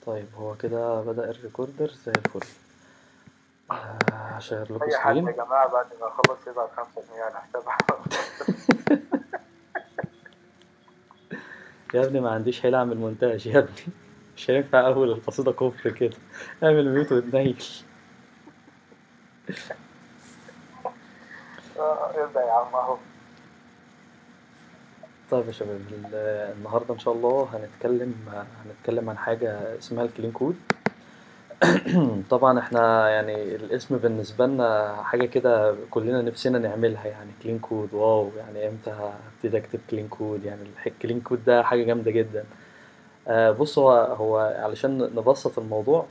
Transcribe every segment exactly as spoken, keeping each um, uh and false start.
طيب هو كده بدأ الريكوردر زي الفل. آه، هشير لكم اي حد يا سكرين. جماعه بعد ما اخلص يبعت خمسة جنيه على حساب احمد. يا ابني ما عنديش حيلة اعمل مونتاج يا ابني. مش هينفع اول القصيدة كفر كده. اعمل ميوت وتنيل. آه، ابدا يا عم اهو. طيب يا شباب، ال- النهاردة ان شاء الله هنتكلم هنتكلم عن حاجة اسمها الكلين كود. طبعا احنا يعني الاسم بالنسبة لنا حاجة كده كلنا نفسنا نعملها، يعني كلين كود واو، يعني امتى هبتدي اكتب كلين كود؟ يعني الكلين كود ده حاجة جامدة جدا. آه، بص، هو هو علشان نبسط الموضوع.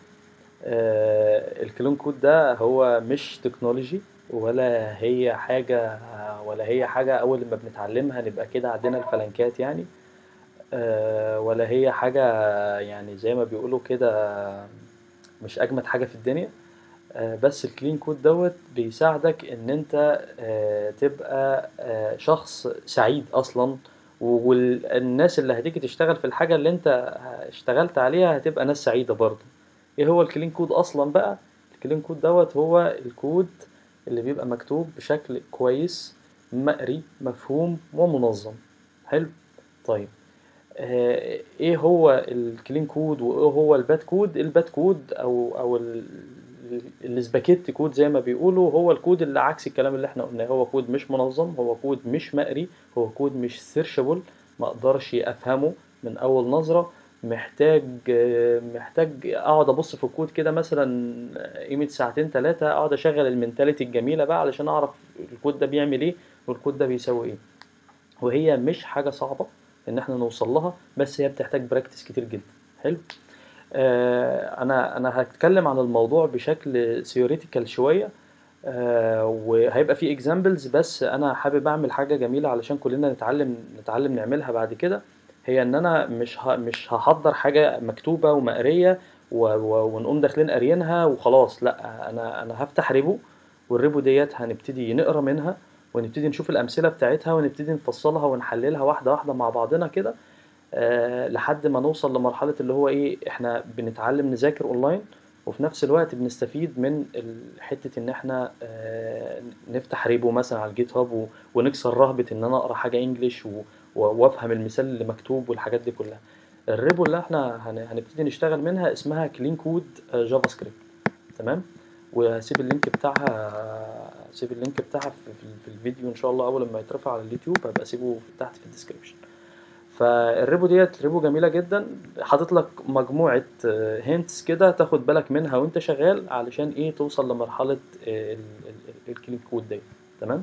آه، الكلون كود ده هو مش تكنولوجي، ولا هي حاجة ولا هي حاجة أول ما بنتعلمها نبقى كده عندنا الفلنكات يعني. آه، ولا هي حاجة يعني زي ما بيقولوا كده، مش أجمد حاجة في الدنيا. آه، بس الكلين كود دوت بيساعدك ان انت آه، تبقى آه، شخص سعيد اصلا. والناس اللي هتيجي تشتغل في الحاجة اللي انت اشتغلت عليها هتبقى ناس سعيدة برضه. ايه هو الكلين كود اصلا بقى؟ الكلين كود دوت هو الكود اللي بيبقى مكتوب بشكل كويس، مقري، مفهوم ومنظم. حلو. طيب، آه، ايه هو الكلين كود وايه هو الباد كود؟ الباد كود او او ال- ال- السباكيت كود زي ما بيقولوا، هو الكود اللي عكس الكلام اللي احنا قلناه. هو كود مش منظم، هو كود مش مقري، هو كود مش سيرشابل، ما اقدرش افهمه من اول نظرة. محتاج آه، محتاج اقعد ابص في الكود كده مثلا قيمة ساعتين ثلاثة، اقعد اشغل المنتاليتي الجميلة بقى علشان اعرف الكود ده بيعمل ايه والكود ده بيسوي ايه. وهي مش حاجة صعبة ان احنا نوصل لها، بس هي بتحتاج براكتس كتير جدا. حلو. آه انا انا هتكلم عن الموضوع بشكل ثيوريتيكال شوية. آه وهيبقى في اكزامبلز، بس انا حابب اعمل حاجة جميلة علشان كلنا نتعلم نتعلم نعملها بعد كده. هي ان انا مش ه... مش هحضر حاجة مكتوبة ومقرية و... و... ونقوم داخلين قاريينها وخلاص. لا، انا انا هفتح ريبو، والريبو ديت هنبتدي نقرا منها، ونبتدي نشوف الأمثلة بتاعتها، ونبتدي نفصلها ونحللها واحدة واحدة مع بعضنا كده. آه لحد ما نوصل لمرحلة اللي هو ايه، احنا بنتعلم نذاكر اونلاين، وفي نفس الوقت بنستفيد من ال- حتة ان احنا آه نفتح ريبو مثلا على الجيت هاب، و- ونكسر رهبة ان انا اقرا حاجة انجليش و- و- وافهم المثال اللي مكتوب والحاجات دي كلها. الريبو اللي احنا هن- هنبتدي نشتغل منها اسمها كلين كود جافا سكريبت. تمام. وهسيب اللينك بتاعها هسيب اللينك بتاعها في, في, في الفيديو ان شاء الله، اول ما يترفع على اليوتيوب هبقى اسيبه في- تحت في الديسكريبشن. فالريبو ديت ريبو جميله جدا، حاطط لك مجموعه هينتس كده تاخد بالك منها وانت شغال، علشان ايه توصل لمرحله الكلين كود دي. تمام.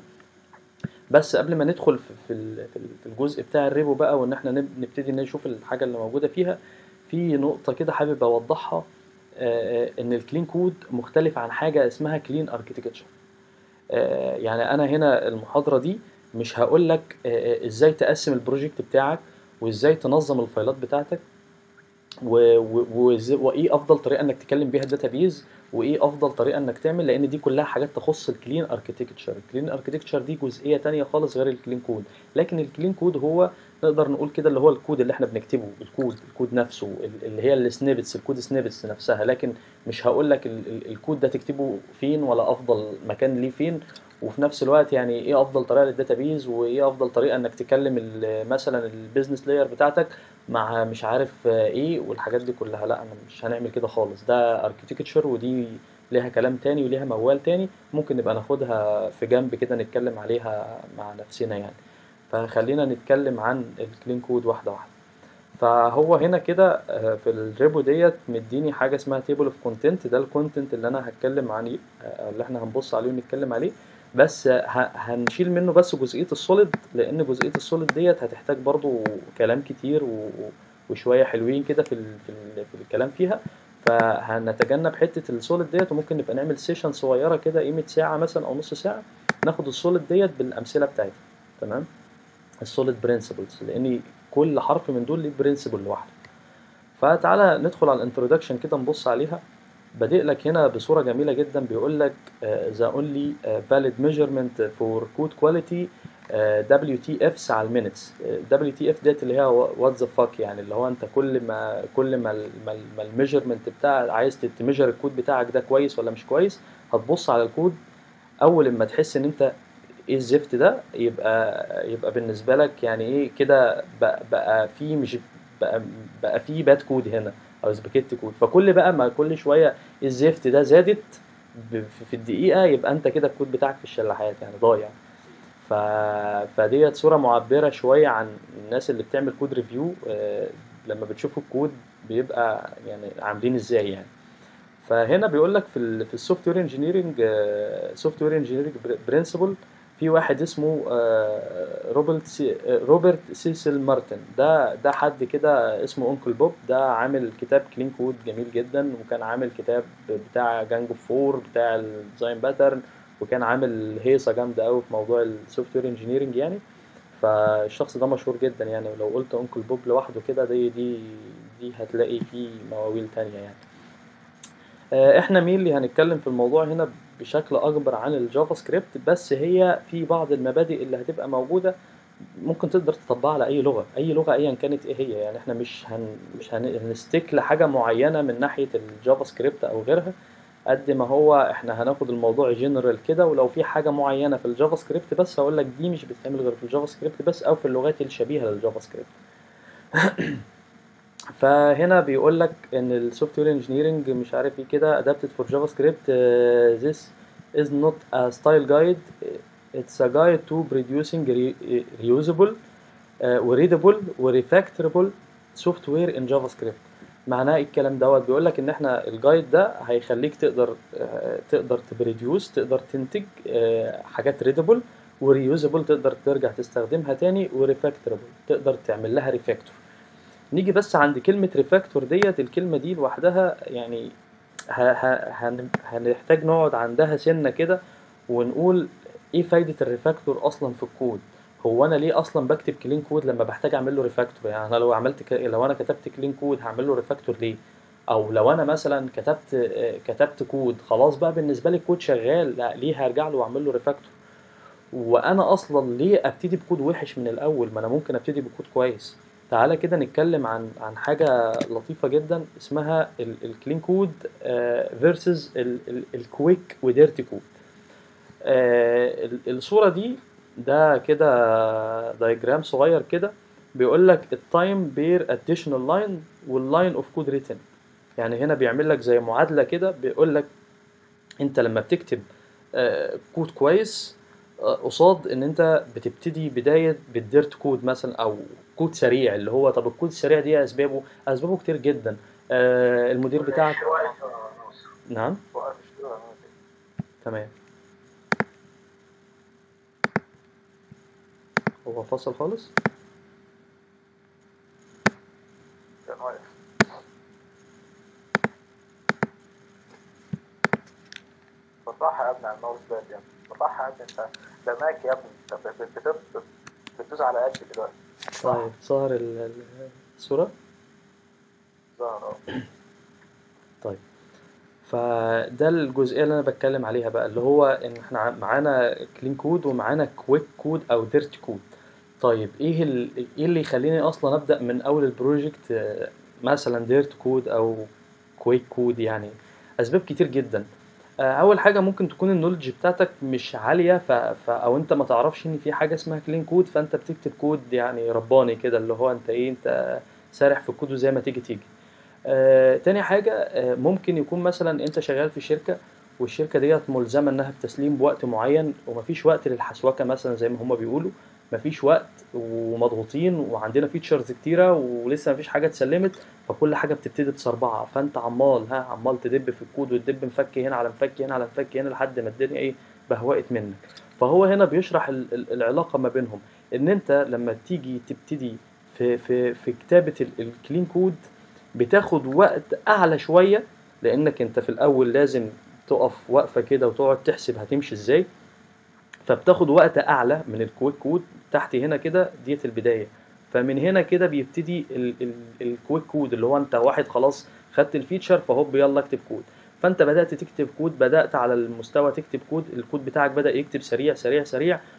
بس قبل ما ندخل في في ال- في ال- في الجزء بتاع الريبو بقى، وان احنا نب- نبتدي نشوف الحاجه اللي موجوده فيها، في نقطه كده حابب اوضحها. آه، ان الكلين كود مختلف عن حاجه اسمها كلين اركتكتشر. يعني انا هنا المحاضره دي مش هقول لك ازاي تقسم البروجكت بتاعك، وازاي تنظم الفايلات بتاعتك، و- و- وإز- وايه افضل طريقه انك تكلم بيها الداتابيز، وايه افضل طريقه انك تعمل، لان دي كلها حاجات تخص الكلين اركتكتشر. الكلين اركتكتشر دي جزئيه تانية خالص غير الكلين كود. لكن الكلين كود هو، نقدر نقول كده، اللي هو الكود اللي احنا بنكتبه، الكود الكود نفسه، ال- اللي هي السنيبتس، الكود سنيبتس نفسها. لكن مش هقول لك ال- ال- الكود ده تكتبه فين، ولا افضل مكان ليه فين. وفي نفس الوقت يعني ايه افضل طريقه للداتابيز، وايه افضل طريقه انك تكلم ال- مثلا البيزنس لاير بتاعتك مع مش عارف آه، ايه والحاجات دي كلها. لا، انا مش هنعمل كده خالص. ده اركيتكتشر، ودي ليها كلام تاني وليها موال تاني، ممكن نبقى ناخدها في جنب كده نتكلم عليها مع نفسنا يعني. فخلينا نتكلم عن الكلين كود واحدة واحدة. فهو هنا كده آه، في الريبو ديت مديني حاجة اسمها تيبل اوف كونتنت. ده الكونتنت اللي انا هتكلم عليه، آه، اللي احنا هنبص عليه ونتكلم عليه. بس ه- هنشيل منه بس جزئية السوليد، لان جزئية السوليد ديت هتحتاج برضو كلام كتير و- وشوية حلوين كده في ال في, ال في الكلام فيها. فهنتجنب حتة السوليد ديت، وممكن نبقى نعمل سيشن صغيرة كده قيمة ساعة مثلا او نص ساعة، ناخد السوليد ديت بالامثلة بتاعتها. تمام. السوليد برنسبلز، لان كل حرف من دول ليه برنسبل لوحده. فتعالى ندخل على الانترودكشن كده نبص عليها. بادئ لك هنا بصورة جميلة جدا، بيقول لك uh, the only uh, valid measurement for code quality دبليو تي افس على المينتس. دبليو تي اف ديت اللي هي وات ذا فاك، يعني اللي هو انت كل ما كل ما ال- ما ال- ما الميجرمنت بتاع عايز تميجر الكود بتاعك ده كويس ولا مش كويس، هتبص على الكود. اول ما تحس ان انت ايه الزفت ده، يبقى يبقى بالنسبه لك يعني ايه كده، بقى, بقى في مش بقى, بقى في باد كود هنا او سباكيت كود. فكل بقى ما كل شويه الزفت ده زادت ب- في في الدقيقه، يبقى انت كده الكود بتاعك في الشلاحات يعني ضايع. ف... فديت صوره معبره شويه عن الناس اللي بتعمل كود ريفيو. لما بتشوف الكود بيبقى يعني عاملين ازاي يعني. فهنا بيقول لك في ال في السوفت وير انجينيرنج، سوفت وير انجينيرنج برنسبل، في واحد اسمه آه، روبرت سي آه، روبرت سيسل مارتن. ده ده حد كده اسمه انكل بوب. ده عامل كتاب كلين كود جميل جدا، وكان عامل كتاب بتاع جانجو فور بتاع الديزاين باترن، وكان عامل هيصه جامده قوي في موضوع السوفت وير انجينيرنج يعني. فالشخص ده مشهور جدا يعني، ولو قلت انكل بوب لوحده كده دي دي دي هتلاقي فيه مواويل تانية يعني. آه، احنا مين اللي هنتكلم في الموضوع هنا بشكل اكبر عن الجافا سكريبت، بس هي في بعض المبادئ اللي هتبقى موجودة ممكن تقدر تطبقها على اي لغة، اي لغة ايا كانت ايه هي يعني. احنا مش هن مش هن- هنستيك لحاجة معينة من ناحية الجافا سكريبت او غيرها، قد ما هو احنا هناخد الموضوع جنرال كده. ولو في حاجة معينة في الجافا سكريبت بس هقول لك دي مش بتتعمل غير في الجافا سكريبت بس، او في اللغات الشبيهة للجافا سكريبت. فهنا بيقول لك ان السوفت وير انجينيرنج مش عارف ايه كده adapted for JavaScript. uh, this is not a style guide, it's a guide to producing re- reusable uh, وريدable وريفاكتورable software in JavaScript. معناه إيه الكلام دوت؟ بيقول لك ان احنا الجايد ده هيخليك تقدر آه، تقدر تبريديوس، تقدر تنتج آه، حاجات ريدبل وريوزبل، تقدر ترجع تستخدمها تاني، وريفاكتورable تقدر تعمل لها ريفاكتور. نيجي بس عند كلمة ريفاكتور ديت، الكلمة دي لوحدها يعني ه- ه- هن- هنحتاج نقعد عندها سنة كده ونقول ايه فايدة الريفاكتور اصلا في الكود. هو انا ليه اصلا بكتب كلين كود لما بحتاج اعمل له ريفاكتور؟ يعني انا لو عملت ك... لو انا كتبت كلين كود هعمل له ريفاكتور ليه؟ او لو انا مثلا كتبت آه، كتبت كود خلاص بقى بالنسبة لي الكود شغال، لا ليه هرجع له واعمل له ريفاكتور؟ وانا اصلا ليه ابتدي بكود وحش من الاول؟ ما انا ممكن ابتدي بكود كويس. تعالى كده نتكلم عن عن حاجه لطيفه جدا اسمها الكلين كود فيرسز الكويك وديرتي كود. الصوره دي ده كده دايجرام صغير كده، بيقول لك التايم بير اديشنال لاين واللاين اوف كود ريتن. يعني هنا بيعمل لك زي معادله كده، بيقول لك انت لما بتكتب آه، كود كويس آه، قصاد ان انت بتبتدي بدايه بالديرت كود مثلا، او كود سريع اللي هو. طب الكود السريع دي اسبابه اسبابه كتير جدا. آه، المدير بتاعك. نعم. تمام. هو فصل خالص. كان واقف. بصراحة يا ابني على الماوس باد يا ابني، بصراحة يا ابني انت ده ماك يا ابني، انت بت- بت- بتدوس على قد دلوقتي. طيب ظهر ال- ال- الصوره. ظهر اه. طيب. فده الجزئيه اللي انا بتكلم عليها بقى، اللي هو ان احنا ع- معانا كلين كود ومعانا كويك كود او ديرت كود. طيب ايه ال... ايه اللي يخليني اصلا ابدا من اول البروجكت آه، مثلا ديرت كود او كويك كود يعني؟ اسباب كتير جدا. آه، اول حاجه ممكن تكون النولج بتاعتك مش عاليه، ف... ف... او انت ما تعرفش ان في حاجه اسمها كلين كود، فانت بتكتب كود يعني رباني كده، اللي هو انت ايه، انت سارح في الكود وزي ما تيجي تيجي. آه، تاني حاجة آه، ممكن يكون مثلا انت شغال في شركة، والشركة ديت ملزمة انها بتسليم بوقت معين، ومفيش وقت للحسوكة مثلا زي ما هما بيقولوا. مفيش وقت ومضغوطين وعندنا فيتشرز كتيرة ولسه مفيش حاجة اتسلمت، فكل حاجة بتبتدي بسرعة، فانت عمال ها عمال تدب في الكود وتدب مفك هنا على مفك هنا على مفك هنا لحد ما الدنيا ايه بهوقت منك. فهو هنا بيشرح ال- ال- العلاقة ما بينهم، ان انت لما تيجي تبتدي في في في كتابة الكلين كود بتاخد وقت اعلى شويه، لانك انت في الاول لازم تقف وقفه كده وتقعد تحسب هتمشي ازاي. فبتاخد وقت اعلى من الكويك كود. تحت هنا كده ديت البدايه. فمن هنا كده بيبتدي ال- ال- الكويك كود، اللي هو انت واحد خلاص خدت الفيتشر فهوب يلا اكتب كود. فانت بدات تكتب كود، بدات على المستوى تكتب كود، الكود بتاعك بدا يكتب سريع سريع سريع،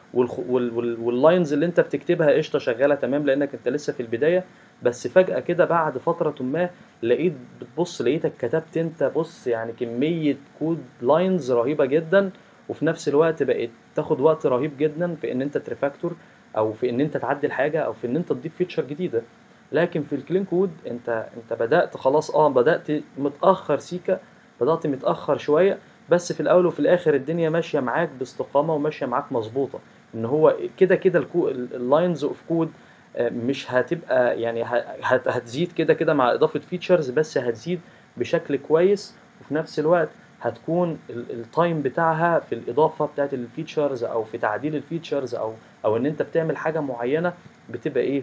واللاينز اللي انت بتكتبها قشطه شغاله تمام لانك انت لسه في البدايه. بس فجاه كده بعد فتره ما لقيت بتبص لقيتك كتبت انت بص يعني كميه كود لاينز رهيبه جدا، وفي نفس الوقت بقيت تاخد وقت رهيب جدا في ان انت تريفاكتور او في ان انت تعدل حاجه او في ان انت تضيف فيتشر جديده. لكن في الكلين كود انت انت بدات خلاص، اه بدات متاخر سيكا، بدات متاخر شويه، بس في الاول وفي الاخر الدنيا ماشيه معاك باستقامه وماشيه معاك مظبوطه. ان هو كده كده اللاينز اوف كود مش هتبقى يعني هت- هتزيد كده كده مع اضافه فيتشرز، بس هتزيد بشكل كويس. وفي نفس الوقت هتكون التايم بتاعها في الاضافه بتاعت الفيتشرز او في تعديل الفيتشرز او او ان انت بتعمل حاجه معينه بتبقى ايه،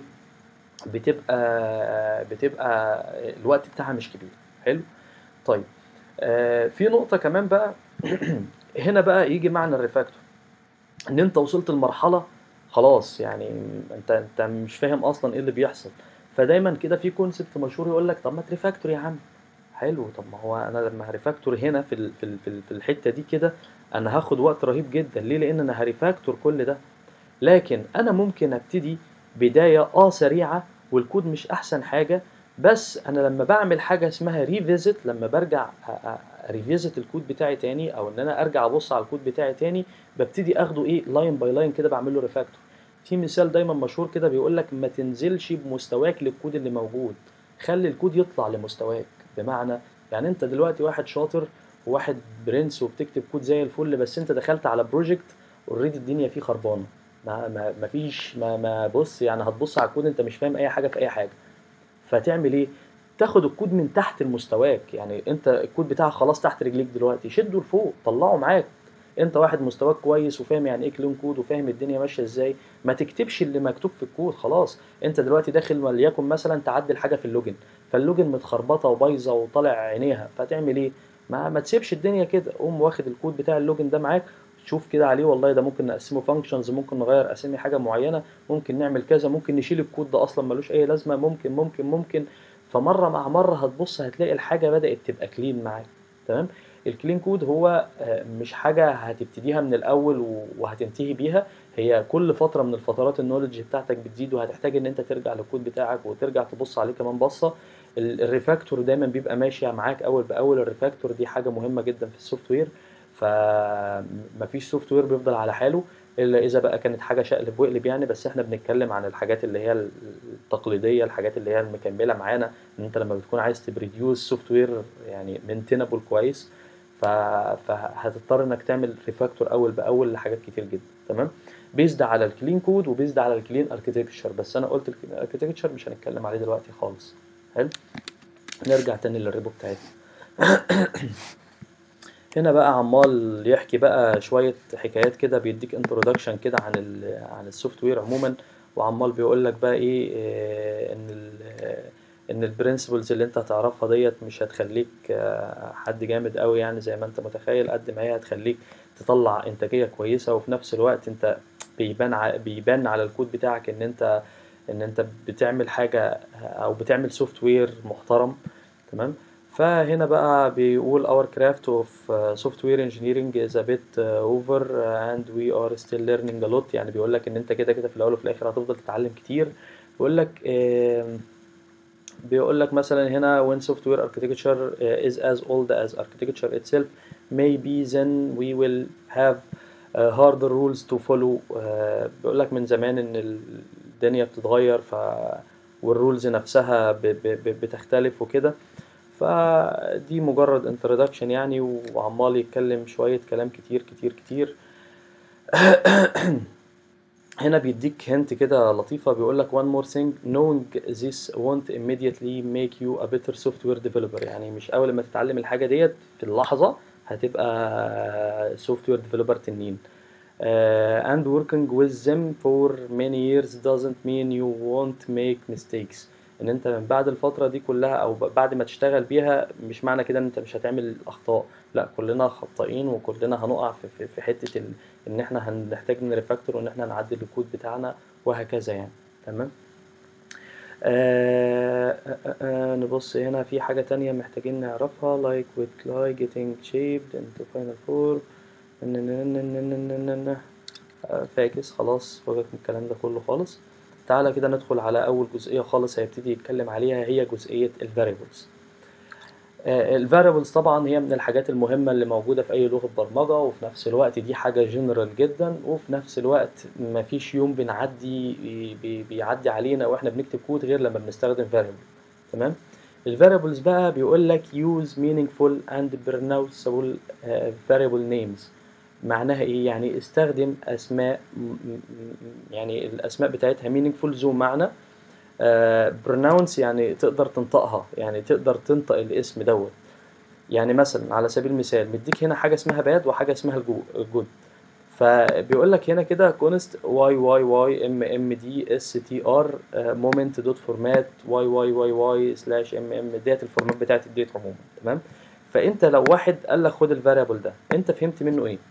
بتبقى بتبقى الوقت بتاعها مش كبير. حلو. طيب آه في نقطه كمان بقى هنا بقى يجي معنى الريفاكتور، ان انت وصلت لمرحله خلاص يعني انت انت مش فاهم اصلا ايه اللي بيحصل. فدايما كده في كونسبت مشهور يقول لك طب ما تريفاكتور يا عم. حلو، طب ما هو انا لما هريفاكتور هنا في ال في ال في ال- في الحته دي كده انا هاخد وقت رهيب جدا. ليه؟ لان انا هريفاكتور كل ده. لكن انا ممكن ابتدي بدايه اه سريعه والكود مش احسن حاجه، بس انا لما بعمل حاجه اسمها ريفيزيت، لما برجع ريفيزيت الكود بتاعي تاني او ان انا ارجع ابص على الكود بتاعي تاني، ببتدي اخده ايه لاين باي لاين كده بعمل له ريفاكتور. في مثال دايما مشهور كده بيقول لك ما تنزلش بمستواك للكود اللي موجود، خلي الكود يطلع لمستواك. بمعنى يعني انت دلوقتي واحد شاطر وواحد برنس وبتكتب كود زي الفل، بس انت دخلت على بروجكت اوريدي الدنيا فيه خربانه، ما ما ما فيش ما ما بص يعني هتبص على الكود انت مش فاهم اي حاجه في اي حاجه. فتعمل ايه؟ تاخد الكود من تحت لمستواك. يعني انت الكود بتاعك خلاص تحت رجليك دلوقتي، شده لفوق طلعه معاك. انت واحد مستواك كويس وفاهم يعني ايه كلين كود وفاهم الدنيا ماشيه ازاي، ما تكتبش اللي مكتوب في الكود. خلاص انت دلوقتي داخل وليكن مثلا تعدل حاجه في اللوجن، فاللوجن متخربطه وبايظه وطالع عينيها، فتعمل ايه؟ ما ما تسيبش الدنيا كده، قوم واخد الكود بتاع اللوجن ده معاك، تشوف كده عليه والله ده ممكن نقسمه فانكشنز، ممكن نغير اسامي حاجه معينه، ممكن نعمل كذا، ممكن نشيل الكود ده اصلا ملوش اي لازمه، ممكن ممكن ممكن فمره مع مره هتبص هتلاقي الحاجه بدات تبقى كلين معاك. تمام. الكلين كود هو آه، مش حاجه هتبتديها من الاول و- وهتنتهي بيها. هي كل فتره من الفترات النولج بتاعتك بتزيد وهتحتاج ان انت ترجع للكود بتاعك وترجع تبص عليه كمان بصه. ال- الريفاكتور دايما بيبقى ماشي معاك اول باول. الريفاكتور دي حاجه مهمه جدا في السوفت وير، فمفيش سوفت وير بيفضل على حاله الا اذا بقى كانت حاجه شقلب وقلب يعني. بس احنا بنتكلم عن الحاجات اللي هي التقليديه، الحاجات اللي هي المكمله معانا، ان انت لما بتكون عايز تبريديوس سوفت وير يعني مينتينابل كويس، ف- فهتضطر انك تعمل ريفاكتور اول باول لحاجات كتير جدا. تمام. بيزد على الكلين كود وبيزد على الكلين اركتكتشر، بس انا قلت الكلين اركتكتشر مش هنتكلم عليه دلوقتي خالص. حلو. نرجع تاني للريبو بتاعتنا. هنا بقى عمال يحكي بقى شوية حكايات كده، بيديك انترودكشن كده عن ال عن السوفت وير عموما، وعمال بيقول لك بقى ايه آه، ان ال ان البرنسبلز اللي انت هتعرفها ديت مش هتخليك آه، حد جامد قوي يعني زي ما انت متخيل، قد ما هي هتخليك تطلع انتاجية كويسة. وفي نفس الوقت انت بيبان ع- بيبان على الكود بتاعك ان انت ان انت بتعمل حاجة او بتعمل سوفت وير محترم. تمام. فهنا بقى بيقول our craft of uh, software engineering is a bit uh, over uh, and we are still learning a lot. يعني بيقول لك ان انت كده كده في الاول وفي الاخر هتفضل تتعلم كتير. بيقول لك آم، بيقول لك مثلا هنا when software architecture uh, is as old as architecture itself maybe then we will have uh, harder rules to follow. uh, بيقول لك من زمان ان الدنيا بتتغير ف والرولز نفسها ب- ب- ب- بتختلف وكده. فدي مجرد انترودكشن يعني، وعمال يتكلم شوية كلام كتير كتير كتير. هنا بيديك هنت كده لطيفة، بيقول لك one more thing knowing this won't immediately make you a better software developer. يعني مش أول ما تتعلم الحاجة ديت في اللحظة هتبقى software developer تنين. Uh, and working with them for many years doesn't mean you won't make mistakes. ان انت من بعد الفترة دي كلها او ب- بعد ما تشتغل بيها مش معنى كده ان انت مش هتعمل اخطاء. لا، كلنا خطائين وكلنا هنقع في, في, في حتة ال... ان احنا هنحتاج نريفاكتور وان احنا نعدل الكود بتاعنا وهكذا يعني. تمام. آه آه آه آه، نبص هنا في حاجة تانية محتاجين نعرفها like with clay getting shaped into final form. آه، فاكس خلاص، فوقك من الكلام ده كله خالص. تعالى كده ندخل على اول جزئيه خالص هيبتدي يتكلم عليها، هي جزئيه الفاريبلز. الفاريبلز طبعا هي من الحاجات المهمه اللي موجوده في اي لغه برمجه، وفي نفس الوقت دي حاجه جنرال جدا، وفي نفس الوقت مفيش يوم بنعدي بي- بيعدي علينا واحنا بنكتب كود غير لما بنستخدم فاريبل. تمام. الفاريبلز بقى بيقول لك use meaningful and pronounceable آه، variable names. معناها ايه؟ يعني استخدم اسماء م- م- يعني الاسماء بتاعتها meaningful ذو معنى، آه، pronounce يعني تقدر تنطقها، يعني تقدر تنطق الاسم دوت. يعني مثلا على سبيل المثال مديك هنا حاجه اسمها باد وحاجه اسمها الجود. فبيقول لك هنا كده كونست واي واي واي ام ام دي اس تي ار مومنت دوت فورمات واي واي واي واي سلاش ام ام ديت الفورمات بتاعت الديت عموما. تمام. فانت لو واحد قال لك خد الفاريبل ده، انت فهمت منه ايه؟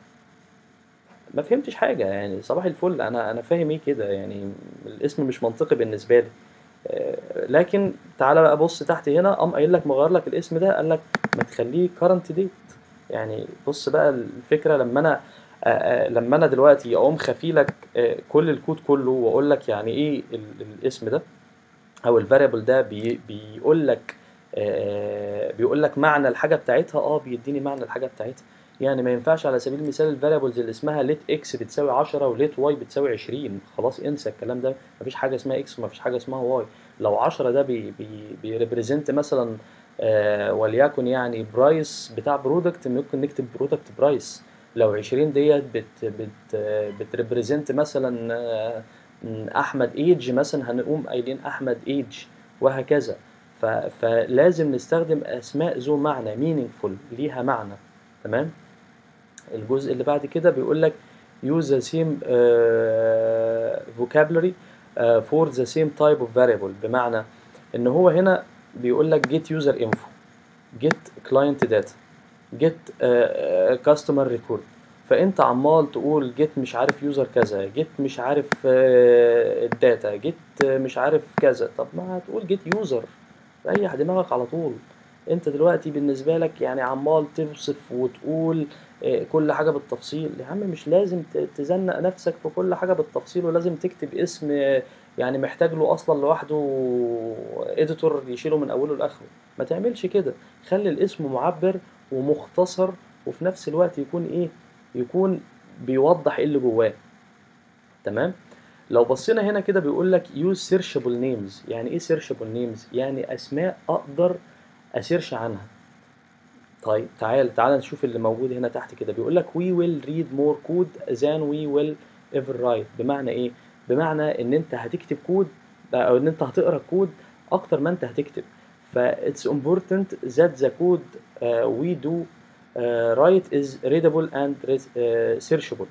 ما فهمتش حاجه، يعني صباح الفل، انا انا فاهم ايه كده يعني؟ الاسم مش منطقي بالنسبه لي. آه، لكن تعالى بقى بص تحت هنا، قام قايل لك مغير لك الاسم ده، قال لك ما تخليه current date. يعني بص بقى الفكره، لما انا آه، آه، لما انا دلوقتي اقوم خافي لك آه، كل الكود كله واقول لك يعني ايه ال- الاسم ده او الفاريبل ده، بي بيقول لك آه، بيقول لك معنى الحاجه بتاعتها، اه بيديني معنى الحاجه بتاعتها. يعني ما ينفعش على سبيل المثال الفاريبلز اللي اسمها ليت اكس بتساوي عشرة وليت واي بتساوي عشرين، خلاص انسى الكلام ده. مفيش حاجه اسمها اكس ومفيش حاجه اسمها واي. لو عشرة ده بي بي بيريبريزنت مثلا آه وليكن يعني برايس بتاع برودكت، ممكن نكتب برودكت برايس. لو عشرين ديت بت بت بتريبريزنت مثلا آه احمد ايج مثلا، هنقوم قايلين احمد ايج، وهكذا. ف... فلازم نستخدم اسماء ذو معنى meaningful، ليها معنى. تمام. الجزء اللي بعد كده بيقول لك use the same uh, vocabulary uh, for the same type of variable. بمعنى ان هو هنا بيقول لك get user info، get client data، جيت كاستمر ريكورد. فانت عمال تقول جيت مش عارف يوزر كذا، جيت مش عارف الداتا، جيت مش عارف كذا. طب ما هتقول جيت يوزر، ريح دماغك على طول. انت دلوقتي بالنسبه لك يعني عمال توصف وتقول آه، كل حاجه بالتفصيل. يا عم مش لازم ت- تزنق نفسك في كل حاجه بالتفصيل، ولازم تكتب اسم آه، يعني محتاج له اصلا لوحده اديتور يشيله من اوله لاخره. ما تعملش كده. خلي الاسم معبر ومختصر، وفي نفس الوقت يكون ايه؟ يكون بيوضح ايه اللي جواه. تمام. لو بصينا هنا كده بيقول لك use searchable names. يعني ايه searchable names؟ يعني اسماء اقدر اسيرش عنها. طيب تعال تعال نشوف اللي موجود هنا تحت كده. بيقول لك we will read more code than we will ever write. بمعنى ايه؟ بمعنى ان انت هتكتب كود، او ان انت هتقرا كود اكتر ما انت هتكتب. ف it's important that the code uh, we do uh, write is readable and uh, searchable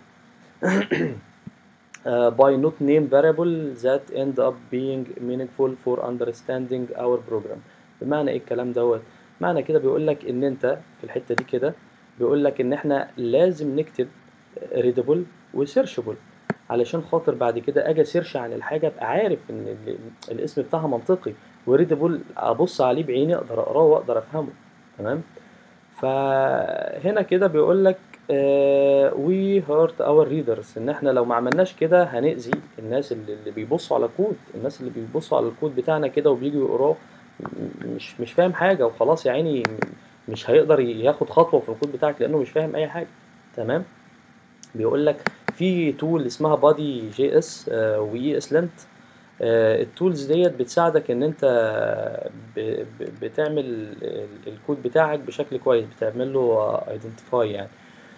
uh, by not name variable that end up being meaningful for understanding our program. بمعنى ايه الكلام دوت؟ معنى كده بيقول لك ان انت في الحتة دي كده بيقول لك ان احنا لازم نكتب readable وسيرشبل، علشان خاطر بعد كده اجي سيرش عن الحاجة ابقى عارف ان ال- الاسم بتاعها منطقي، وريدبل ابص عليه بعيني اقدر اقراه واقدر افهمه. تمام. فهنا كده بيقول لك وي هارت اور ريدرز، ان احنا لو ما عملناش كده هنأذي الناس اللي, اللي بيبصوا على الكود. الناس اللي بيبصوا على الكود بتاعنا كده وبييجوا يقراه م- مش مش فاهم حاجة وخلاص يا عيني، م- مش هيقدر ياخد خطوة في الكود بتاعك لأنه مش فاهم أي حاجة. تمام. بيقول لك في تول اسمها بادي جي اس واي اس لينت. التولز ديت بتساعدك ان انت ب- ب- بتعمل ال- الكود بتاعك بشكل كويس، بتعمل له ايدنتيفاي يعني.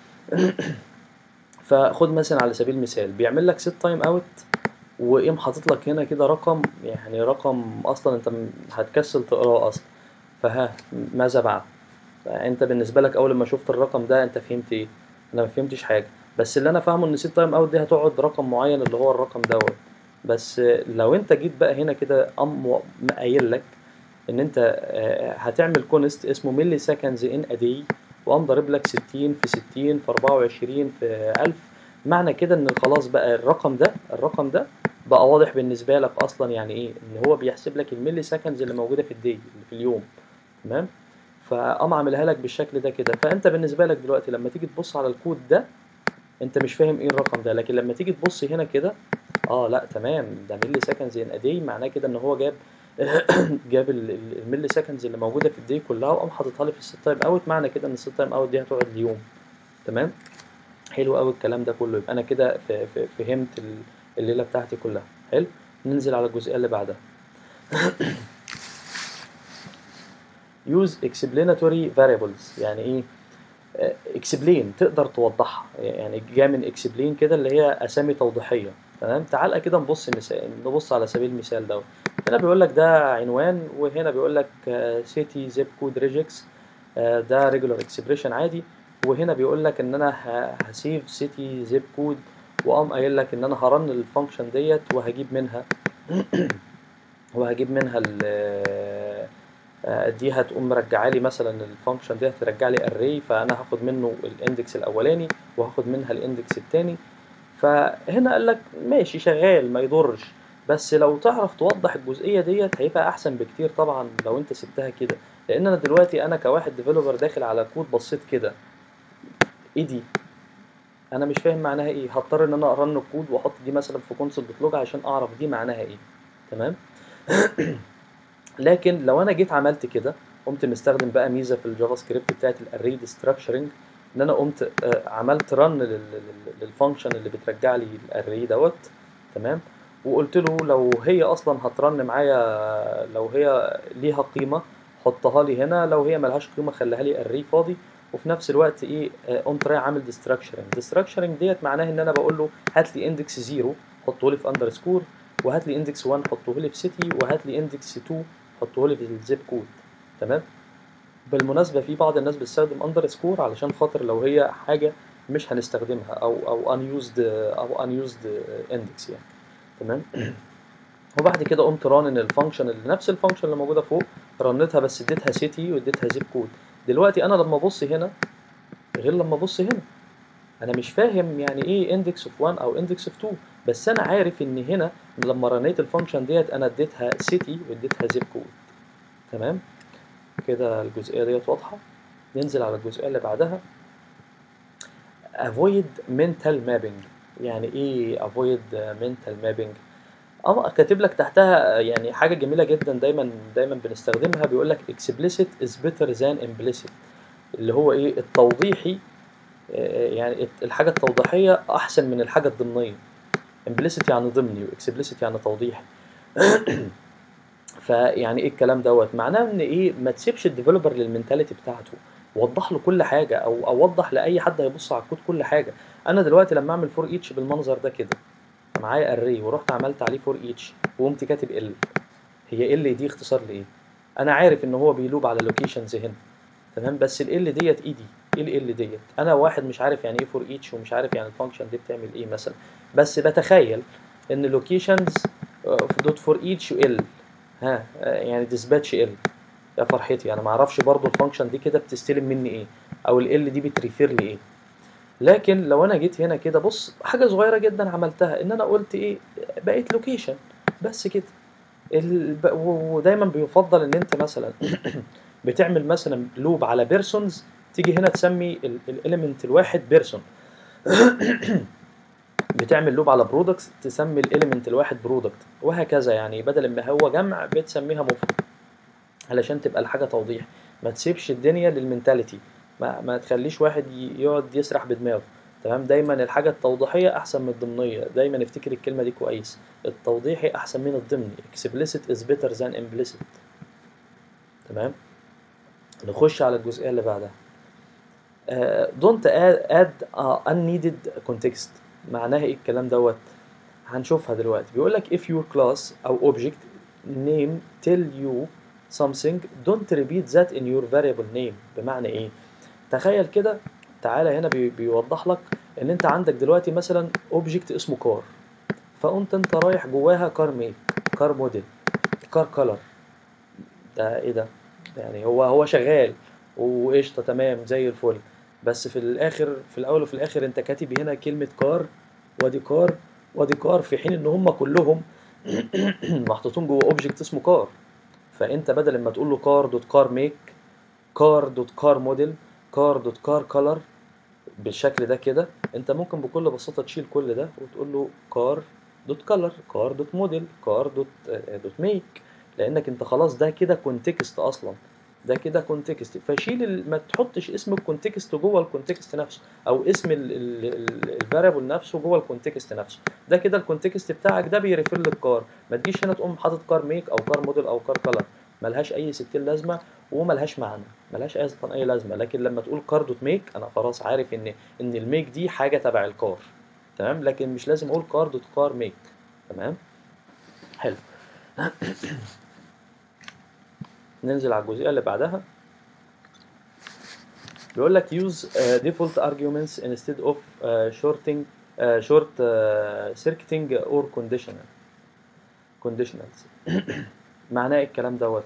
فخد مثلا على سبيل المثال بيعمل لك set تايم اوت، وقام حاطط لك هنا كده رقم، يعني رقم اصلا انت م- هتكسل تقراه اصلا. فها ماذا بعد؟ فانت بالنسبه لك اول ما شفت الرقم ده انت فهمت ايه؟ انا ما فهمتش حاجه. بس اللي انا فاهمه ان set تايم اوت دي هتقعد رقم معين اللي هو الرقم دوت. بس لو انت جيت بقى هنا كده قام قايل لك ان انت آه، هتعمل كونست اسمه ملي سكندز ان ادي، وقام ضارب لك ستين في ستين في اربعة وعشرين في الف. معنى كده ان خلاص بقى الرقم ده الرقم ده بقى واضح بالنسبه لك اصلا يعني ايه، ان هو بيحسب لك الملي سكندز اللي موجوده في الدي اللي في اليوم. تمام. فقام عاملها لك بالشكل ده كده. فانت بالنسبه لك دلوقتي لما تيجي تبص على الكود ده، انت مش فاهم ايه الرقم ده، لكن لما تيجي تبص هنا كده اه لا تمام، ده ملي سكندز ان ادي، معناه كده ان هو جاب جاب الملي سكندز اللي موجوده في الدي كلها وقام حاططها لي في الست تايم اوت، معنى كده ان الست تايم اوت دي هتقعد ليوم. تمام، حلو قوي الكلام ده كله، يبقى انا كده فهمت الليله بتاعتي كلها. حلو، ننزل على الجزئيه اللي بعدها. use explanatory variables، يعني ايه explain؟ تقدر توضحها، يعني جاء من explain كده اللي هي اسامي توضيحيه. تمام، تعال كده نبص مثال، نبص على سبيل المثال دوت. هنا بيقول لك ده عنوان، وهنا بيقول لك city zip code regex، ده regular expression عادي، وهنا بيقول لك ان انا هسيف city zip code، وقام قايل لك ان انا هرن الفانكشن ديت وهجيب منها وهجيب منها دي هتقوم مرجعه لي مثلا الفانكشن دي هترجع لي اري، فانا هاخد منه الاندكس الاولاني وهاخد منها الاندكس الثاني. فهنا قال لك ماشي شغال ما يضرش، بس لو تعرف توضح الجزئيه ديت هيبقى احسن بكتير طبعا لو انت سبتها كده، لان انا دلوقتي انا كواحد ديفلوبر داخل على كود بصيت كده ايه دي، انا مش فاهم معناها ايه، هضطر ان انا اقرا الكود واحط دي مثلا في كونسول بتلوج عشان اعرف دي معناها ايه. تمام. لكن لو انا جيت عملت كده، قمت مستخدم بقى ميزه في الجافا سكريبت بتاعت الاري ديستراكشرنج، ان انا قمت عملت رن للفانكشن اللي بترجع لي الاري دوت. تمام، وقلت له لو هي اصلا هترن معايا، لو هي ليها قيمه حطها لي هنا، لو هي ملهاش قيمه خليها لي اري فاضي. وفي نفس الوقت ايه، قمت رايح عامل ديستراكشرنج. ديستراكشرنج ديت معناه ان انا بقول له هات لي اندكس صفر حطه لي في اندرسكور، وهات لي اندكس واحد حطه لي في سيتي، وهات لي اندكس اتنين حطه لي في الزيب كود. تمام. بالمناسبه في بعض الناس بتستخدم اندرسكور علشان خاطر لو هي حاجه مش هنستخدمها او او unused او unused اندكس يعني. تمام. وبعد كده قمت رانن الفانكشن اللي نفس الفانكشن اللي موجوده فوق، رنتها بس اديتها سيتي واديتها زيب كود. دلوقتي انا لما ابص هنا غير لما ابص هنا، انا مش فاهم يعني ايه اندكس اوف واحد او اندكس اوف اتنين، بس انا عارف ان هنا لما رنيت الفانكشن ديت انا اديتها سيتي واديتها زيب كود. تمام كده الجزئيه ديت واضحه. ننزل على الجزئيه اللي بعدها. avoid mental mapping. يعني ايه avoid mental mapping؟ اه كاتب لك تحتها يعني حاجه جميله جدا دايما دايما بنستخدمها، بيقول لك explicit is better than implicit، اللي هو ايه التوضيحي، يعني الحاجه التوضيحيه احسن من الحاجه الضمنيه. implicit يعني ضمني، واكسبليسيت يعني توضيحي. فيعني ايه الكلام دوت؟ معناه ان ايه، ما تسيبش الديفلوبر للمنتاليتي بتاعته، وضح له كل حاجه، او اوضح لاي حد هيبص على الكود كل حاجه. انا دلوقتي لما اعمل فور ايتش بالمنظر ده كده، معايا اري ورحت عملت عليه فور ايتش وقمت كاتب ال، هي ال دي اختصار لايه؟ انا عارف ان هو بيلوب على لوكيشنز هنا. تمام، بس ال ديت ايه دي؟ ايه ال ديت؟ انا واحد مش عارف يعني ايه فور ايتش، ومش عارف يعني الفانكشن دي بتعمل ايه مثلا، بس بتخيل ان لوكيشنز دوت فور ايتش ال، ها يعني ديسباتش ال، يا فرحتي انا ما اعرفش برضو الفانكشن دي كده بتستلم مني ايه، او ال دي بتريفير لي ايه. لكن لو انا جيت هنا كده، بص حاجه صغيره جدا عملتها، ان انا قلت ايه، بقيت لوكيشن بس كده. ودايما بيفضل ان انت مثلا بتعمل مثلا لوب على بيرسونز، تيجي هنا تسمي الاليمنت الواحد بيرسون. بتعمل لوب على برودكت تسمي الاليمنت الواحد برودكت، وهكذا. يعني بدل ما هو جمع بتسميها مفرد علشان تبقى الحاجه توضيح. ما تسيبش الدنيا للمنتاليتي، ما, ما تخليش واحد يقعد يسرح بدماغه. تمام، دايما الحاجه التوضيحيه احسن من الضمنيه، دايما افتكر الكلمه دي كويس، التوضيحي احسن من الضمني. explicit is better than implicit. تمام، نخش على الجزئيه اللي بعدها. uh, don't add, add uh, unneeded context. معناها ايه الكلام دوت؟ هنشوفها دلوقتي. بيقول لك if your class او object name tell you something don't repeat that in your variable name. بمعنى ايه؟ تخيل كده، تعالى هنا بي بيوضح لك ان انت عندك دلوقتي مثلا object اسمه كار، فقمت انت رايح جواها كار ميك، كار موديل، كار كلر. ده ايه ده؟ يعني هو هو شغال وقشطه تمام زي الفل، بس في الاخر في الاول وفي الاخر انت كاتب هنا كلمه كار وادي كار وادي كار، في حين ان هم كلهم محطوطين جوه اوبجكت اسمه كار. فانت بدل ما تقول له كار دوت كار ميك، كار دوت كار موديل، كار دوت كار كلر بالشكل ده كده، انت ممكن بكل بساطه تشيل كل ده وتقول له كار دوت كلر، كار دوت موديل، كار دوت دوت ميك، لانك انت خلاص ده كده كونتكست اصلا، ده كده كونتكست. فشيل ال... ما تحطش اسم الكونتكست جوه الكونتكست نفسه، او اسم الفاريبل نفسه جوه الكونتكست نفسه. ده كده الكونتكست بتاعك ده بيريفير للكار، ما تجيش هنا تقوم حاطط كار ميك او كار موديل او كار كلر، ملهاش اي ستين لازمه وملهاش معنى، ملهاش اصلا اي لازمه. لكن لما تقول كار دوت ميك انا خلاص عارف ان ان الميك دي حاجه تبع الكار، تمام. لكن مش لازم اقول كار دوت كار ميك، تمام. حلو. ننزل على الجزئيه اللي بعدها. بيقول لك use uh, default arguments instead of uh, shorting uh, short uh, circuiting or conditional conditionals. معناه ايه الكلام دوت؟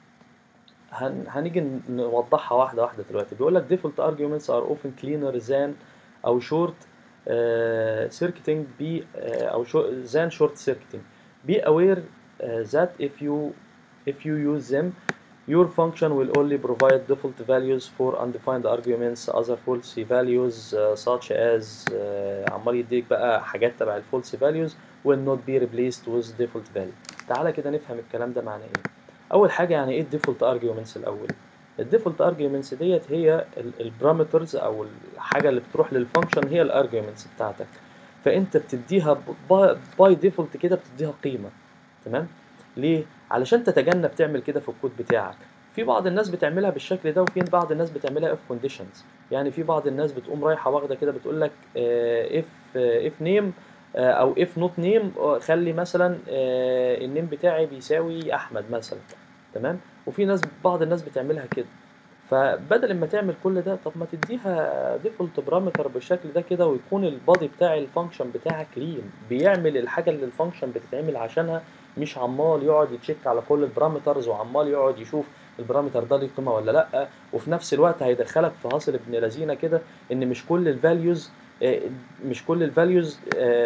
هن... هنيجي نوضحها واحده واحده دلوقتي. بيقول لك default arguments are often cleaner than او short uh, circuiting be uh, او short, than short circuiting. Be aware uh, that if you if you use them your function will only provide default values for undefined arguments. Other false values uh, such as uh, عمال يديك بقى حاجات تبع الفولس values will not be replaced with default value. تعالى كده نفهم الكلام ده معناه ايه. اول حاجه يعني ايه الديفولت arguments الاول؟ الديفولت arguments ديت هي البارامترز او الحاجه اللي بتروح للفانكشن، هي الارجيومنتس بتاعتك. فانت بتديها باي ديفولت كده، بتديها قيمه، تمام. ليه؟ علشان تتجنب تعمل كده في الكود بتاعك. في بعض الناس بتعملها بالشكل ده، وفي بعض الناس بتعملها اف كونديشنز. يعني في بعض الناس بتقوم رايحه واخده كده بتقول لك اف اف نيم او اف نوت نيم، خلي مثلا النيم بتاعي بيساوي احمد مثلا، تمام. وفي ناس بعض الناس بتعملها كده. فبدل ما تعمل كل ده، طب ما تديها ديفولت بارامتر بالشكل ده كده، ويكون البادي بتاع الفانكشن بتاعك كلين، بيعمل الحاجه اللي الفانكشن بتتعمل عشانها، مش عمال يقعد يتشيك على كل البارامترز وعمال يقعد يشوف البارامتر ده ليه قيمه ولا لا. وفي نفس الوقت هيدخلك في هاصل ابن لذينه كده، ان مش كل الفاليوز مش كل الفاليوز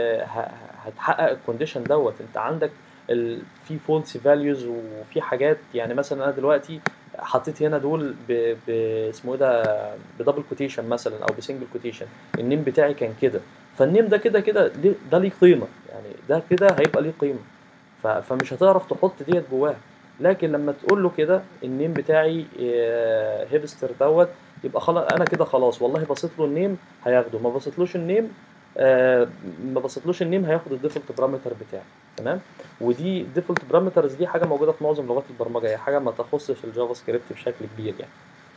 هتحقق الكونديشن دوت. انت عندك في فولس فاليوز وفي حاجات، يعني مثلا انا دلوقتي حطيت هنا دول ب ب اسمه ايه ده بدبل كوتيشن مثلا او بسنجل كوتيشن، النيم بتاعي كان كده، فالنيم ده كده كده ده ليه قيمه، يعني ده كده هيبقى ليه قيمه، فمش هتعرف تحط ديت جواه. لكن لما تقول له كده النيم بتاعي هيبستر دوت، يبقى خلاص انا كده خلاص والله بسيط له النيم هياخده، ما بسيطلوش النيم آه ما بسيطلوش النيم هياخد الديفولت بارامتر بتاعي، تمام. ودي الديفولت بارامترز دي حاجه موجوده في معظم لغات البرمجه، هي حاجه ما تخصش الجافا سكريبت بشكل كبير يعني.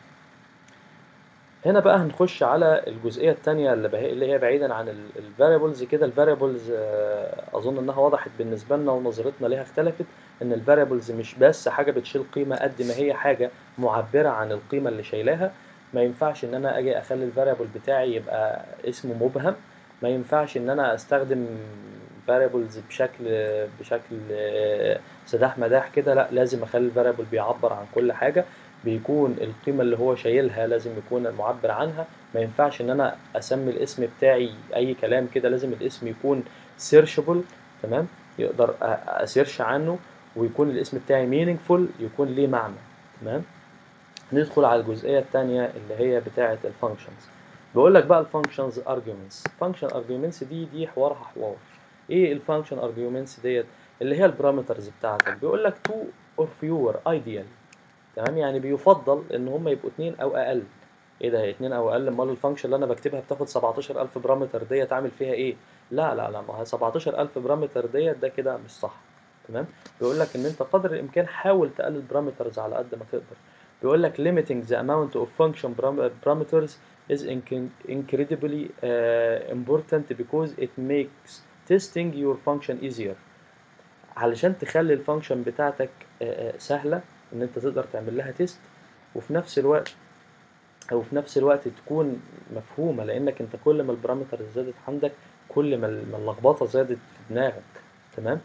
هنا بقى هنخش على الجزئيه الثانيه اللي, اللي هي بعيدا عن الفاريبلز كده. الفاريبلز اظن انها وضحت بالنسبه لنا ونظرتنا ليها اختلفت، ان الفاريبلز مش بس حاجه بتشيل قيمه قد ما هي حاجه معبره عن القيمه اللي شايلاها. ما ينفعش ان انا اجي اخلي الفاريبل بتاعي يبقى اسمه مبهم، ما ينفعش ان انا استخدم فاريبلز بشكل بشكل سداح مداح كده، لا لازم اخلي الفاريبل بيعبر عن كل حاجه، بيكون القيمة اللي هو شايلها لازم يكون المعبر عنها. ما ينفعش ان انا اسمي الاسم بتاعي اي كلام كده، لازم الاسم يكون سيرشبل، تمام، يقدر اسيرش عنه، ويكون الاسم بتاعي meaningful، يكون ليه معنى، تمام. ندخل على الجزئية الثانية اللي هي بتاعة الفانكشنز. بيقول لك بقى الفانكشنز arguments. فانكشن arguments دي دي حوارها حوار. ايه الفانكشن arguments ديت؟ اللي هي البارامترز بتاعتك. بيقول لك two or fewer ideal، تمام، يعني بيفضل ان هم يبقوا اتنين او اقل. ايه ده، هي اتنين او اقل؟ امال الفانكشن اللي انا بكتبها بتاخد سبعتاشر الف بارامتر ديت اعمل فيها ايه؟ لا لا لا، ما هي سبعتاشر الف بارامتر ديت ده كده مش صح، تمام. بيقول لك ان انت قدر الامكان حاول تقلل بارامترز على قد ما تقدر. بيقول لك limiting the amount of function parameters is incredibly uh, important because it makes testing your function easier. علشان تخلي الفانكشن بتاعتك uh, uh, سهله ان انت تقدر تعمل لها تيست، وفي نفس الوقت او في نفس الوقت تكون مفهومه، لانك انت كل ما البارامتر زادت عندك كل ما اللخبطه زادت في دماغك، تمام.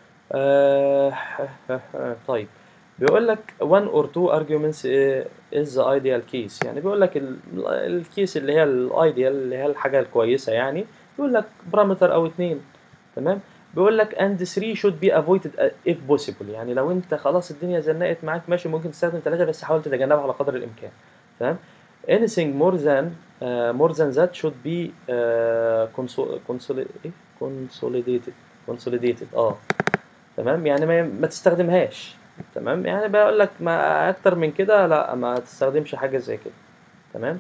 آه طيب بيقول لك one or two arguments is the ideal case، يعني بيقول لك الكيس اللي هي الايديال اللي هي الحاجه الكويسه، يعني بيقول لك بارامتر او اتنين، تمام. بيقول لك and three should be avoided if possible، يعني لو انت خلاص الدنيا زنقت معاك ماشي ممكن تستخدم ثلاثة، بس حاول تتجنبها على قدر الامكان، تمام. anything more than uh, more than that should be uh, consol- consoli- إيه؟ consolidated consolidated اه تمام، يعني ما ما تستخدمهاش. تمام، يعني بقول لك ما اكتر من كده لا، ما تستخدمش حاجه زي كده. تمام.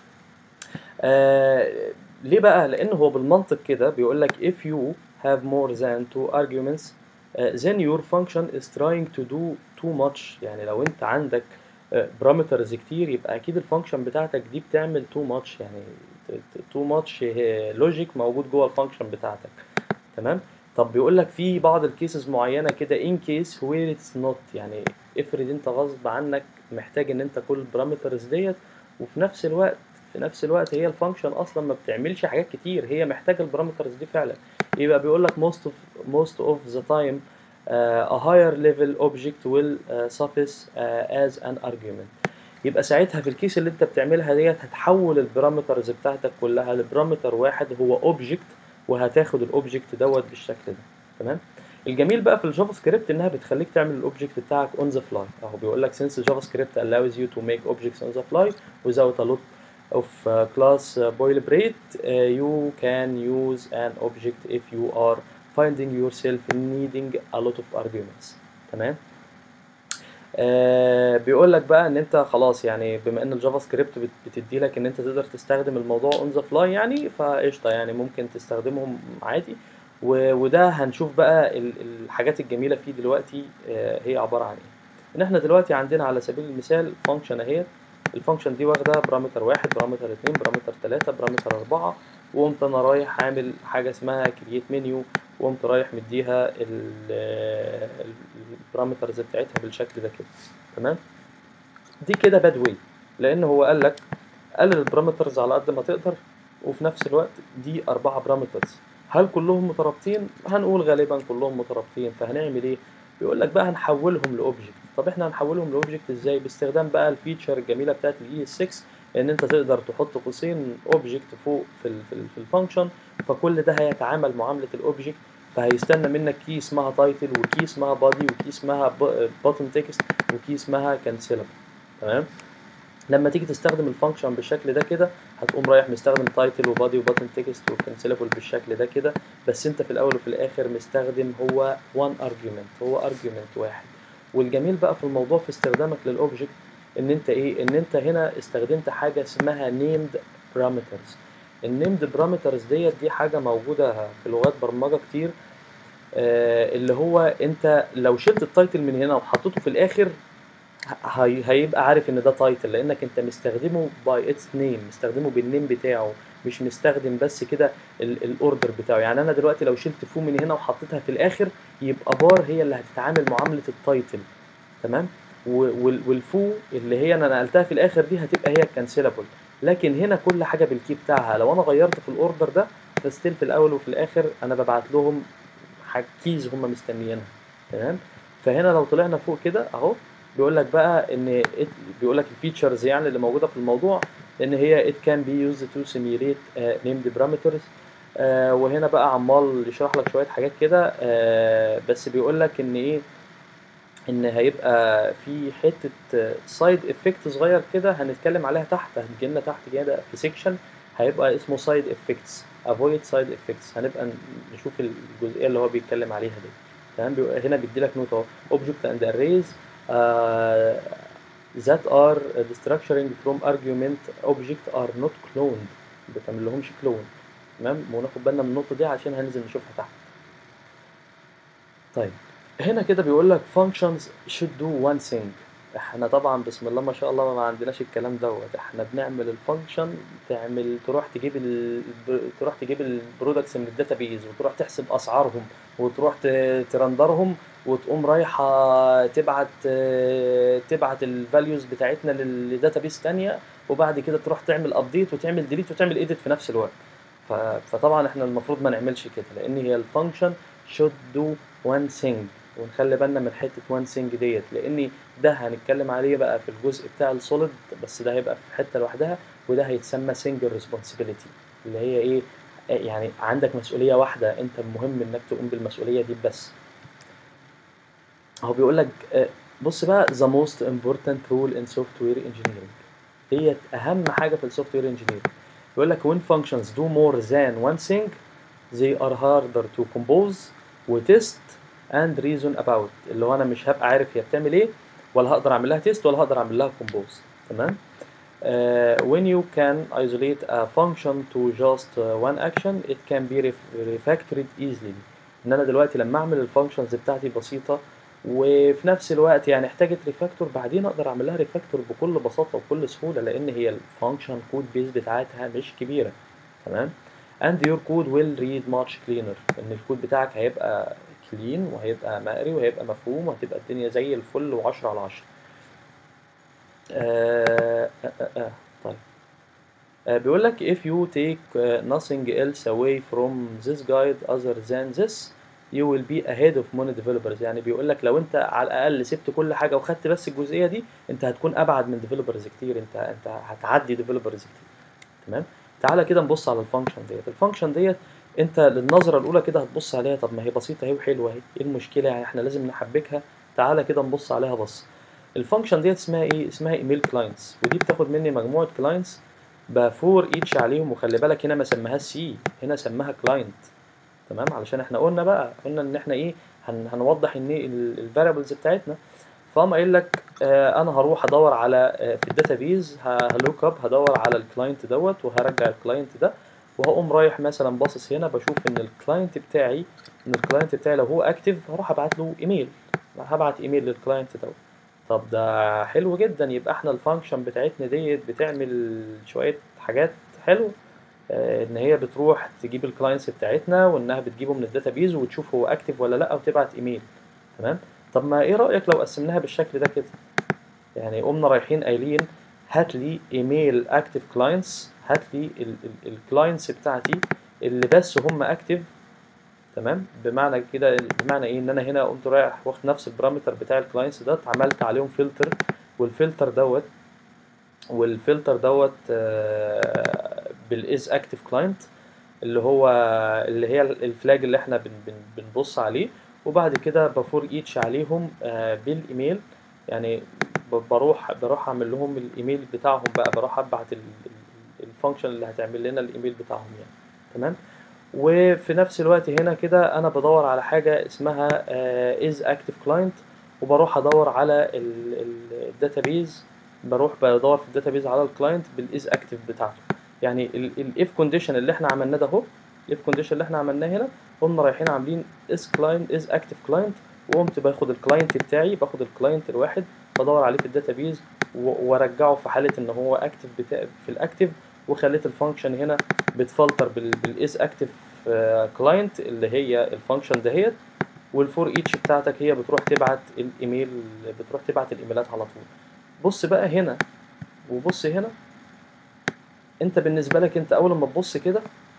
آه ليه بقى؟ لان هو بالمنطق كده بيقول لك if you have more than two arguments uh, then your function is trying to do too much. يعني لو انت عندك بارامترز كتير يبقى اكيد الفانكشن بتاعتك دي بتعمل too much، يعني too much لوجيك موجود جوه الفانكشن بتاعتك. تمام. طب بيقول لك في بعض الكيسز معينه كده in case where it's not، يعني افرض انت غصب عنك محتاج ان انت كل البارامترز ديت، وفي نفس الوقت في نفس الوقت هي الفانكشن اصلا ما بتعملش حاجات كتير، هي محتاجه البارامترز دي فعلا. يبقى بيقول لك most of most of the time uh, a higher level object will uh, suffice uh, as an argument. يبقى ساعتها في الكيس اللي انت بتعملها ديت هتحول البارامترز بتاعتك كلها لبارامتر واحد هو اوبجكت، وهتاخد الاوبجكت دوت بالشكل ده. تمام. الجميل بقى في الجافا سكريبت انها بتخليك تعمل الاوبجكت بتاعك اون ذا فلاي. اهو بيقول لك since Java script allows you to make objects on the fly without a lot of uh, class uh, boilerplate uh, you can use an object if you are finding yourself needing a lot of arguments. تمام. آه بيقول لك بقى ان انت خلاص، يعني بما ان الجافا سكريبت بت- بتدي لك ان انت تقدر تستخدم الموضوع اون ذا فلاي، يعني فقشطه يعني ممكن تستخدمهم عادي. و- وده هنشوف بقى ال- الحاجات الجميله فيه دلوقتي آه هي عباره عن ايه. ان احنا دلوقتي عندنا على سبيل المثال فانكشن اهي. الفانكشن دي واخده بارامتر واحد، بارامتر اتنين، بارامتر تلاته، بارامتر اربعه. وقمت انا رايح عامل حاجه اسمها كرييت منيو، وقمت رايح مديها البارامترز بتاعتها بالشكل ده كده. تمام. دي كده باد واي، لان هو قال لك قلل البارامترز على قد ما تقدر، وفي نفس الوقت دي اربعه بارامترز. هل كلهم مترابطين؟ هنقول غالبا كلهم مترابطين. فهنعمل ايه؟ بيقول لك بقى هنحولهم لاوبجكت. طب احنا هنحولهم لاوبجكت ازاي؟ باستخدام بقى الفيتشر الجميله بتاعت الاي اس ستة، ان انت تقدر تحط قوسين اوبجكت فوق في ال في, ال في الفانكشن، فكل ده هيتعامل معامله الاوبجكت. فهيستنى منك كي اسمها تايتل، وكي اسمها بادي، وكي اسمها بوتن تكست، وكي اسمها كانسلبل. تمام. لما تيجي تستخدم الفانكشن بالشكل ده كده هتقوم رايح مستخدم تايتل وبادي وباتن تكست وكانسلبل بالشكل ده كده، بس انت في الاول وفي الاخر مستخدم هو وان ارجيومنت، هو ارجيومنت واحد. والجميل بقى في الموضوع في استخدامك للاوبجكت ان انت ايه؟ ان انت هنا استخدمت حاجه اسمها named parameters. النيمد بارامترز ديت دي حاجه موجوده في لغات برمجه كتير. آه اللي هو انت لو شلت التايتل من هنا وحطيته في الاخر هي هيبقى عارف ان ده تايتل، لانك انت مستخدمه باي اتس نيم، مستخدمه بالنيم بتاعه، مش مستخدم بس كده الاوردر بتاعه. يعني انا دلوقتي لو شلت فو من هنا وحطيتها في الاخر يبقى بار هي اللي هتتعامل معامله التايتل. تمام. و- وال- والفو اللي هي انا نقلتها في الاخر دي هتبقى هي الكانسلبل. لكن هنا كل حاجه بالكي بتاعها، لو انا غيرت في الاوردر ده فستيل في الاول وفي الاخر انا ببعت لهم كيز هم مستنيينها. تمام. فهنا لو طلعنا فوق كده اهو بيقول لك بقى ان it- بيقول لك الفيتشرز يعني اللي موجوده في الموضوع ان هي it can be used to simulate uh, named parameters. آه وهنا بقى عمال يشرح لك شويه حاجات كده. آه بس بيقول لك ان ايه؟ ان هيبقى في حته سايد افكت صغير كده هنتكلم عليها تحت، هتجي لنا تحت كده في سيكشن هيبقى اسمه سايد افكتس، افويد سايد افكتس. هنبقى نشوف الجزئيه اللي هو بيتكلم عليها دي. تمام. بيبقى هنا بيدي لك نوت اهو object and arrays uh, that are structuring from argument object are not cloned، ما بتعمل لهمش كلون. تمام. وناخد بالنا من النقطه دي عشان هننزل نشوفها تحت. طيب هنا كده بيقول لك functions should do one thing. احنا طبعا بسم الله ما شاء الله ما عندناش الكلام دوت. احنا بنعمل الفانكشن تعمل تروح تجيب ال... تروح تجيب البرودكتس من الداتابيز، وتروح تحسب اسعارهم، وتروح ت- ترندرهم، وتقوم رايحه تبعت تبعت الفاليوز بتاعتنا للداتابيز تانية، وبعد كده تروح تعمل ابديت وتعمل ديليت وتعمل ايديت في نفس الوقت. ف- فطبعا احنا المفروض ما نعملش كده، لان هي الفانكشن should do one thing. ونخلي بالنا من حته one thing ديت، لان ده هنتكلم عليه بقى في الجزء بتاع السوليد، بس ده هيبقى في حته لوحدها. وده هيتسمى single responsibility، اللي هي ايه؟ آه يعني عندك مسؤوليه واحده، انت المهم انك تقوم بالمسؤوليه دي بس. هو بيقول لك آه، بص بقى the most important rule in software engineering ديت اهم حاجه في السوفت وير انجينير. بيقول لك when functions do more than one thing they are harder to compose وتست and reason about، اللي هو انا مش هبقى عارف هي بتعمل ايه، ولا هقدر اعمل لها تيست، ولا هقدر اعمل لها compose. تمام. Uh, when you can isolate a function to just uh, one action it can be ref refactored easily. ان انا دلوقتي لما اعمل الفانكشنز بتاعتي بسيطه وفي نفس الوقت يعني احتاجت ريفاكتور، بعدين اقدر اعمل لها ريفاكتور بكل بساطه وبكل سهوله، لان هي الفانكشن كود بيز بتاعتها مش كبيره. تمام. and your code will read much cleaner، ان الكود بتاعك هيبقى كلين وهيبقى مقري وهيبقى مفهوم وهتبقى الدنيا زي الفل وعشرة على عشرة. آه آه آه آه. طيب آه بيقول لك if you take uh, nothing else away from this guide other than this you will be ahead of many developers. يعني بيقول لك لو انت على الاقل سبت كل حاجه وخدت بس الجزئيه دي انت هتكون ابعد من ديفلوبرز كتير، انت انت هتعدي ديفلوبرز كتير. تمام. تعالى كده نبص على الفانكشن ديت. الفانكشن ديت انت للنظره الاولى كده هتبص عليها، طب ما هي بسيطه اهي وحلوه اهي، ايه المشكله يعني احنا لازم نحبكها؟ تعالى كده نبص عليها بص. الفانكشن ديت اسمها ايه؟ اسمها ايميل كلاينتس، ودي بتاخد مني مجموعه كلاينتس بفور ايتش عليهم، وخلي بالك هنا ما سماهاش سي، هنا سماها كلاينت. تمام. علشان احنا قلنا بقى قلنا ان احنا ايه هن هنوضح ان الفاريبلز بتاعتنا. فقام قايل لك آه انا هروح ادور على آه في الداتابيز، هلوك اب هدور على الكلاينت دوت وهرجع الكلاينت ده، وهقوم رايح مثلا باصص هنا بشوف ان الكلاينت بتاعي ان الكلاينت بتاعي لو هو اكتف هروح ابعت له ايميل، هبعت ايميل للكلاينت دوت. طب ده حلو جدا، يبقى احنا الفانكشن بتاعتنا ديت بتعمل شويه حاجات حلوه، آه ان هي بتروح تجيب الكلاينتس بتاعتنا وانها بتجيبه من الداتابيز وتشوف هو اكتف ولا لا وتبعت ايميل. تمام. طب ما ايه رايك لو قسمناها بالشكل ده كده؟ يعني قمنا رايحين قايلين هات لي ايميل اكتف كلاينتس، هات لي الكلاينتس بتاعتي اللي بس هم اكتف. تمام. بمعنى كده بمعنى ايه؟ ان انا هنا قمت رايح واخد نفس البارامتر بتاع الكلاينتس ده، عملت عليهم فلتر، والفلتر دوت والفلتر دوت آه بالاز اكتف كلاينت اللي هو اللي هي الفلاج اللي احنا بن بن بنبص عليه، وبعد كده بفور ايتش عليهم آه بالايميل. يعني بروح بروح اعمل لهم الايميل بتاعهم بقى، بروح ابعت الفانكشن اللي هتعمل لنا الايميل بتاعهم يعني. تمام. وفي نفس الوقت هنا كده انا بدور على حاجه اسمها از اكتف كلاينت، وبروح ادور على الداتابيز، بروح بدور في الداتابيز على الكلاينت بالاز اكتف بتاعته. يعني الاف كونديشن اللي احنا عملناه ده اهو، الاف كونديشن اللي احنا عملناه هنا قمنا رايحين عاملين از كلاينت از اكتف كلاينت، وقمت باخد الكلاينت بتاعي، باخد الكلاينت الواحد بدور عليه في الداتابيز وارجعه في حاله ان هو اكتف بتاع في الاكتف، وخليت الفانكشن هنا بتفلتر بالاز اكتف كلاينت اللي هي الفانكشن دهيت، والفور ايتش بتاعتك هي بتروح تبعت الايميل، بتروح تبعت الايميلات على طول. بص بقى هنا وبص هنا، انت بالنسبه لك انت اول ما تبص كده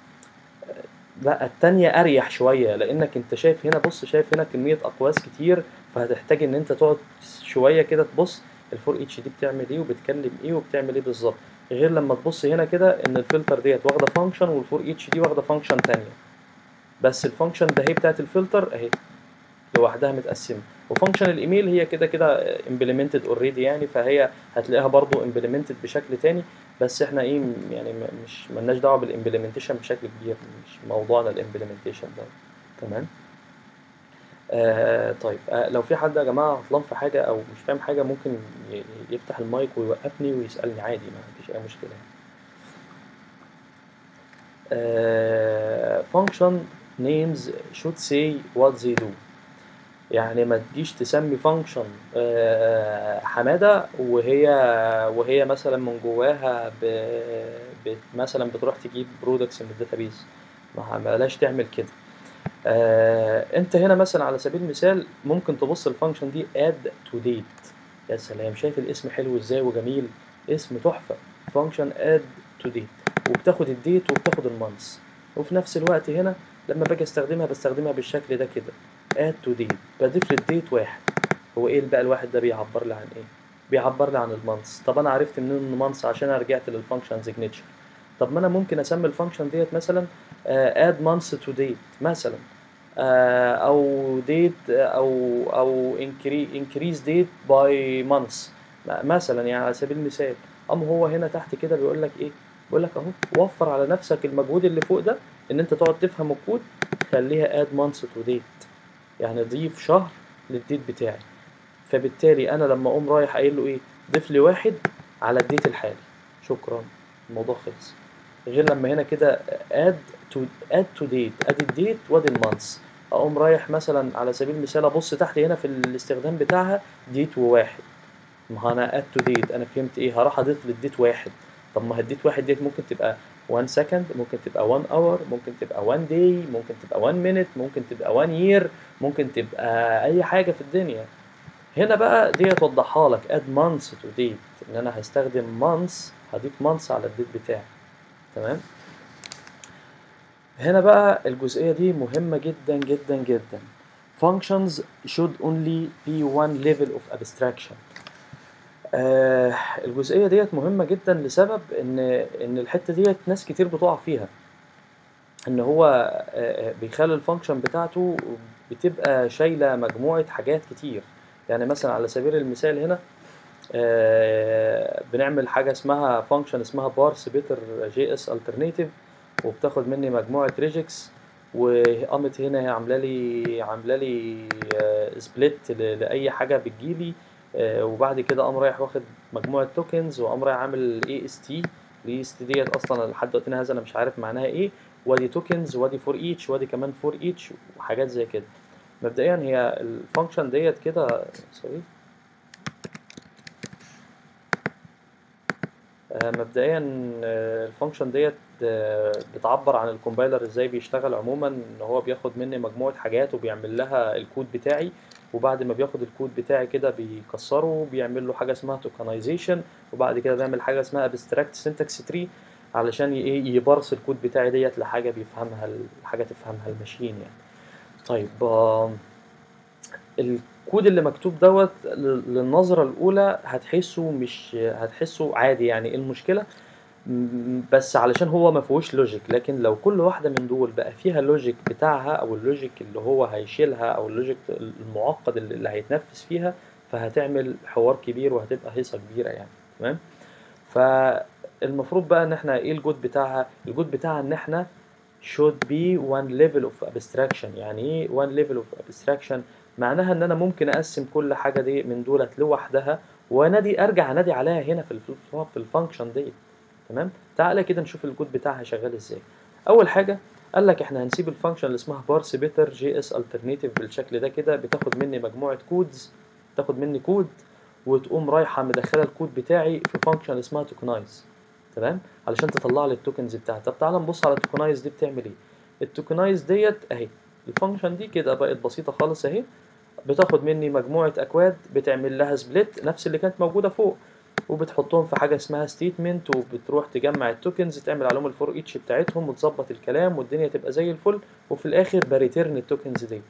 لا التانية اريح شويه، لانك انت شايف هنا، بص شايف هنا كميه اقواس كتير، فهتحتاج ان انت تقعد شويه كده تبص الفور اتش دي بتعمل ايه وبتكلم ايه وبتعمل ايه بالظبط، غير لما تبص هنا كده ان الفلتر ديت واخده فانكشن والفور اتش دي واخده فانكشن تانية، بس الفانكشن ده هي بتاعت الفلتر اهي لوحدها متقسمه، وفانكشن الايميل هي كده كده امبلمنتد اوريدي يعني، فهي هتلاقيها برضو امبلمنتد بشكل تاني، بس احنا ايه يعني مش مالناش دعوه بالامبلمنتيشن بشكل كبير، مش موضوعنا الامبلمنتيشن ده. تمام. آه طيب آه لو في حد يا جماعه عطلان في حاجه او مش فاهم حاجه ممكن يفتح المايك ويوقفني ويسالني عادي، ما فيش اي مشكله. آه function names should say what they do. يعني ما تجيش تسمي فانكشن حماده وهي وهي مثلا من جواها ب... ب... مثلا بتروح تجيب برودكتس من الداتابيز، ما بلاش تعمل كده. آه انت هنا مثلا على سبيل المثال ممكن تبص الفانكشن دي add to date. يا سلام، شايف الاسم حلو ازاي وجميل، اسم تحفه، فانكشن add to date، وبتاخد الديت وبتاخد المانث، وفي نفس الوقت هنا لما باجي استخدمها بستخدمها بالشكل ده كده add to date، بضيف للديت واحد. هو ايه بقى الواحد ده بيعبر لي عن ايه؟ بيعبر لي عن المانث. طب انا عرفت منين ان مانث؟ عشان انا رجعت للفانكشن سيجنتشر. طب ما انا ممكن اسمي الفانكشن ديت مثلا add months to date مثلا، او date او او increase date by months مثلا، يعني على سبيل المثال. قام هو هنا تحت كده بيقول لك ايه، بيقول لك اهو وفر على نفسك المجهود اللي فوق ده ان انت تقعد تفهم الكود، خليها اد مانث تو ديت، يعني ضيف شهر للديت بتاعي. فبالتالي انا لما اقوم رايح قايل له ايه، ضيف لي واحد على الديت الحالي، شكرا، الموضوع خلص. غير لما هنا كده اد تو اد تو ديت، ادي الديت وادي المانث، اقوم رايح مثلا على سبيل المثال ابص تحت هنا في الاستخدام بتاعها ديت وواحد، ما هو انا اد تو ديت انا فهمت ايه، هروح اضيف للديت واحد. طب ما الديت واحد ديت ممكن تبقى واحد سكند، ممكن تبقى واحد اور، ممكن تبقى واحد داي، ممكن تبقى واحد مينيت، ممكن تبقى واحد يير، ممكن تبقى اي حاجه في الدنيا. هنا بقى دي توضحها لك اد مانث تو ديت، ان انا هستخدم مانث، هضيف مانث على الديت بتاعي. تمام. هنا بقى الجزئيه دي مهمه جدا جدا جدا. functions should only be one level of abstraction. آه الجزئيه ديت مهمه جدا لسبب ان ان الحته ديت ناس كتير بتقع فيها، ان هو آه بيخلي الفانكشن بتاعته بتبقى شايله مجموعه حاجات كتير. يعني مثلا على سبيل المثال هنا آه بنعمل حاجه اسمها فانكشن اسمها بارس بيتر جي اس الترناتيف، وبتاخد مني مجموعه ريجكس، وقامت هنا عامله لي عامله لي آه سبليت لاي حاجه بتجيلي، آه وبعد كده قام رايح واخد مجموعه توكنز وقام رايح عامل اي اس تي. الاي اس تي ديت اصلا لحد وقتنا هذا انا مش عارف معناها ايه، وادي توكنز وادي فور ايتش وادي كمان فور ايتش وحاجات زي كده. مبدئيا هي الفانكشن ديت كده سوري مبدئيا الفانكشن ديت بتعبر عن الكومبايلر ازاي بيشتغل عموما، ان هو بياخد مني مجموعه حاجات وبيعمل لها الكود بتاعي، وبعد ما بياخد الكود بتاعي كده بيكسره بيعمل له حاجه اسمها توكنايزيشن، وبعد كده بيعمل حاجه اسمها ابستراكت سينتاكس تري علشان ايه يبرس الكود بتاعي ديت لحاجه بيفهمها حاجه تفهمها الماشين يعني. طيب الكود اللي مكتوب دوت للنظرة الأولى هتحسه مش هتحسه عادي، يعني ايه المشكلة؟ بس علشان هو ما فيهوش لوجيك، لكن لو كل واحدة من دول بقى فيها لوجيك بتاعها أو اللوجيك اللي هو هيشيلها أو اللوجيك المعقد اللي هيتنفذ فيها، فهتعمل حوار كبير وهتبقى هيصة كبيرة يعني. تمام. فالمفروض بقى ان احنا ايه الجود بتاعها؟ الجود بتاعها ان احنا should be one level of abstraction. يعني ايه one level of abstraction؟ معناها ان انا ممكن اقسم كل حاجه دي من دولت لوحدها وانادي ارجع انادي عليها هنا في في الفانكشن دي. تمام. تعالى كده نشوف الكود بتاعها شغال ازاي. اول حاجه قال لك احنا هنسيب الفانكشن اللي اسمها بارس بيتر جي اس الترناتيف بالشكل ده كده، بتاخد مني مجموعه كودز، تاخد مني كود وتقوم رايحه مدخله الكود بتاعي في فانكشن اسمها توكنايز. تمام. علشان تطلع لي التوكنز بتاعتها. طب تعالى نبص على التوكنايز دي بتعمل ايه. التوكنايز ديت اهي الفانكشن دي كده بقت بسيطه خالص اهي، بتاخد مني مجموعه اكواد بتعمل لها سبليت نفس اللي كانت موجوده فوق، وبتحطهم في حاجه اسمها ستيتمنت، وبتروح تجمع التوكنز تعمل عليهم الفور ايتش بتاعتهم وتظبط الكلام والدنيا تبقى زي الفل، وفي الاخر بريتيرن التوكنز دي.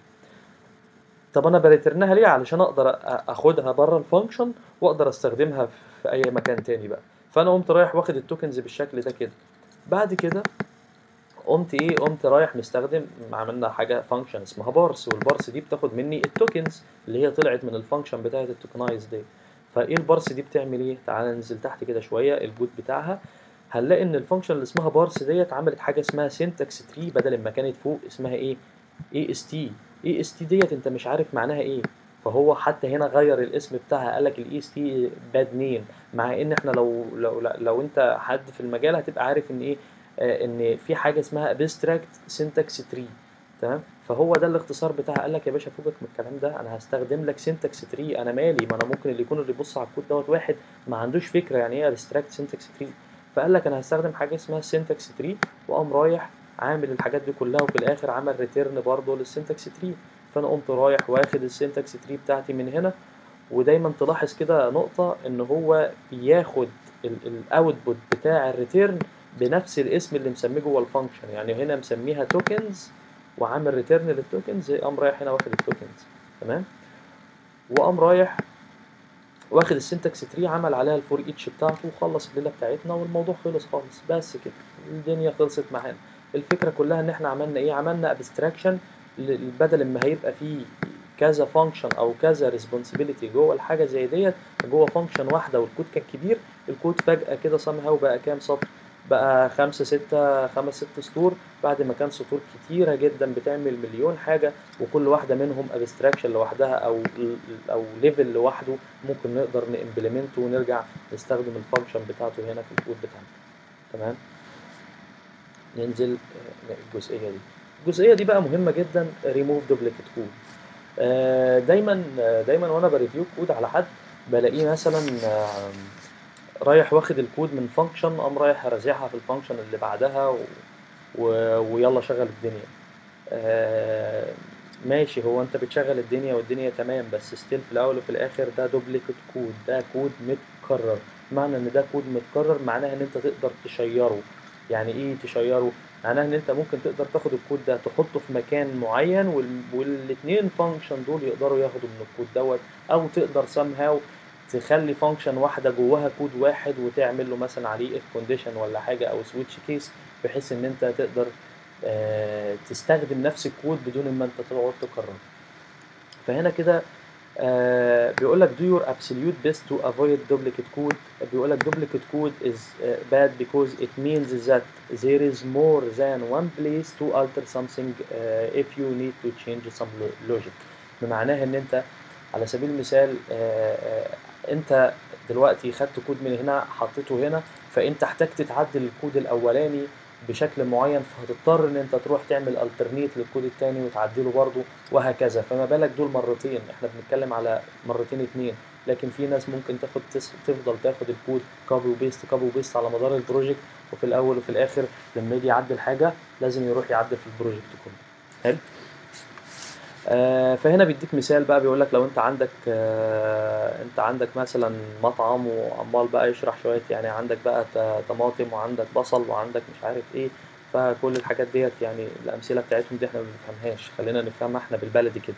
طب انا بريترنها ليه؟ علشان اقدر اخدها بره الفانكشن واقدر استخدمها في اي مكان تاني بقى. فانا قمت رايح واخد التوكنز بالشكل ده كده. بعد كده قمت ايه، قمت رايح مستخدم، عملنا حاجه فانكشن اسمها بارس، والبارس دي بتاخد مني التوكنز اللي هي طلعت من الفانكشن بتاعه التوكنايز دي. فايه البارس دي بتعمل ايه؟ تعال ننزل تحت كده شويه الجود بتاعها، هنلاقي ان الفانكشن اللي اسمها بارس ديت عملت حاجه اسمها سينتاكس تري بدل ما كانت فوق اسمها ايه، اي اس تي. اي اس تي ديت انت مش عارف معناها ايه، فهو حتى هنا غير الاسم بتاعها، قال لك الاي اس تي باد نيم، مع ان احنا لو لو لو انت حد في المجال هتبقى عارف ان ايه، آه ان في حاجه اسمها ابستراكت سينتاكس تري. تمام. فهو ده الاختصار بتاعها، قال لك يا باشا فوقك من الكلام ده، انا هستخدم لك سينتاكس تري، انا مالي، ما انا ممكن اللي يكون اللي يبص على الكود دوت واحد ما عندوش فكره يعني ايه ابستراكت سينتاكس تري. فقال لك انا هستخدم حاجه اسمها سينتاكس تري، وقام رايح عامل الحاجات دي كلها، وفي الاخر عمل ريتيرن برضه للسينتاكس تري. فانا قمت رايح واخد السينتاكس تري بتاعتي من هنا. ودايما تلاحظ كده نقطه ان هو بياخد الاوتبوت بتاع الريتيرن بنفس الاسم اللي مسميه جوه الفانكشن، يعني هنا مسميها توكنز وعامل ريتيرن للتوكنز، قام رايح هنا واخد التوكنز. تمام. وقام رايح واخد السنتكس تري عمل عليها الفور ايتش بتاعته وخلص الليله بتاعتنا والموضوع خلص خالص. بس كده الدنيا خلصت معانا. الفكره كلها ان احنا عملنا ايه، عملنا ابستراكشن بدل ما هيبقى فيه كذا فانكشن او كذا ريسبونسبيلتي جوه الحاجه زي ديت جوه فانكشن واحده والكود كان كبير، الكود فجاه كده somehow بقى كام سطر؟ بقى خمسة ستة خمس ست سطور بعد ما كان سطور كتيرة جدا بتعمل مليون حاجة، وكل واحدة منهم ابستراكشن لوحدها أو أو ليفل لوحده ممكن نقدر نimplementه ونرجع نستخدم الفانكشن بتاعته هنا في الكود بتاعنا. تمام؟ ننزل الجزئية دي. الجزئية دي بقى مهمة جدا، remove duplicate code. دايما دايما وأنا بريفيو كود على حد بلاقيه مثلا رايح واخد الكود من فانكشن قام رايح رازعها في الفانكشن اللي بعدها و... و... ويلا شغل الدنيا. آه ماشي، هو انت بتشغل الدنيا والدنيا تمام، بس ستيل في الاول وفي الاخر ده دوبليكت كود، ده كود متكرر. معنى ان ده كود متكرر معناها ان انت تقدر تشيره. يعني ايه تشيره؟ معناها ان انت ممكن تقدر تاخد الكود ده تحطه في مكان معين وال... والاتنين فانكشن دول يقدروا ياخدوا من الكود دوت، او تقدر somehow تخلي فانكشن واحده جواها كود واحد وتعمل له مثلا عليه اف كونديشن ولا حاجه او سويتش كيس، بحيث ان انت تقدر آه تستخدم نفس الكود بدون ما انت تقعد تكرر. فهنا كده آه بيقول لك do your absolute best to avoid duplicate code. بيقول لك duplicate code is uh, bad because it means that there is more than one place to alter something uh, if you need to change some logic. بمعناها ان انت على سبيل المثال آه آه انت دلوقتي خدت كود من هنا حطيته هنا، فانت احتجت تعدل الكود الاولاني بشكل معين، فهتضطر ان انت تروح تعمل الترنيت للكود التاني وتعدله برضه وهكذا. فما بالك دول مرتين، احنا بنتكلم على مرتين اتنين، لكن في ناس ممكن تاخد تفضل تاخد الكود كوبي وبيست كوبي وبيست على مدار البروجكت، وفي الاول وفي الاخر لما يجي يعدل حاجه لازم يروح يعدل في البروجكت كله. حلو. آه فهنا بيديك مثال بقى، بيقول لك لو انت عندك آه انت عندك مثلا مطعم وعمال بقى يشرح شويه، يعني عندك بقى طماطم وعندك بصل وعندك مش عارف ايه، فكل الحاجات ديت يعني الامثله بتاعتهم دي احنا ما بنفهمهاش، خلينا نفهمها احنا بالبلدي كده.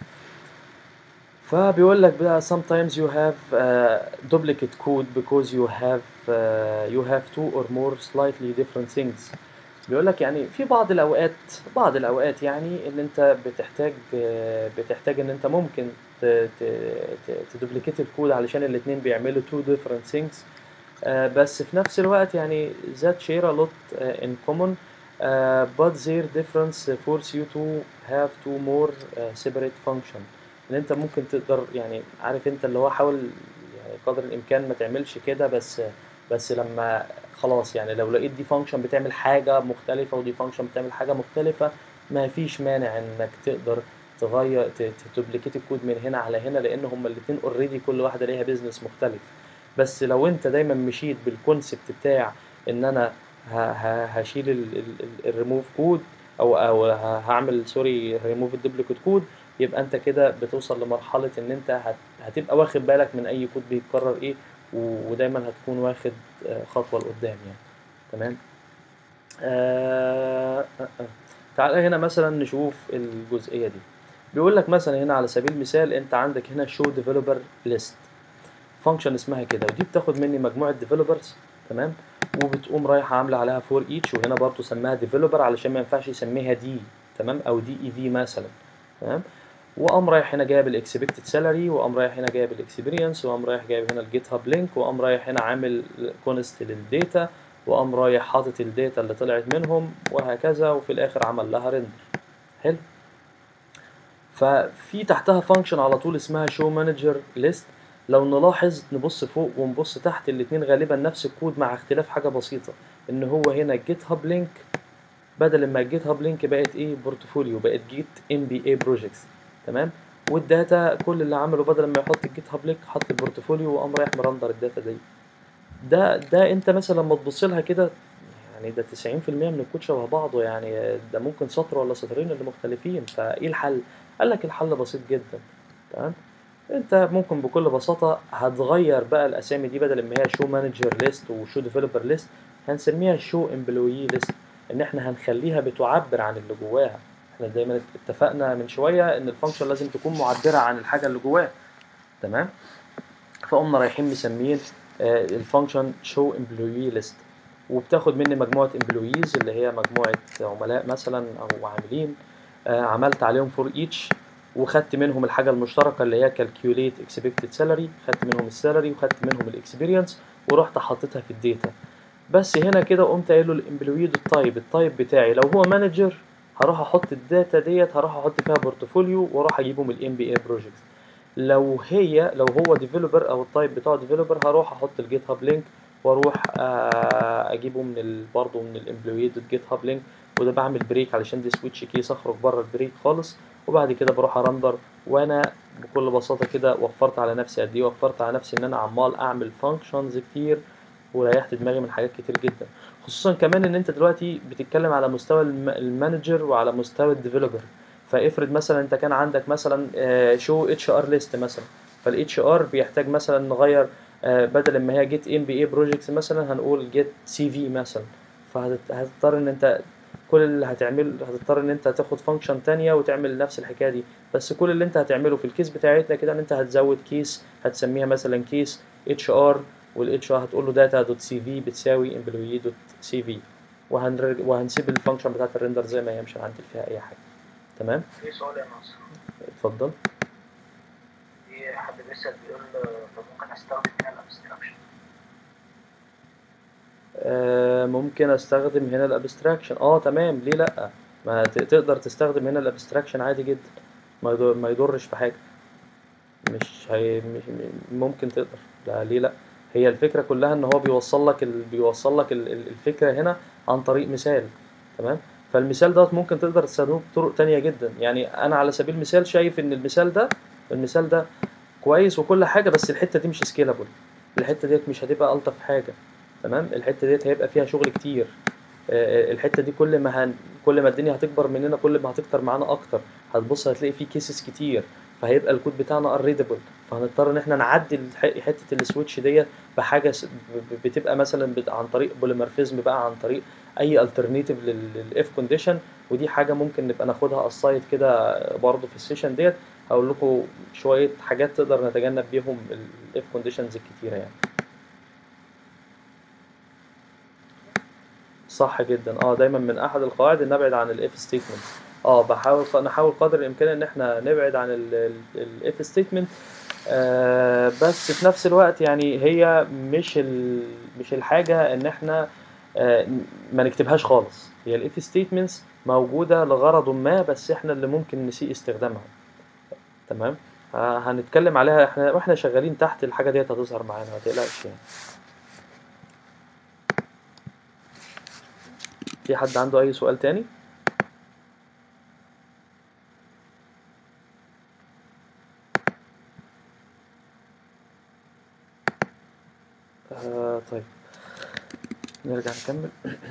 فبيقول لك بقى sometimes you have uh, duplicate code because you have uh, you have two or more slightly different things. بيقول لك يعني في بعض الاوقات بعض الاوقات يعني ان انت بتحتاج بتحتاج ان انت ممكن تدوبليكيت الكود علشان الاثنين بيعملوا two different things، بس في نفس الوقت يعني that share a lot in common but their difference force you to have two more separate function. ان انت ممكن تقدر يعني عارف انت اللي هو حاول يعني قدر الامكان ما تعملش كده، بس بس لما خلاص يعني لو لقيت دي فانكشن بتعمل حاجة مختلفة ودي فانكشن بتعمل حاجة مختلفة، ما فيش مانع انك تقدر تغير تدوبليكيت الكود من هنا على هنا، لان هما الاتنين اوريدي كل واحدة ليها بيزنس مختلف. بس لو انت دايما مشيت بالكونسبت بتاع ان انا هشيل الريموف كود او او هعمل سوري ريموف الدوبليكيت كود، يبقى انت كده بتوصل لمرحلة ان انت هتبقى واخد بالك من اي كود بيتكرر ايه، ودايما هتكون واخد خطوة لقدام يعني. تمام. آه آه آه. تعال هنا مثلا نشوف الجزئية دي. بيقول لك مثلا هنا على سبيل المثال انت عندك هنا show developer list فانكشن اسمها كده، ودي بتاخد مني مجموعة developers. تمام. وبتقوم رايحة عاملة عليها for each، وهنا برضو سماها developer علشان ما ينفعش يسميها دي. تمام. او دي اي في مثلا. تمام. وقام رايح هنا جايب الاكسبكتد سالري، وقام رايح هنا جايب الاكسبيرينس، وقام رايح جايب هنا الجيت هاب لينك، وقام رايح هنا عامل كونست للداتا، وقام رايح حاطط الداتا اللي طلعت منهم وهكذا، وفي الاخر عمل لها ريندر. حلو. ففي تحتها فانكشن على طول اسمها شو مانجر ليست. لو نلاحظ نبص فوق ونبص تحت الاتنين غالبا نفس الكود مع اختلاف حاجه بسيطه، ان هو هنا الجيت هاب لينك بدل ما الجيت هاب لينك بقت ايه بورتفوليو، بقت جيت ام بي اي بروجكتس. تمام. والداتا كل اللي عمله بدل ما يحط الجيت هاب لينك حط البورتفوليو وقام رايح مرندر الداتا دي. ده ده انت مثلا لما تبص لها كده يعني ده تسعين في المية من الكود شبه بعضه، يعني ده ممكن سطر ولا سطرين اللي مختلفين. فايه الحل؟ قال لك الحل بسيط جدا. تمام. انت ممكن بكل بساطه هتغير بقى الاسامي دي، بدل ما هي شو مانجر ليست وشو ديفلوبر ليست هنسميها شو امبلوي ليست، ان احنا هنخليها بتعبر عن اللي جواها. احنا دايما اتفقنا من شويه ان الفانكشن لازم تكون معبره عن الحاجه اللي جواها. تمام. فقمنا رايحين مسمين الفانكشن شو امبلوي ليست، وبتاخد مني مجموعه امبلويز اللي هي مجموعه عملاء مثلا او عاملين، آه عملت عليهم فور ايتش وخدت منهم الحاجه المشتركه اللي هي كالكيوليت اكسبكتد سالري، خدت منهم السالري وخدت منهم الاكسبيرينس ورحت حطيتها في الداتا. بس هنا كده قمت قايل له الامبلوي التايب التايب بتاعي لو هو مانجر هروح احط الداتا ديت، هروح احط فيها بورتفوليو واروح اجيبه من الام بي اي بروجكت. لو هي لو هو ديفلوبر او التايب بتاعه ديفلوبر هروح احط الجيت هاب لينك واروح اجيبه من ال برضه من الامبلوي دوت جيت هاب لينك. وده بعمل بريك علشان دي سويتش كيس اخرج بره البريك خالص، وبعد كده بروح ارندر. وانا بكل بساطه كده وفرت على نفسي قد ايه؟ وفرت على نفسي ان انا عمال اعمل فانكشنز كتير وريحت دماغي من حاجات كتير جدا. خصوصا كمان ان انت دلوقتي بتتكلم على مستوى المانجر وعلى مستوى الديفلوبر. فافرض مثلا انت كان عندك مثلا شو اتش ار ليست مثلا، فالاتش ار بيحتاج مثلا نغير بدل ما هي جيت ام بي اي بروجكتس مثلا هنقول جيت سي في مثلا. فهتضطر ان انت كل اللي هتعمل هتضطر ان انت تاخد فانكشن تانية وتعمل نفس الحكايه دي. بس كل اللي انت هتعمله في الكيس بتاعتنا كده ان انت هتزود كيس هتسميها مثلا كيس اتش ار، والاتش ار هتقول له داتا دوت سي في بتساوي امبلوي دوت سي في، وهنرج... وهنسيب الفانكشن بتاعت الريندر زي ما هي مش هنعدل فيها اي حاجه. تمام. في سؤال يا ناصر. اتفضل. في حد بيسأل بيقول طب ممكن استخدم هنا الابستراكشن؟ آه ممكن استخدم هنا الابستراكشن، اه تمام، ليه لا؟ ما ت- تقدر تستخدم هنا الابستراكشن عادي جدا، ما يضر ما يضرش في حاجه. مش هي مش ممكن تقدر، لا ليه لا؟ هي الفكره كلها ان هو بيوصل لك ال... بيوصل لك ال... ال- الفكره هنا عن طريق مثال. تمام. فالمثال ده ممكن تقدر تستخدمه بطرق تانية جدا. يعني انا على سبيل المثال شايف ان المثال ده المثال ده كويس وكل حاجه، بس الحته دي مش سكيلابل، الحته ديت مش هتبقى الطف حاجه. تمام. الحته ديت هيبقى فيها شغل كتير. آه، الحته دي كل ما هن... كل ما الدنيا هتكبر مننا كل ما هتكتر معانا اكتر. هتبص هتلاقي فيه كيسز كتير، فهيبقى الكود بتاعنا unreadable، فهنضطر ان احنا نعدل ح- حته السويتش ديت بحاجه س- ب- ب- بتبقى مثلا بت- عن طريق بوليمورفيزم بقى، عن طريق اي الترناتيف للاف كونديشن. ودي حاجه ممكن نبقى ناخدها السايد كده برضه في السيشن ديت. هقول لكم شويه حاجات تقدر نتجنب بيهم الاف كونديشنز الكتيره يعني. صح جدا. اه دايما من احد القواعد ان نبعد عن الاف ستيتمنت. اه بحاول نحاول قدر الامكان ان احنا نبعد عن الاف ستيتمنت. آه بس في نفس الوقت يعني هي مش ال... مش الحاجه ان احنا آه ما نكتبهاش خالص. هي الاف ستيتمنتس موجوده لغرض ما، بس احنا اللي ممكن نسيء استخدامها. تمام. آه هنتكلم عليها احنا واحنا شغالين تحت، الحاجه ديت هتظهر معانا ما تقلقش يعني. في حد عنده اي سؤال تاني؟ آه طيب نرجع نكمل.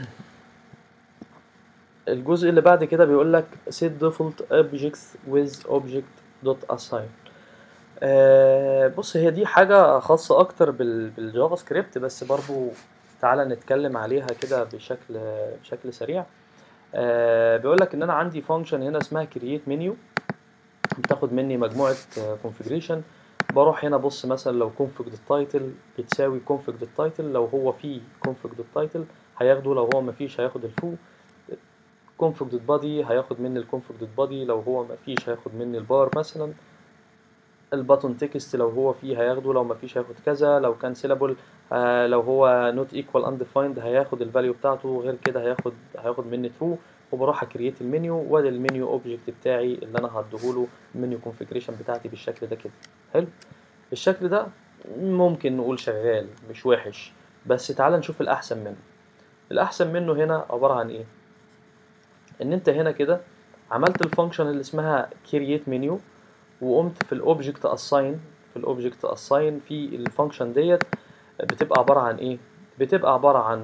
الجزء اللي بعد كده بيقول لك set default objects with object dot assign. آه بص هي دي حاجة خاصة أكتر بال بالجافا سكريبت، بس برضو تعالى نتكلم عليها كده بشكل بشكل سريع. آه بيقول لك إن أنا عندي function هنا اسمها create menu، بتاخد مني مجموعة configuration. بروح هنا بص مثلا لو config title بتساوي config title، لو هو فيه config title هياخده، لو هو مفيش هياخد الفو. config body هياخد مني الconfig body، لو هو مفيش هياخد مني البار مثلا. الباتون تكست لو هو فيه هياخده، لو مفيش هياخد كذا. لو كان سيلابل آه لو هو not equal undefined هياخد الفاليو بتاعته، غير كده هياخد هياخد مني true. وبروح اكريت المنيو، وادي المنيو اوبجكت بتاعي اللي انا هديهوله المنيو كونفيجريشن بتاعتي بالشكل ده كده. حلو. الشكل ده ممكن نقول شغال مش وحش، بس تعال نشوف الاحسن منه. الاحسن منه هنا عباره عن ايه؟ ان انت هنا كده عملت الفانكشن اللي اسمها create menu، وقمت في الاوبجكت assign في الاوبجكت assign في الفانكشن ديت بتبقى عباره عن ايه؟ بتبقى عباره عن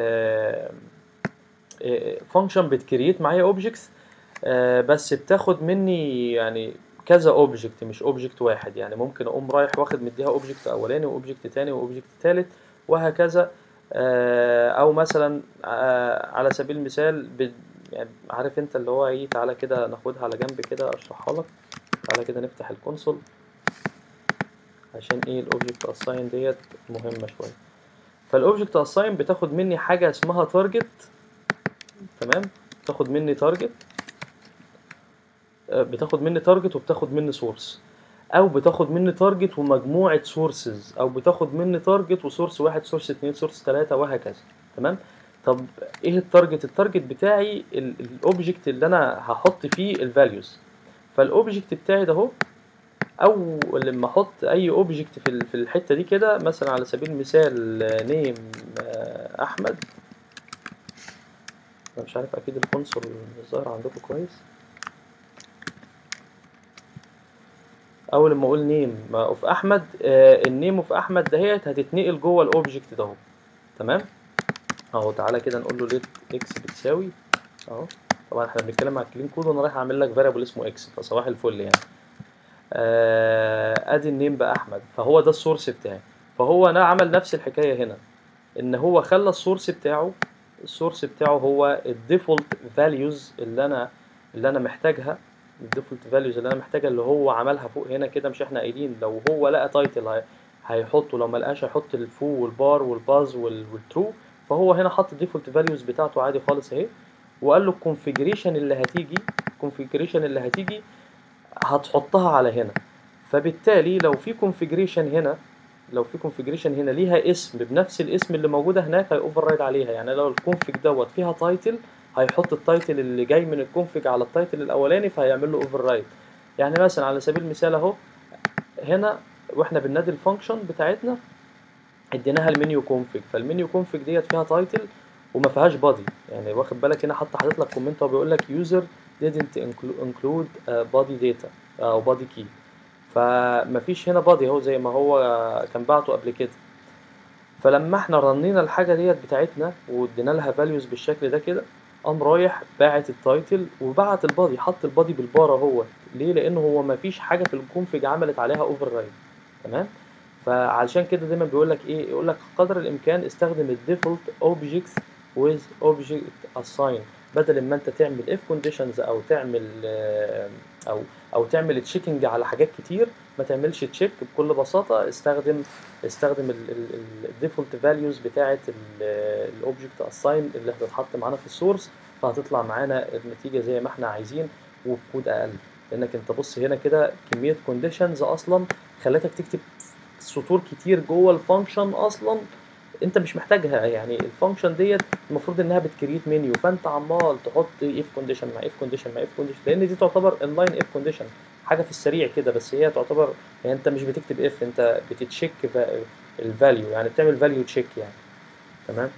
فانكشن بتكريت معايا اوبجكتس، بس بتاخد مني يعني كذا اوبجكت مش اوبجكت واحد. يعني ممكن اقوم رايح واخد مديها اوبجكت اولاني واوبجكت تاني واوبجكت تالت وهكذا. آه، او مثلا آه، على سبيل المثال ب- يعني عارف انت اللي هو ايه. تعالى كده ناخدها على جنب كده اشرحها لك. تعالى كده نفتح الكونسول عشان ايه الاوبجكت اساين ديت مهمه شويه. فالاوبجكت اساين بتاخد مني حاجه اسمها تارجت. تمام. تاخد مني تارجت بتاخد مني تارجت وبتاخد مني سورس، او بتاخد مني تارجت ومجموعه سورسز، او بتاخد مني تارجت وسورس واحد، سورس اتنين، سورس تلاتة، وهكذا. تمام. طب ايه التارجت؟ التارجت بتاعي الاوبجكت اللي انا هحط فيه الفاليوز. فالاوبجكت بتاعي ده اهو، او لما احط اي اوبجكت في في الحته دي كده، مثلا على سبيل المثال نيم احمد. انا مش عارف، اكيد الكونسول الظاهر عندكم كويس. اول لما اقول نيم اوف احمد، النيم اوف احمد دهيت هتتنقل جوه الاوبجكت ده اهو. تمام. اهو تعالى كده نقول له ليت اكس بتساوي اهو. طبعا احنا بنتكلم على الكلين كود وانا رايح اعمل لك فاريبل اسمه اكس، فصباح الفل يعني. آه ادي النيم بقى احمد، فهو ده السورس بتاعي. فهو انا عمل نفس الحكايه هنا، ان هو خلى السورس بتاعه السورس بتاعه هو الديفولت فاليوز اللي انا اللي انا محتاجها. الديفولت فاليوز اللي انا محتاجها اللي هو عملها فوق هنا كده. مش احنا قايلين لو هو لقى تايتل هيحطه، لو ما لقاش هيحط الفو والبار والباز والترو. فهو هنا حط الديفولت فاليوز بتاعته عادي خالص اهي، وقال له الكونفيجريشن اللي هتيجي الكونفيجريشن اللي هتيجي هتحطها على هنا. فبالتالي لو في كونفيجريشن هنا لو في كونفيجريشن هنا ليها اسم بنفس الاسم اللي موجوده هناك، هيوفر رايد عليها. يعني لو الكونفيج دوت فيها تايتل، هيحط التايتل اللي جاي من الكونفيج على التايتل الاولاني، فهيعمل له اوفر رايد. يعني مثلا على سبيل المثال اهو، هنا واحنا بننادي الفانكشن بتاعتنا اديناها المنيو كونفيج، فالمنيو كونفيج ديت فيها تايتل وما فيهاش بادي. يعني واخد بالك هنا حتى حاطط لك كومنت وهو بيقول لك يوزر didn't include body data او body key، فمفيش هنا بادي اهو زي ما هو كان بعته قبل كده. فلما احنا رنينا الحاجه ديت بتاعتنا وادينا لها فاليوز بالشكل ده كده، قام رايح باعت التايتل وبعت البادي، حط البادي بالبار اهو. ليه؟ لانه هو مفيش حاجه في الكونفيج عملت عليها اوفر رايد. تمام. فعلشان كده دايما بيقول لك ايه، يقول لك قدر الامكان استخدم الديفولت اوبجكتس with object assign، بدل ما انت تعمل if conditions او تعمل او او تعمل تشيكنج على حاجات كتير. ما تعملش تشيك، بكل بساطه استخدم استخدم الديفولت فاليوز بتاعه الاوبجكت اساين اللي هتتحط معانا في السورس، فهتطلع معانا النتيجه زي ما احنا عايزين وبكود اقل. لانك انت بص هنا كده كميه كونديشنز اصلا خلتك تكتب سطور كتير جوه الفانكشن اصلا انت مش محتاجها. يعني الفانكشن ديت المفروض انها بتكريت منيو، فانت عمال تحط اف كونديشن مع اف كونديشن مع اف كونديشن، لان دي تعتبر انلاين اف كونديشن، حاجه في السريع كده. بس هي تعتبر يعني انت مش بتكتب اف، انت بتتشيك الفاليو، يعني بتعمل فاليو تشيك يعني. تمام.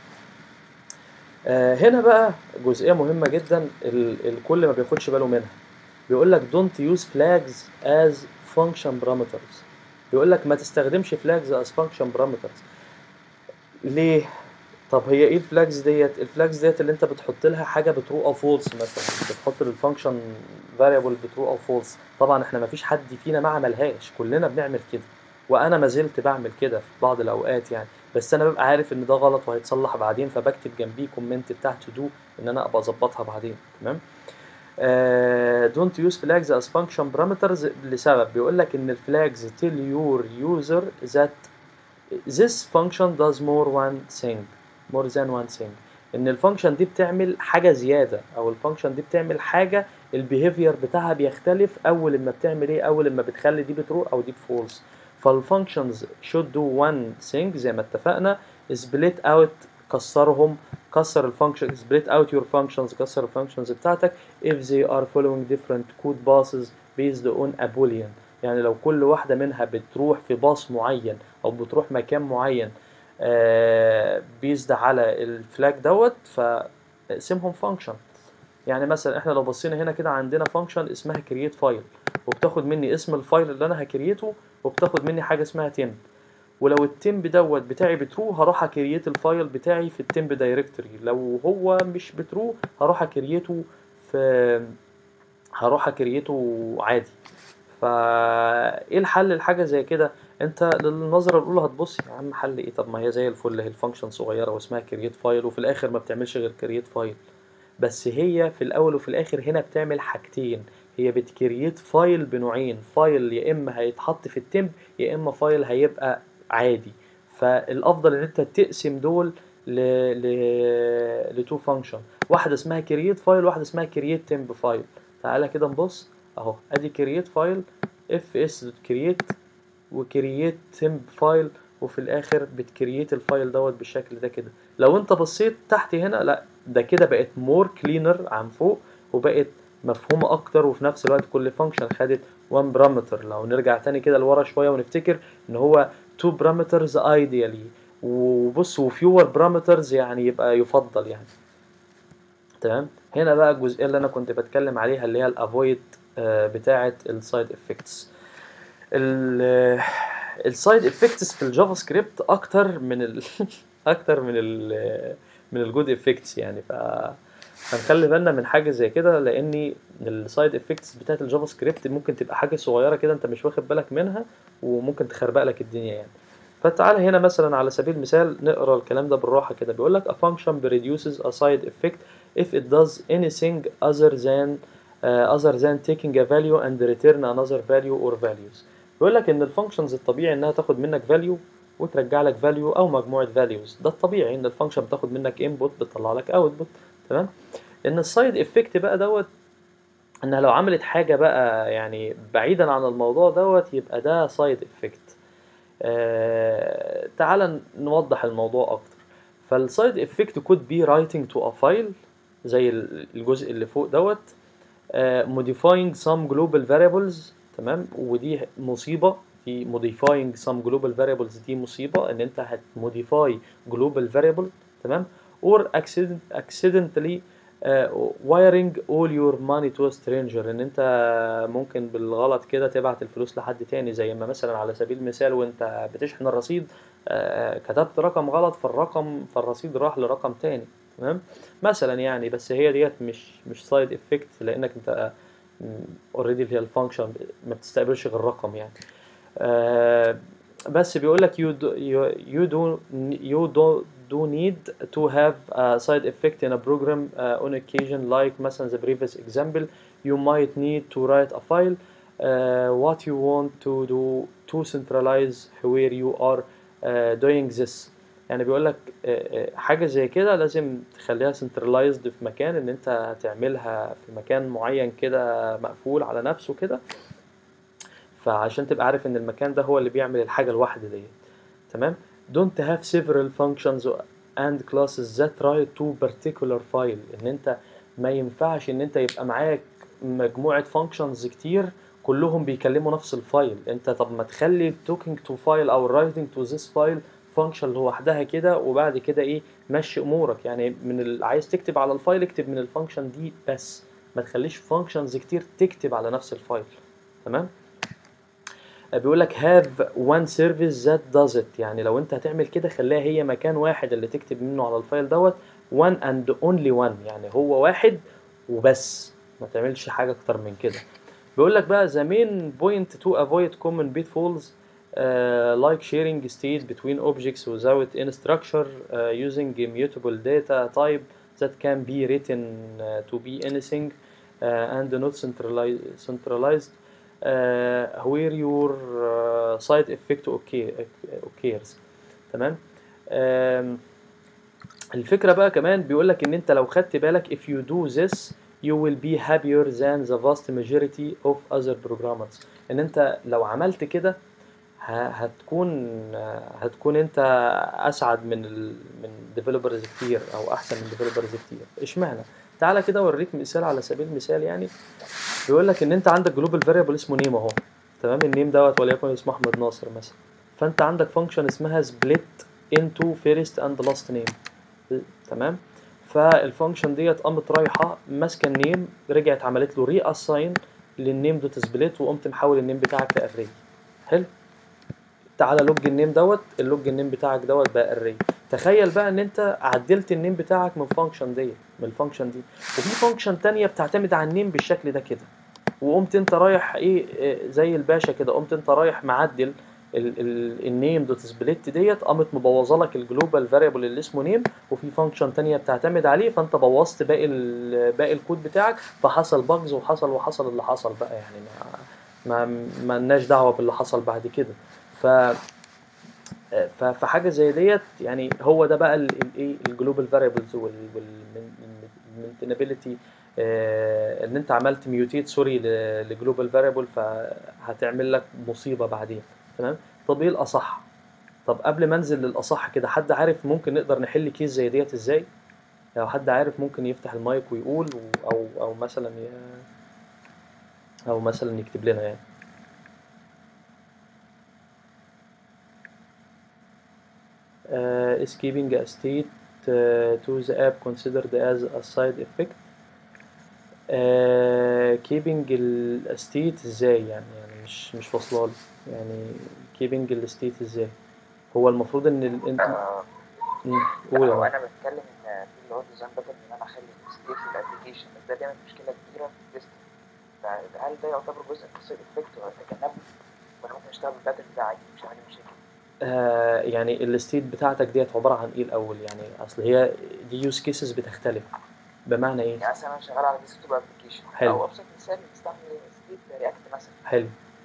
آه هنا بقى جزئيه مهمه جدا الكل ما بياخدش باله منها. بيقول لك don't use flags as function parameters. بيقول لك ما تستخدمش flags as function parameters. ليه؟ طب هي ايه الفلاجز ديت؟ الفلاجز ديت اللي انت بتحط لها حاجه بترو او فولس، مثلا بتحط للفانكشن فاريبل بترو او فولس. طبعا احنا ما فيش حد فينا ما عملهاش، كلنا بنعمل كده، وانا ما زلت بعمل كده في بعض الاوقات يعني. بس انا ببقى عارف ان ده غلط وهيتصلح بعدين، فبكتب جنبيه كومنت بتاع تو دو ان انا ابقى اظبطها بعدين. تمام. Uh, don't use flags as function parameters لسبب. بيقول لك ان الفلاجز tell your user that this function does more one thing more than one thing، ان الفانكشن دي بتعمل حاجه زياده، او الفانكشن دي بتعمل حاجه البيهيفير بتاعها بيختلف اول لما بتعمل ايه، اول لما بتخلي دي بترو او دي بفولس. فالفانكشنز should do one thing زي ما اتفقنا، split out كسرهم، كسر الفانكشن split out your functions، كسر الفانكشنز بتاعتك if they are following different code passes based on a boolean. يعني لو كل واحده منها بتروح في باص معين او بتروح مكان معين آه بيزد على الفلاج دوت، فاسمهم فانكشن. يعني مثلا احنا لو بصينا هنا كده عندنا فانكشن اسمها كرييت فايل، وبتاخد مني اسم الفايل اللي انا هكريته، وبتاخد مني حاجه اسمها تمب. ولو التمب دوت بتاعي بترو هروح اكريت الفايل بتاعي في التمب دايركتوري، لو هو مش بترو هروح اكريته في هروح اكريته عادي. فايه الحل لحاجه زي كده؟ انت للنظره الاولى هتبص يا عم حل ايه، طب ما هي زي الفل، هي الفانكشن صغيره واسمها كرييت فايل وفي الاخر ما بتعملش غير كرييت فايل. بس هي في الاول وفي الاخر هنا بتعمل حاجتين، هي بتكرييت فايل بنوعين، فايل يا اما هيتحط في التمب يا اما فايل هيبقى عادي. فالافضل ان انت تقسم دول ل ل لتو فانكشن، واحده اسمها كرييت فايل واحده اسمها كرييت تمب فايل. تعالى كده نبص اهو ادي create file fs.create وكرييت تمب فايل، وفي الاخر بتكرييت الفايل دوت بالشكل ده كده. لو انت بصيت تحت هنا لا ده كده بقت مور كلينر عن فوق، وبقت مفهومه اكتر، وفي نفس الوقت كل فانكشن خدت one بارامتر. لو نرجع تاني كده لورا شويه ونفتكر ان هو two parameters ideally، وبص وفيور بارامترز يعني يبقى يفضل يعني. تمام. هنا بقى الجزئيه اللي انا كنت بتكلم عليها اللي هي الافويد بتاعه السايد افكتس. السايد افكتس في الجافا سكريبت اكتر من ال اكتر من ال من الجود افكتس يعني. ف هنخلي بالنا من حاجه زي كده، لان السايد افكتس بتاعت الجافا سكريبت ممكن تبقى حاجه صغيره كده انت مش واخد بالك منها، وممكن تخربق لك الدنيا يعني. فتعالى هنا مثلا على سبيل المثال نقرا الكلام ده بالراحه كده. بيقول لك a function reduces a side effect if it does anything other than uh, other than taking a value and return another value or values. بيقول لك ان الفانكشنز الطبيعي انها تاخد منك فاليو وترجع لك فاليو او مجموعه فاليوز. ده الطبيعي ان الفانكشن بتاخد منك انبوت بتطلع لك اوتبوت. تمام. ان السايد افكت بقى دوت انها لو عملت حاجه بقى يعني بعيدا عن الموضوع دوت يبقى ده سايد افكت. آه تعال نوضح الموضوع اكتر. فالسايد افكت could be writing to a file زي الجزء اللي فوق دوت، uh, modifying some global variables. تمام. ودي مصيبة، في modifying some global variables دي مصيبة ان انت هت modify global variable. تمام. or accident accidentally uh, wiring all your money to a stranger، ان انت ممكن بالغلط كده تبعت الفلوس لحد تاني، زي ما مثلا على سبيل المثال وانت بتشحن الرصيد uh, كتبت رقم غلط، فالرقم فالرصيد راح لرقم تاني. تمام. مثلا يعني، بس هي ديت مش مش سايد افكت، لانك انت اوريدي اللي هي الفانكشن ما بتستقبلش غير رقم يعني. آه بس بيقول لك you do you, you do you do do need to have a side effect in a program uh, on occasion, like مثلا the previous example you might need to write a file uh, what you want to do to centralize where you are uh, doing this. يعني بيقول لك حاجة زي كده لازم تخليها centralized في مكان، ان انت هتعملها في مكان معين كده مقفول على نفسه كده، فعشان تبقى عارف ان المكان ده هو اللي بيعمل الحاجة الواحدة دي. تمام. don't have several functions and classes that write to particular file، ان انت ما ينفعش ان انت يبقى معاك مجموعة functions كتير كلهم بيكلموا نفس الفايل. انت طب ما تخلي talking to file او writing to this file فانكشن لوحدها كده، وبعد كده ايه مشي امورك يعني. من ال... عايز تكتب على الفايل اكتب من الفانكشن دي بس، ما تخليش فانكشنز كتير تكتب على نفس الفايل. تمام. بيقول لك have one service that does it، يعني لو انت هتعمل كده خليها هي مكان واحد اللي تكتب منه على الفايل دوت one and only one، يعني هو واحد وبس، ما تعملش حاجة اكتر من كده. بيقول لك بقى the main point to avoid common pitfalls uh, like sharing state between objects without any structure uh, using immutable data type that can be written uh, to be anything uh, and not centralized centralized uh, where your uh, side effect occurs. تمام. um, الفكرة بقى كمان بيقول لك ان انت لو خدت بالك if you do this you will be happier than the vast majority of other programmers، ان انت لو عملت كده هتكون هتكون انت اسعد من ال من ديفلوبرز كتير او احسن من ديفلوبرز كتير. اشمعنى؟ تعالى كده اوريك مثال على سبيل المثال يعني. بيقول لك ان انت عندك جلوبال فاريبل اسمه نيم اهو. تمام. النيم دوت وليكن اسمه احمد ناصر مثلا، فانت عندك فانكشن اسمها split into first and last name. تمام. فالفانكشن ديت قامت رايحه ماسكه النيم، رجعت عملت له ري اساين للنيم دوت سبليت، وقمت محول النيم بتاعك لاري. حلو. تعالى لوج النيم دوت، اللوج النيم بتاعك دوت بقى اري. تخيل بقى ان انت عدلت النيم بتاعك من فانكشن دي من الفانكشن دي، وفي فانكشن تانية بتعتمد على النيم بالشكل ده كده، وقمت انت رايح ايه زي الباشا كده، قمت انت رايح معدل النيم دوت سبليت ديت، قامت مبوظه لك الجلوبال فاريبل اللي اسمه نيم، وفي فانكشن تانية بتعتمد عليه، فانت بوظت باقي باقي الكود بتاعك، فحصل باجز وحصل وحصل اللي حصل بقى يعني. ما ما ما لناش دعوه باللي حصل بعد كده. ف فحاجه زي ديت يعني، هو ده بقى الايه الجلوبال فاريبلز والمينتينابيلتي آه، ان انت عملت ميوتيت سوري لجلوبال فاريبل، فهتعمل لك مصيبه بعدين. تمام. طب ايه الاصح؟ طب قبل ما انزل للاصح كده، حد عارف ممكن نقدر نحل كيس زي ديت ازاي؟ لو حد عارف ممكن يفتح المايك ويقول و- او او مثلا ي... او مثلا يكتب لنا يعني. uh, is keeping a state uh, to the app considered as a side effect. uh, keeping ال state ازاي يعني؟ يعني مش مش واصله لي يعني. keeping ال state ازاي؟ هو المفروض ان ال... إن- آه، مم، لا قول يا هو مهند. انا بتكلم ان في اللي هو ديزاين بدل ان انا اخلي ستيت في الابلكيشن، بس ده بيعمل مشكله كبيره في التست. فهل ده يعتبر جزء من السايد افكت واتجنبه، ولا ممكن اشتغل بالباترن ده عادي مش عامل مشاكل؟ آه يعني الستيت بتاعتك ديت عبارة عن ايه الأول؟ يعني أصل هي دي يوز كيسز بتختلف. بمعنى ايه؟ يعني مثلا انا شغال على ديسكتوب ابلكيشن، حلو او ابسط مثال بستعمل ستيت رياكت مثلا. حلو.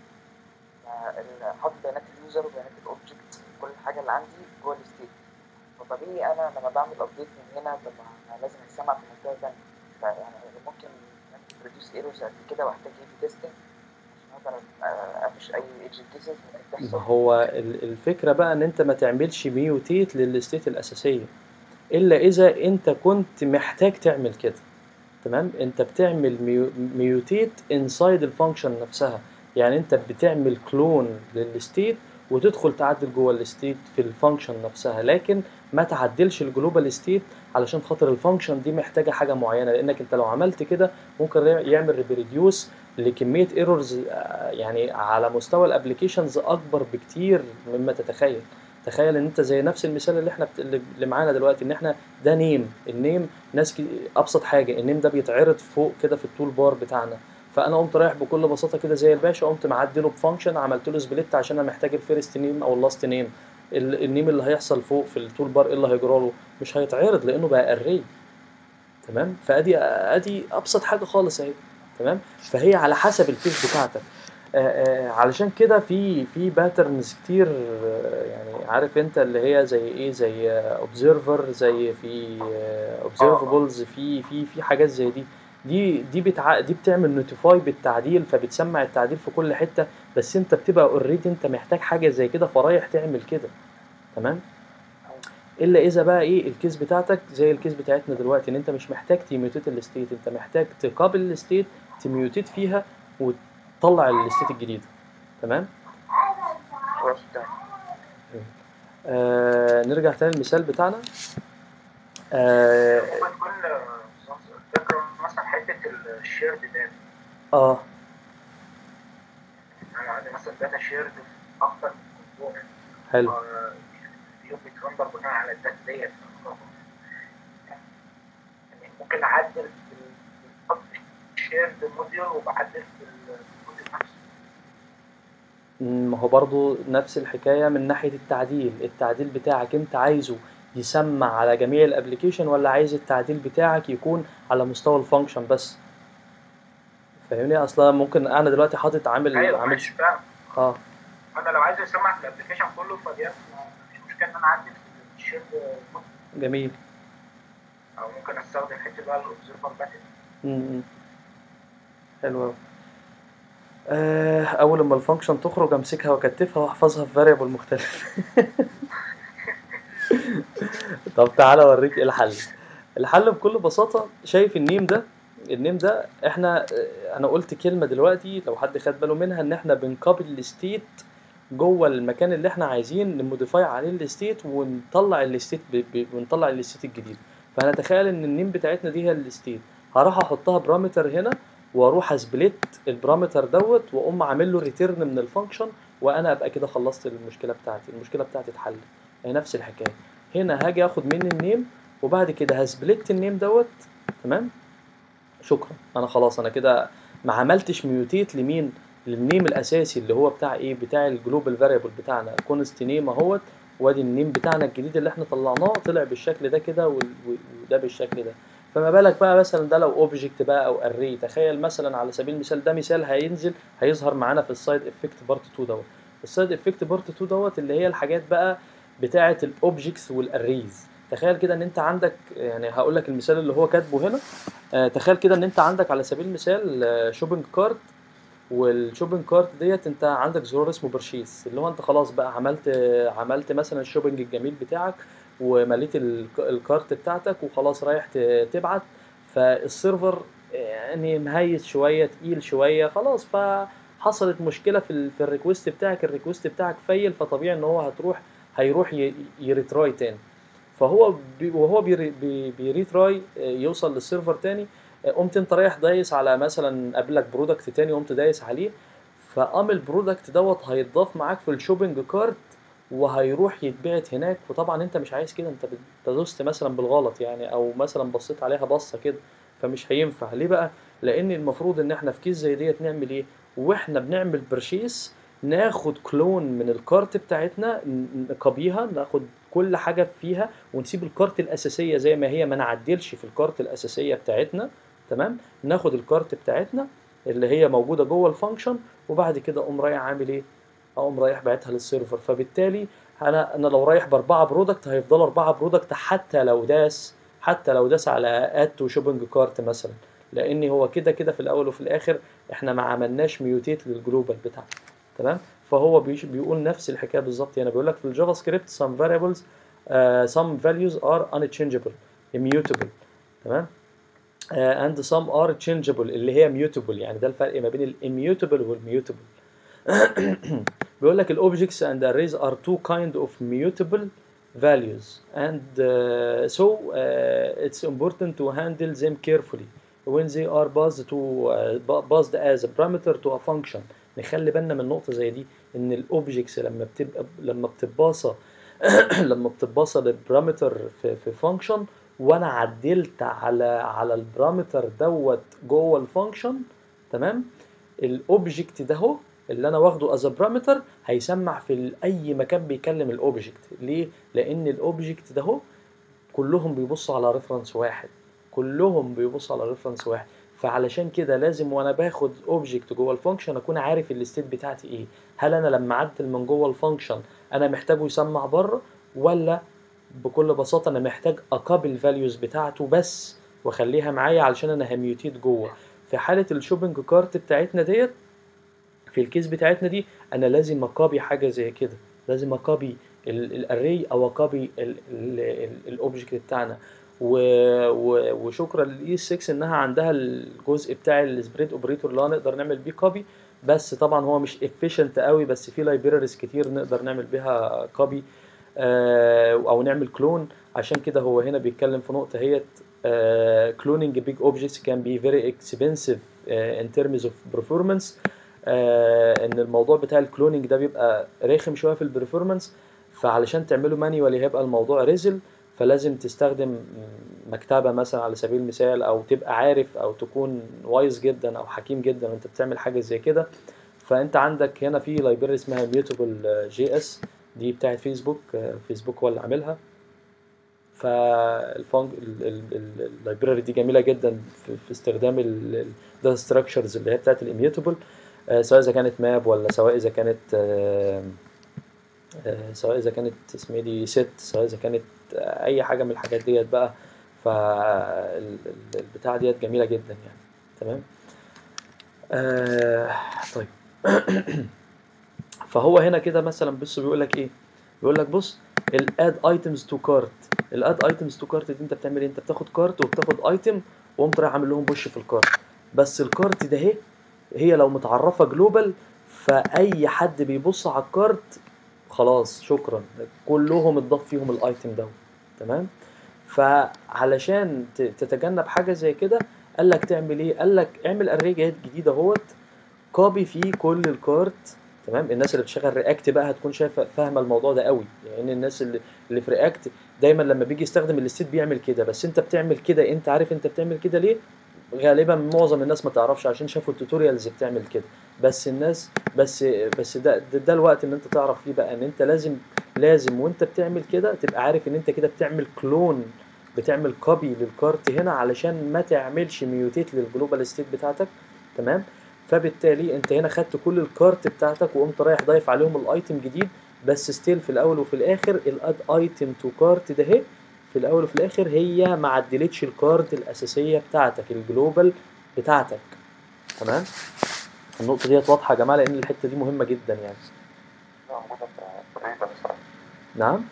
حاطط بيانات اليوزر وبيانات الاوبجكت، كل حاجه اللي عندي جوه الستيت. فطبيعي انا لما بعمل ابديت من هنا لما لازم يسمع في منطقه ثانيه، فيعني ممكن بروديوس ايرورز قد كده واحتاج اي بي تيستنج عشان اقدر اقفش اي ايدج كيسز ممكن ما تحصل. هو ال- الفكرة بقى ان انت ما تعملش ميوتيت للستيت الأساسية إلا إذا انت كنت محتاج تعمل كده. تمام. انت بتعمل ميوتيت انسايد الفانكشن نفسها، يعني انت بتعمل كلون للستيت وتدخل تعدل جوه الستيت في الفانكشن نفسها، لكن ما تعدلش الجلوبال ستيت علشان خاطر الفانكشن دي محتاجه حاجه معينه، لانك انت لو عملت كده ممكن يعمل ريبريديوس لكميه ايرورز يعني على مستوى الابلكيشنز اكبر بكتير مما تتخيل. تخيل ان انت زي نفس المثال اللي احنا بت... اللي معانا دلوقتي، ان احنا ده نيم النيم ناس كي... ابسط حاجه النيم ده بيتعرض فوق كده في التول بار بتاعنا، فانا قمت رايح بكل بساطه كده زي الباشا، قمت معدله بفانكشن، عملت له سبليت عشان انا محتاج الفيرست نيم او اللاست نيم. النيم اللي هيحصل فوق في التول بار ايه اللي هيجرى له؟ مش هيتعرض لانه بقى اري. تمام. فادي ادي ابسط حاجه خالص اهي. تمام. فهي على حسب الكيس بتاعتك. آه، آه، علشان كده في في باترنز كتير. آه، يعني عارف انت اللي هي زي ايه، زي اوبزرفر، زي في اوبزرفبلز، في في في حاجات زي دي. دي دي بتع... دي بتعمل نوتيفاي بالتعديل، فبتسمع التعديل في كل حته، بس انت بتبقى اوريدي انت محتاج حاجه زي كده فرايح تعمل كده. تمام. الا اذا بقى ايه الكيس بتاعتك زي الكيس بتاعتنا دلوقتي، ان انت مش محتاج تيميوتيت الستيت، انت محتاج تقابل الستيت تيميوتيت فيها وتطلع الستيت الجديده. تمام. خلاص تمام. آه نرجع تاني للمثال بتاعنا. اه, ممكن تكون فكرة مثلا حتة الشيرد داتا. آه أنا عندي مثلا داتا شيرد في أكتر من كومبوننت، حلو. فيهم بيترندر بناء على الداتا ديت. يعني ممكن أعدل في الشيرد موديول وبعدل في الموديول نفسه. ما هو برضو نفس الحكاية من ناحية التعديل. التعديل بتاعك انت عايزه يسمع على جميع الابليكيشن، ولا عايز التعديل بتاعك يكون على مستوى الفانكشن بس؟ فاهمني؟ اصلا ممكن انا دلوقتي حاطط عامل أيوه عامل ماشي فاهم. اه أنا لو عايز أسمع في الأبلكيشن كله فدي مفيش مشكلة إن أنا أعدل في الشيرد موديول، جميل. أو ممكن أستخدم حتة بقى الأوبزرفر باكج. امم حلو أوي. آه اول لما الفانكشن تخرج امسكها واكتفها واحفظها في فاريبل مختلف. طب تعالى اوريك ايه الحل. الحل بكل بساطه، شايف النيم ده؟ النيم ده احنا آه، انا قلت كلمه دلوقتي لو حد خد باله منها، ان احنا بنكابل الستيت جوه المكان اللي احنا عايزين نموديفاي عليه الستيت ونطلع الستيت ب... ب... ونطلع الستيت الجديد. فهنتخيل ان النيم بتاعتنا دي هي الستيت، هروح احطها بارامتر هنا واروح اسبليت البارامتر دوت واقوم عامل له ريتيرن من الفانكشن، وانا ابقى كده خلصت المشكله بتاعتي. المشكله بتاعتي اتحلت. هي نفس الحكايه. هنا هاجي اخد مني النيم وبعد كده هسبليت النيم دوت. تمام. شكرا. انا خلاص انا كده ما عملتش ميوتيت لمين؟ للنيم الاساسي اللي هو بتاع ايه، بتاع الجلوبال فاريبل بتاعنا كونست نيم اهوت، وادي النيم بتاعنا الجديد اللي احنا طلعناه طلع بالشكل ده كده وده بالشكل ده. فما بالك بقى مثلا ده لو اوبجكت بقى او اري. تخيل مثلا على سبيل المثال، ده مثال هينزل هيظهر معانا في السايد افكت بارت اتنين دوت. السايد افكت بارت اتنين دوت اللي هي الحاجات بقى بتاعه الاوبجكتس والاريز. تخيل كده ان انت عندك، يعني هقول لك المثال اللي هو كاتبه هنا. آه تخيل كده ان انت عندك على سبيل المثال شوبنج كارت، والشوبنج كارت ديت انت عندك زرار اسمه برشيس، اللي هو انت خلاص بقى عملت عملت مثلا الشوبنج الجميل بتاعك ومليت الك- الكارت بتاعتك وخلاص رايح ت- تبعت. فالسيرفر يعني مهيس شويه، تقيل شويه، خلاص فحصلت مشكله في ال في الريكوست بتاعك، الريكوست بتاعك فيل، فطبيعي ان هو هتروح هيروح ي- يريتراي تاني. فهو بي وهو بيري بي بيريتراي يوصل للسيرفر تاني. قمت انت رايح دايس على مثلا قابلك برودكت تاني، قمت دايس عليه، فقام البرودكت دوت هيتضاف معاك في الشوبنج كارت وهيروح يتبعت هناك. وطبعا انت مش عايز كده، انت بت- دوست مثلا بالغلط يعني، او مثلا بصيت عليها بصه كده، فمش هينفع. ليه بقى؟ لان المفروض ان احنا في كيس زي ديت نعمل ايه؟ واحنا بنعمل برشيس ناخد كلون من الكارت بتاعتنا، ن- نكوبيها، ناخد كل حاجه فيها ونسيب الكارت الاساسيه زي ما هي، ما نعدلش في الكارت الاساسيه بتاعتنا. تمام. ناخد الكارت بتاعتنا اللي هي موجوده جوه الفانكشن، وبعد كده اقوم رايح عامل ايه؟ اقوم رايح باعتها للسيرفر. فبالتالي انا انا لو رايح باربعه برودكت هيفضلوا اربعه برودكت، حتى لو داس حتى لو داس على اد تو شوبنج كارت مثلا، لان هو كده كده في الاول وفي الاخر احنا ما عملناش ميوتيت للجلوبال بتاعنا. تمام. فهو بيش- بيقول نفس الحكايه بالظبط هنا، بيقول لك في الجافا سكريبت some variables uh, some values are unchangeable immutable. تمام. uh, and some are changeable اللي هي mutable، يعني ده الفرق ما بين الاميوتابل والميوتابل. بيقول لك الاوبجكتس and arrays are two kind of mutable values and uh, so uh, it's important to handle them carefully when they are passed to uh, passed as a parameter to a function. نخلي بالنا من نقطة زي دي، ان الاوبجكتس لما بتبقى لما بتتباصى لما بتتباصى للبارامتر في في فانكشن، وانا عدلت على على البارامتر دوت جوه الفانكشن، تمام، الاوبجكت ده هو اللي انا واخده از بارامتر هيسمع في ال- اي مكان بيكلم الاوبجكت. ليه؟ لان الاوبجكت ده هو كلهم بيبصوا على ريفرنس واحد، كلهم بيبصوا على ريفرنس واحد. فعلشان كده لازم وانا باخد اوبجكت جوه الفانكشن اكون عارف الستيت بتاعتي ايه. هل انا لما اعدل من جوه الفانكشن انا محتاجه يسمع بره، ولا بكل بساطه انا محتاج اكابل الفاليوز بتاعته بس واخليها معايا علشان انا هميوتيت جوه. في حاله الشوبنج كارت بتاعتنا ديت، في الكيس بتاعتنا دي، انا لازم اكابي حاجه زي كده، لازم اكابي الاري او اكابي الاوبجكت بتاعنا. و- و- وشكرا للاي ستة انها عندها الجزء بتاع السبريد اوبريتور اللي هو نقدر نعمل بيه كوبي. بس طبعا هو مش efficient قوي، بس في لايبراريز كتير نقدر نعمل بيها كوبي او نعمل كلون. عشان كده هو هنا بيتكلم في نقطه هي cloning big objects can be very expensive uh, in terms of performance. آه ان الموضوع بتاع الكلونينج ده بيبقى رخم شويه في البرفورمانس، فعلشان تعمله مانيوالي هيبقى الموضوع ريزل، فلازم تستخدم مكتبه مثلا على سبيل المثال، او تبقى عارف او تكون وايز جدا او حكيم جدا وانت بتعمل حاجه زي كده. فانت عندك هنا في لايبراري اسمها ميوتابل جي اس، دي بتاعت فيسبوك، فيسبوك هو اللي عاملها. فاللايبراري دي جميله جدا في, في استخدام الداتا ستراكشرز اللي هي بتاعت الاميوتابل، سواء اذا كانت ماب، ولا سواء اذا كانت آه، آه، سواء اذا كانت اسمها دي ست، سواء اذا كانت آه، اي حاجه من الحاجات ديت بقى. فالبتاعه ديت جميله جدا يعني. تمام. آه طيب. فهو هنا كده مثلا بص بيقول لك ايه؟ بيقول لك بص، الاد ايتمز تو كارت. الاد ايتمز تو كارت دي انت بتعمل ايه؟ انت بتاخد كارت وبتاخد ايتم وقمت رايح عامل لهم بوش في الكارت. بس الكارت ده اهي هي لو متعرفه جلوبال، فاي حد بيبص على الكارت خلاص شكرا كلهم اتضاف فيهم الايتم ده. تمام. فعلشان ت- تتجنب حاجه زي كده، قال لك تعمل ايه؟ قال لك اعمل اري جديده اهوت، كوبي فيه كل الكارت. تمام. الناس اللي بتشتغل رياكت بقى هتكون شايفه فاهمه الموضوع ده قوي، يعني الناس اللي اللي في رياكت دايما لما بيجي يستخدم الستيت بيعمل كده. بس انت بتعمل كده، انت عارف انت بتعمل كده ليه؟ غالبا معظم الناس ما تعرفش عشان شافوا التوتوريالز بتعمل كده. بس الناس بس بس ده ده, ده الوقت ان انت تعرف فيه بقى ان انت لازم لازم وانت بتعمل كده تبقى عارف ان انت كده بتعمل كلون، بتعمل كوبي للكارت هنا علشان ما تعملش ميوتيت للجلوبال ستيت بتاعتك. تمام. فبالتالي انت هنا خدت كل الكارت بتاعتك وقمت رايح ضايف عليهم الايتم جديد، بس ستيل في الاول وفي الاخر الاد ايتم تو كارت ده اهي في الاول وفي الاخر هي ما عدلتش الكارد الاساسيه بتاعتك الجلوبال بتاعتك. تمام. النقطه ديت واضحه يا جماعه لان الحته دي مهمه جدا يعني. موجودة في الريدر صح؟ نعم.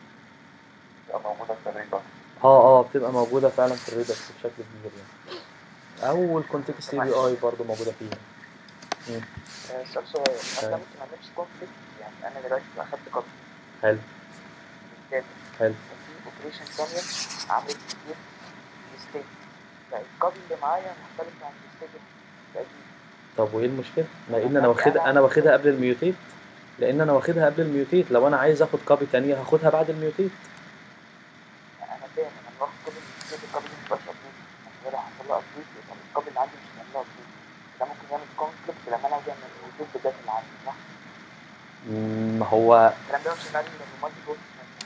بتبقى موجودة في الريدر. اه اه بتبقى موجوده فعلا في الريدرز بشكل كبير يعني، او الكونتكست اي بي اي برضه موجوده فيها. مم. آه، سؤال صغير، انا تمام. ممكن ما اعملش كونفليكت؟ يعني انا دلوقتي اخدت كوبي حلو بالداتا حلو. وفي اوبريشن ثانيه عملت كتير ستيت، فالكوبي اللي معايا مختلف عن الستيت القديم. طب وايه المشكله؟ ما ان لما انا اجي واخدها انا اعمل واخدها قبل الميوتيت، لان انا واخدها قبل الميوتيت. لو انا عايز اخد كوبي تانية هاخدها بعد الميوتيت. انا فاهم، انا باخد كوبي من الستيت، الكوبي دي متبقاش ابديت، انا كده حصل لها ابديت، يبقى الكوبي اللي عندي مش هيعمل لها ابديت. ده ممكن يعمل كونفليكت لما انا اجي اعمل ابديت بالداتا اللي عندي، صح؟ مم، ما هو الكلام ده مش هيبقى لي لما مالتي بورد.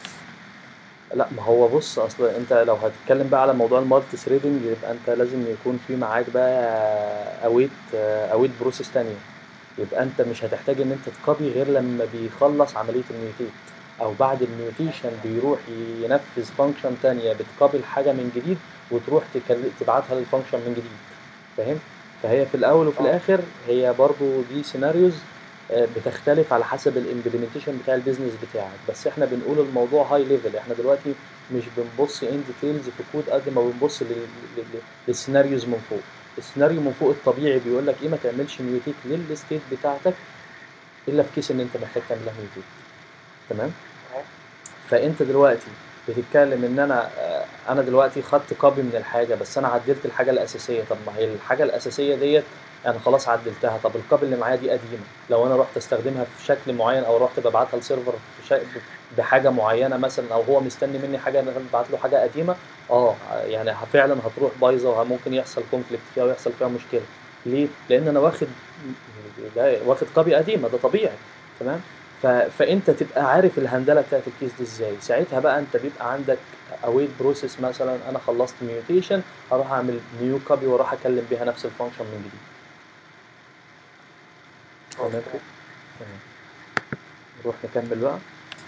لا، ما هو بص، اصل انت لو هتتكلم بقى على موضوع المالتي ثريدنج يبقى انت لازم يكون في معاك بقى اويت اويت بروسيس تانية. يبقى انت مش هتحتاج ان انت تكوبي غير لما بيخلص عملية الميوتيت، او بعد الميوتيشن بيروح ينفذ فانكشن تانية بتكوبي الحاجة من جديد وتروح تكل- تبعتها للفانكشن من جديد. فاهم؟ فهي في الاول وفي اه الاخر هي برضو دي سيناريوز بتختلف على حسب الامبلمنتيشن بتاع البيزنس بتاعك. بس احنا بنقول الموضوع هاي ليفل، احنا دلوقتي مش بنبص ان ديتيلز في كود قد ما بنبص لل- لل- للسيناريوز من فوق. السيناريو من فوق الطبيعي بيقول لك ايه، ما تعملش ميوتيت للستيت بتاعتك الا في كيس ان انت محتاج تعمل لها ميوتيت. تمام. تمام. فانت دلوقتي بتتكلم ان انا آه، انا دلوقتي خدت كوبي من الحاجه بس انا عدلت الحاجه الاساسيه. طب ما هي الحاجه الاساسيه ديت انا خلاص عدلتها، طب الكوبي اللي معايا دي قديمه، لو انا رحت استخدمها في شكل معين او رحت ببعتها لسيرفر في شا... بحاجه معينه مثلا، او هو مستني مني حاجه انا ببعت له حاجه قديمه، اه يعني فعلا هتروح بايظه وممكن يحصل كونفليكت فيها ويحصل فيها مشكله. ليه؟ لان انا واخد ده واخد كوبي قديمه، ده طبيعي. تمام. ف... فانت تبقى عارف الهندله بتاعت الكيس دي ازاي. ساعتها بقى انت بيبقى عندك اويت بروسيس، مثلا انا خلصت ميوتيشن هروح اعمل نيو كوبي واروح اكلم بيها نفس الفانكشن من جديد. اه تمام كده. تمام. تمام. نروح نكمل بقى.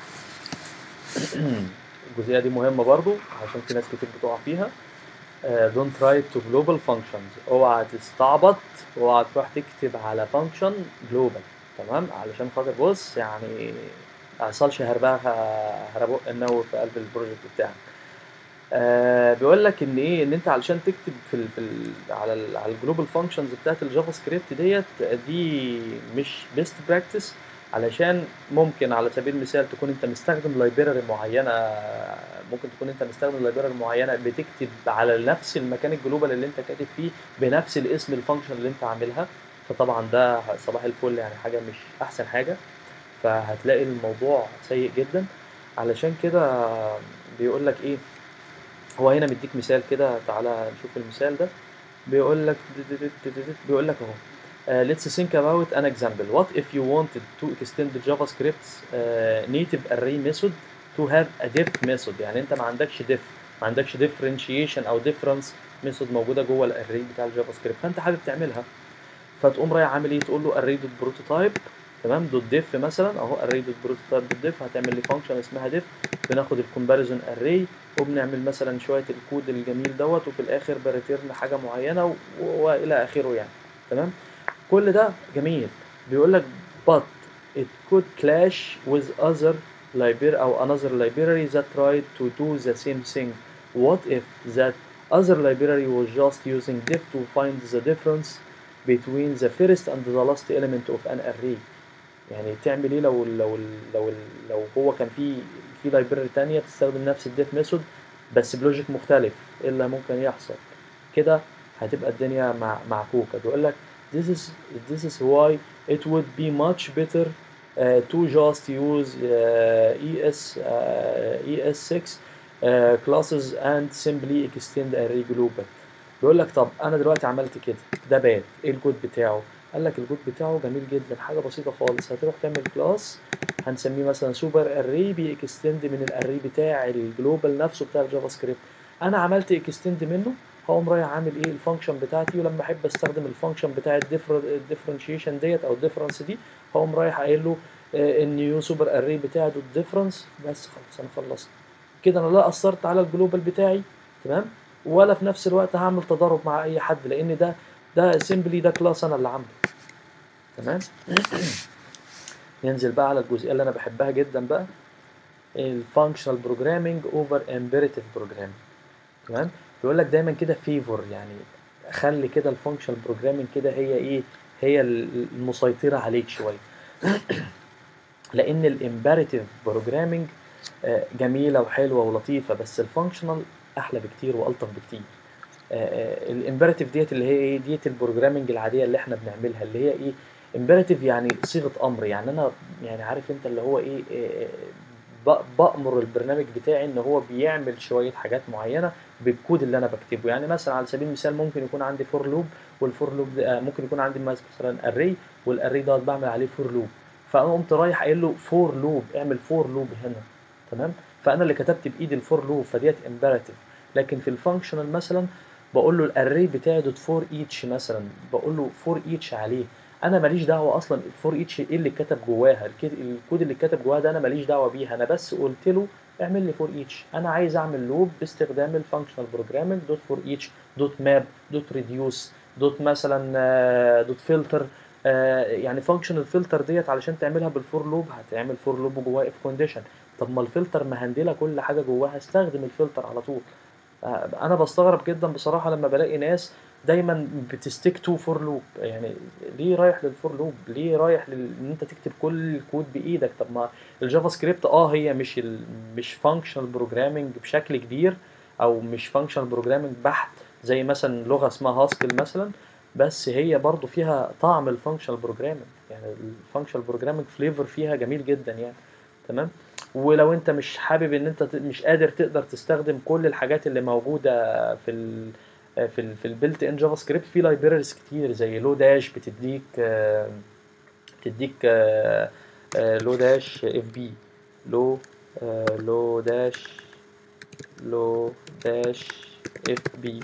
الجزئيه دي مهمه برضو عشان في ناس كتير بتقع فيها. آه، don't write to global functions. اوعى تستعبط، اوعى تروح تكتب على function global. تمام. علشان خاطر بص يعني ما يحصلش هربقه هربق النووي في قلب البروجكت بتاعك. آه بيقول لك ان ايه، ان انت علشان تكتب في ال في ال على ال على الجلوبال فانكشنز بتاعت الجافا سكريبت ديت، دي مش بيست براكتس. علشان ممكن على سبيل المثال تكون انت مستخدم لايبراري معينه، ممكن تكون انت مستخدم لايبراري معينه بتكتب على نفس المكان الجلوبال اللي انت كاتب فيه بنفس الاسم الفانكشن اللي انت عاملها. فطبعا ده صباح الفل يعني، حاجه مش احسن حاجه. فهتلاقي الموضوع سيء جدا. علشان كده بيقول لك ايه، هو هنا مديك مثال كده، تعالى نشوف المثال ده. بيقول لك بيقول لك اهو uh, let's think about an example. What if you wanted to extend the JavaScript's uh, native array method to have a diff method؟ يعني انت ما عندكش diff، ما عندكش differentiation او difference method موجوده جوه الاري بتاع الجافا سكريبت، فانت حابب تعملها. فتقوم رايح عامل ايه، تقول له array dot prototype تمام دوت ديف مثلا اهو، array dot prototype دوت ديف هتعمل لي فانكشن اسمها ديف، بناخد الكومباريزون array وبنعمل مثلا شويه الكود الجميل دوت، وفي الاخر بريتيرن حاجه معينه و- والى اخره يعني. تمام. كل ده جميل. بيقول لك but it could clash with other library او another library that tried to do the same thing. What if that other library was just using diff to find the difference between the first and the last element of an array؟ يعني تعمل ايه لو لو لو لو هو كان في في لايبراري تانية بتستخدم نفس الديف ميثود بس بلوجيك مختلف، ايه اللي ممكن يحصل؟ كده هتبقى الدنيا مع معكوكة. بيقول لك this is this is why it would be much better uh, to just use uh, E S uh, E S six uh, classes and simply extend array global. بيقول لك طب انا دلوقتي عملت كده، ده باد، ايه الجود بتاعه؟ قال لك الجود بتاعه جميل جدا، حاجه بسيطه خالص. هتروح تعمل كلاس هنسميه مثلا سوبر اري بيكستند من الاري بتاع الجلوبال نفسه بتاع الجافا سكريبت. انا عملت اكستند منه، هقوم رايح عامل ايه الفانكشن بتاعتي، ولما احب استخدم الفانكشن بتاع الديفرنشيشن ديت او الديفرنس دي هقوم رايح قايل له النيو سوبر اري بتاع دوت ديفرنس، بس خلاص انا خلصت. كده انا لا اثرت على الجلوبال بتاعي، تمام، ولا في نفس الوقت هعمل تضارب مع اي حد، لان ده ده سيمبلي ده كلاس انا اللي عامله، تمام. ننزل بقى على الجزئيه اللي انا بحبها جدا بقى، الفانكشنال بروجرامينج اوفر امبيريتيف بروجرامينج، تمام. بيقول لك دايما كده فيفور، يعني خلي كده الفانكشنال بروجرامينج كده هي ايه، هي المسيطره عليك شويه. لان الامبيريتيف بروجرامينج جميله وحلوه ولطيفه، بس الفانكشنال احلى بكتير والطف بكتير. الامبيراتيف ديت اللي هي ايه، ديت البروجرامنج العاديه اللي احنا بنعملها، اللي هي ايه، امبيراتيف يعني صيغه امر، يعني انا يعني عارف انت اللي هو ايه، إيه، ب- بامر البرنامج بتاعي ان هو بيعمل شويه حاجات معينه بالكود اللي انا بكتبه. يعني مثلا على سبيل المثال ممكن يكون عندي فور لوب، والفور لوب ده- ممكن يكون عندي مثلا اري، والاري دوت بعمل عليه فور لوب، فانا قمت رايح قايل له فور لوب، اعمل فور لوب هنا، تمام. فانا اللي كتبت بايدي الفور لوب، فديت امبيراتيف. لكن في الفانكشنال مثلا بقول له الاري بتاعي دوت فور ايتش، مثلا بقول له فور ايتش عليه، انا ماليش دعوه اصلا الفور ايتش ايه اللي اتكتب جواها، الكد- الكود اللي اتكتب جواها ده انا ماليش دعوه بيها، انا بس قلت له اعمل لي فور ايتش، انا عايز اعمل لوب باستخدام الفانكشنال بروجرامنج دوت فور ايتش دوت ماب دوت ريديوس دوت مثلا دوت فلتر. يعني فانكشنال فلتر ديت علشان تعملها بالفور لوب هتعمل فور لوب جواها اف كونديشن، طب ما الفلتر مهندله كل حاجه جواها، استخدم الفلتر على طول. انا بستغرب جدا بصراحه لما بلاقي ناس دايما بتستيك تو فور لوب، يعني ليه رايح للفور لوب، ليه رايح لل... ان انت تكتب كل الكود بايدك؟ طب ما الجافا سكريبت اه هي مش ال... مش فانكشنال بروجرامنج بشكل كبير، او مش فانكشنال بروجرامنج بحت زي مثلا لغه اسمها هاسكل مثلا، بس هي برضو فيها طعم الفانكشنال بروجرامنج، يعني الفانكشنال بروجرامنج فليفر فيها جميل جدا يعني، تمام. ولو انت مش حابب ان انت ت- مش قادر تقدر تستخدم كل الحاجات اللي موجوده في ال في ال في البيلت ان جافا سكريبت، في لايبريز كتير زي لو داش بتديك آه، بتديك آه، آه، لو داش اف بي، لو آه، لو داش لو داش اف بي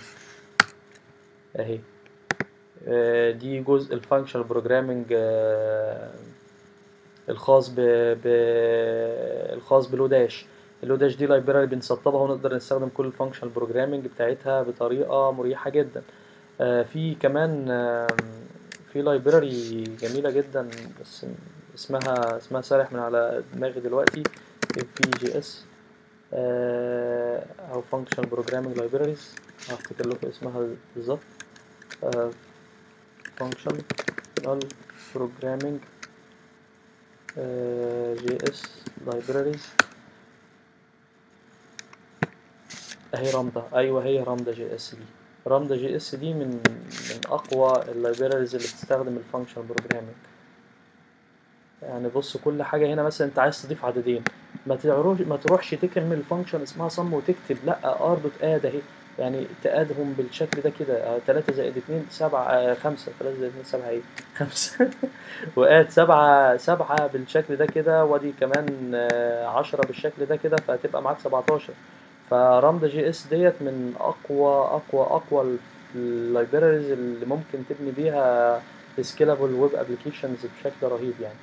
اهي. آه، دي جزء الفانكشنال بروجرامنج الخاص ب... ب... الخاص بلوداش. اللوداش دي لايبراري بنسطبها ونقدر نستخدم كل الفانكشنال بروجرامنج بتاعتها بطريقه مريحه جدا. آه، في كمان آم، في لايبراري جميله جدا، بس اسمها اسمها سارح من على دماغي دلوقتي، اف بي جي اس او فانكشنال بروجرامنج لايبراريز، هفتكر لكم اسمها بالظبط. فانكشنال بروجرامنج جي اس لايبراريز اهي رامدا، ايوه هي رامدا جي اس دي. رامدا جي اس دي من من اقوى اللايبراريز اللي بتستخدم الفانكشن بروجرامنج. يعني بص كل حاجه هنا، مثلا انت عايز تضيف عددين، ما تروحش ما تروحش تكمل الفانكشن اسمها صم وتكتب، لا ار دوت اد اهي، يعني تقادهم بالشكل ده كده، تلاتة زائد اتنين سبعة، خمسة، تلاتة زائد اتنين سبعة ايه خمسة واد سبعة سبعة بالشكل ده كده، وادي كمان آه، عشرة بالشكل ده كده، فهتبقى معاك سبعتاشر. فرامدا جي اس ديت من اقوى اقوى اقوى اللايبراريز اللي ممكن تبني بيها سكيلابل ويب ابلكيشنز بشكل رهيب يعني.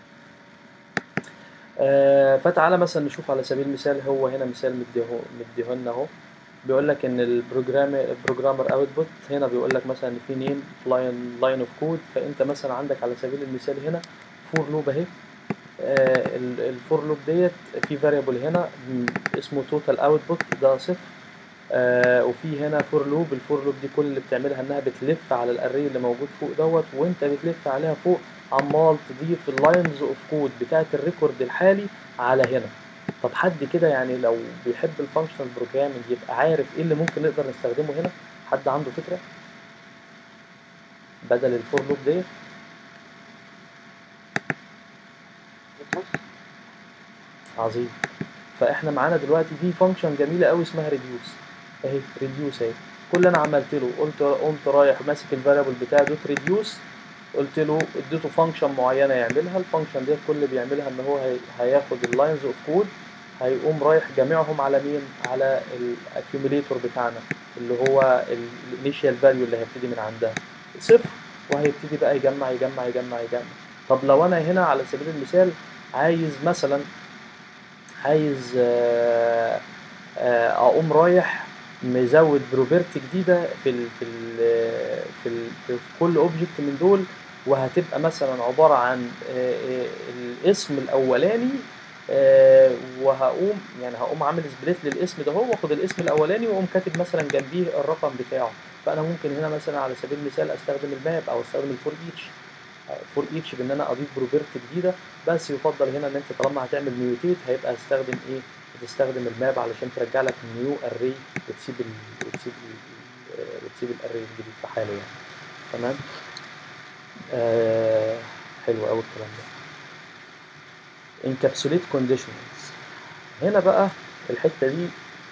آه، فتعالى مثلا نشوف على سبيل المثال، هو هنا مثال مديه مديه لنا اهو، بيقول لك ان البروجرام البروجرامر اوتبوت هنا بيقول لك مثلا في نيم في لاين لاين اوف كود، فانت مثلا عندك على سبيل المثال هنا فور لوب اهي. الفور لوب ديت في فاريبل هنا م، اسمه توتال اوتبوت ده صفر. آه وفي هنا فور لوب، الفور لوب دي كل اللي بتعملها انها بتلف على الاري اللي موجود فوق دوت، وانت بتلف عليها فوق عمال تضيف اللاينز اوف كود بتاعت الريكورد الحالي على هنا. طب حد كده يعني لو بيحب الفانكشنال بروجرامنج يبقى عارف ايه اللي ممكن نقدر نستخدمه هنا؟ حد عنده فكرة بدل الفور لوب ديت؟ عظيم. فاحنا معانا دلوقتي دي فانكشن جميله قوي اسمها ريديوس اهي، ريديوس اهي. كل اللي انا عملت له قلت قمت رايح ماسك الفاريبل بتاع دوت ريديوس، قلت له اديته فانكشن معينه يعملها، الفانكشن ديت كل اللي بيعملها ان هو هي هياخد اللاينز اوف كود، هيقوم رايح جامعهم على مين؟ على الاكيوميليتور بتاعنا اللي هو الانيشال فاليو اللي هيبتدي من عندها صفر، وهيبتدي بقى يجمع يجمع يجمع يجمع. طب لو انا هنا على سبيل المثال عايز مثلا عايز آه، آه، اقوم رايح مزود بروبرتي جديده في ال في ال في, ال في كل اوبجكت من دول، وهتبقى مثلا عباره عن آه، آه، الاسم الاولاني، آه، وهقوم يعني هقوم عامل سبليت للاسم ده، هو واخد الاسم الاولاني واقوم كاتب مثلا جنبيه الرقم بتاعه. فانا ممكن هنا مثلا على سبيل المثال استخدم الماب او استخدم الفور ايتش فور ايتش بان انا اضيف بروبرتي جديده. بس يفضل هنا ان انت طالما هتعمل ميوتيت هيبقى هتستخدم ايه؟ بتستخدم الماب علشان ترجع لك نيو اري وتسيب ال وتسيب ال وتسيب الاري الجديد في حاله يعني. تمام. آه حلو قوي الكلام ده. encapsulate conditions. هنا بقى الحته دي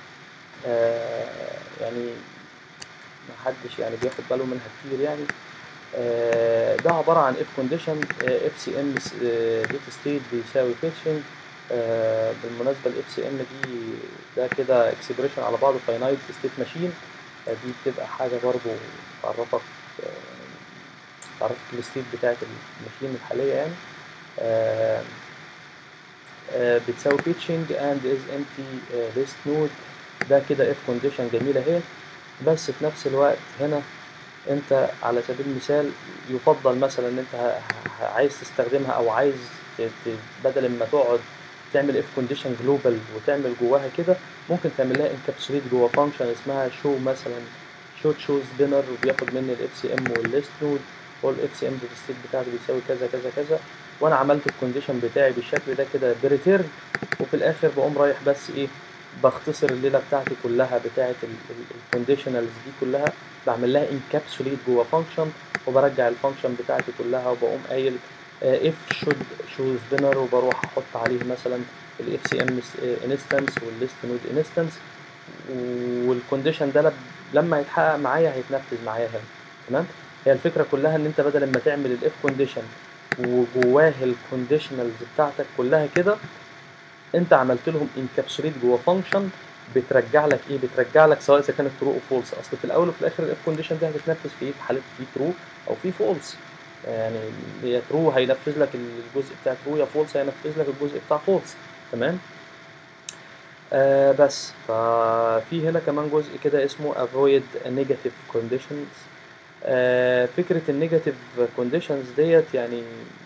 آه يعني محدش يعني بياخد باله منها كتير يعني. آه، ده عبارة عن if condition اف سي ام data state بيساوي fetching. آه، بالمناسبة ال اف سي ام دي ده كده expression على بعضه finite state machine. آه، دي بتبقى حاجة برضو تعرفك آه، تعرفك الستيت بتاعت الماشين الحالية يعني. آه، آه، بتساوي fetching and is empty آه، list node. ده كده if condition جميلة اهي. بس في نفس الوقت هنا انت على سبيل المثال يفضل مثلا ان انت ه- ه- عايز تستخدمها او عايز ت- ت- بدل ما تقعد تعمل اف كونديشن جلوبال وتعمل جواها كده، ممكن تعمل لها انكابسوليت جوا فانكشن اسمها شو مثلا شو تشوز بينر، وبياخد مني الاف سي ام والليست نود، والاف سي ام دوت ستيت بتاعتي بيساوي كذا كذا كذا، وانا عملت الكونديشن بتاعي بالشكل ده كده بريتيرن. وفي الاخر بقوم رايح بس ايه، بختصر الليله بتاعتي كلها بتاعه الكونديشنالز دي كلها، بعمل لها انكابسوليت جوه فانكشن، وبرجع الفانكشن بتاعتي كلها وبقوم قايل اف شود شوز بينر، وبروح احط عليه مثلا الاف سي ام انستنس والليست نود انستنس، والكونديشن ده لب- لما يتحقق معايا هيتنفذ معايا هنا. تمام. هي الفكره كلها ان انت بدل ما تعمل الاف كونديشن وجواه الكونديشنالز بتاعتك كلها كده، انت عملت لهم انكابسوليت جوه فانكشن بترجع لك ايه؟ بترجع لك سواء اذا كانت ترو او فولس. اصل في الاول وفي الاخر الاف كونديشن دي هتتنفذ في ايه؟ في حاله في ترو او في فولس. يعني يا ترو هينفذ لك الجزء بتاع ترو، يا فولس هينفذ لك الجزء بتاع فولس. تمام. آه بس ففي هنا كمان جزء كده اسمه avoid negative conditions. آه فكرة النيجاتيف كونديشنز ديت يعني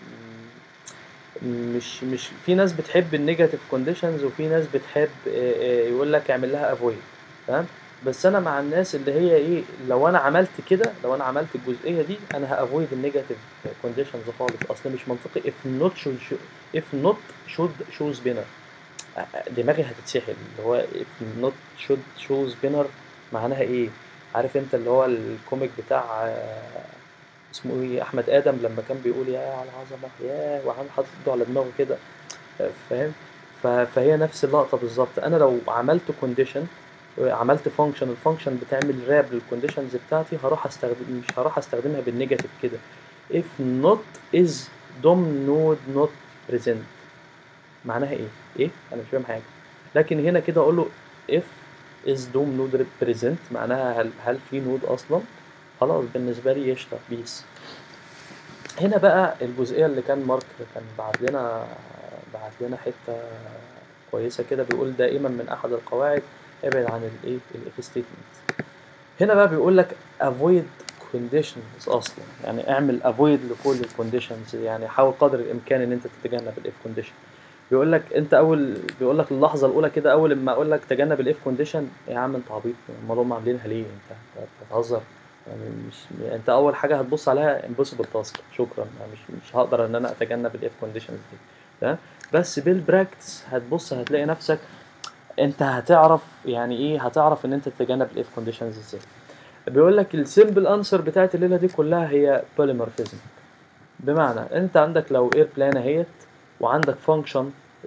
مش مش في ناس بتحب النيجاتيف كونديشنز، وفي ناس بتحب آه، آه، يقول لك اعمل لها افويد. تمام. بس انا مع الناس اللي هي ايه، لو انا عملت كده، لو انا عملت الجزئيه دي انا هافويد النيجاتيف كونديشنز خالص. اصل مش منطقي if not should if not should shows binner. دماغي هتتسحل اللي هو if not should shows binner معناها ايه؟ عارف انت اللي هو الكوميك بتاع آه، اسمه ايه، احمد ادم، لما كان بيقول يا على العظمه يا وعم حاطط ايده على دماغه كده. فاهم؟ ف- فهي نفس اللقطه بالظبط. انا لو عملت كونديشن، عملت فانكشن، الفانكشن بتعمل راب للكونديشنز بتاعتي، هروح استخدم مش هروح استخدمها بالنيجاتيف كده if not is dom node not present. معناها ايه؟ ايه؟ انا مش فاهم حاجه. لكن هنا كده اقول له if is dom node present معناها هل هل في نود اصلا. خلاص بالنسبه لي قشطه بيس. هنا بقى الجزئيه اللي كان مارك كان بعت لنا بعت لنا حته كويسه كده، بيقول دائما من احد القواعد ابعد عن الايه الاف ستيتمنت. هنا بقى بيقول لك avoid conditions اصلا، يعني اعمل avoid لكل الكونديشنز، يعني حاول قدر الامكان ان انت تتجنب الاف كونديشن. بيقول لك انت اول بيقول لك اللحظه الاولى كده اول ما اقول لك تجنب الاف كونديشن، يا عم انت عبيط، امال هم عاملينها ليه؟ انت أنت بتهزر يعني. مش انت اول حاجه هتبص عليها impossible task، شكرا. أنا مش مش هقدر ان انا اتجنب الاف كونديشنز دي. تمام. بس بالبراكتس هتبص هتلاقي نفسك انت هتعرف يعني ايه، هتعرف ان انت تتجنب الاف كونديشنز ازاي. بيقول لك السيمبل انسر بتاعت الليله دي كلها هي polymorphism. بمعنى انت عندك لو اير بلان اهيت، وعندك فانكشن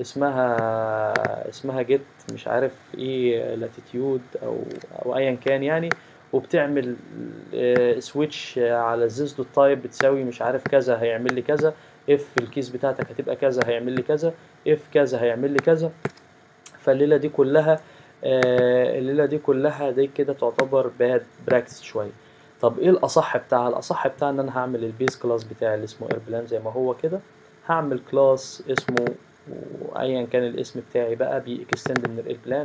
اسمها اسمها جيت مش عارف ايه لاتيتيود او او ايا كان يعني، وبتعمل سويتش على زيز دوت تايب بتساوي مش عارف كذا هيعمل لي كذا، اف الكيس بتاعتك هتبقى كذا هيعمل لي كذا، اف كذا هيعمل لي كذا. فالليله دي كلها آه، الليله دي كلها دي كده تعتبر باد براكتس شويه. طب ايه الاصح بتاعها؟ الاصح بتاعها ان انا هعمل البيس كلاس بتاعي اللي اسمه اير بلان زي ما هو كده، هعمل كلاس اسمه ايا كان الاسم بتاعي بقى بيكستند من الاير بلان،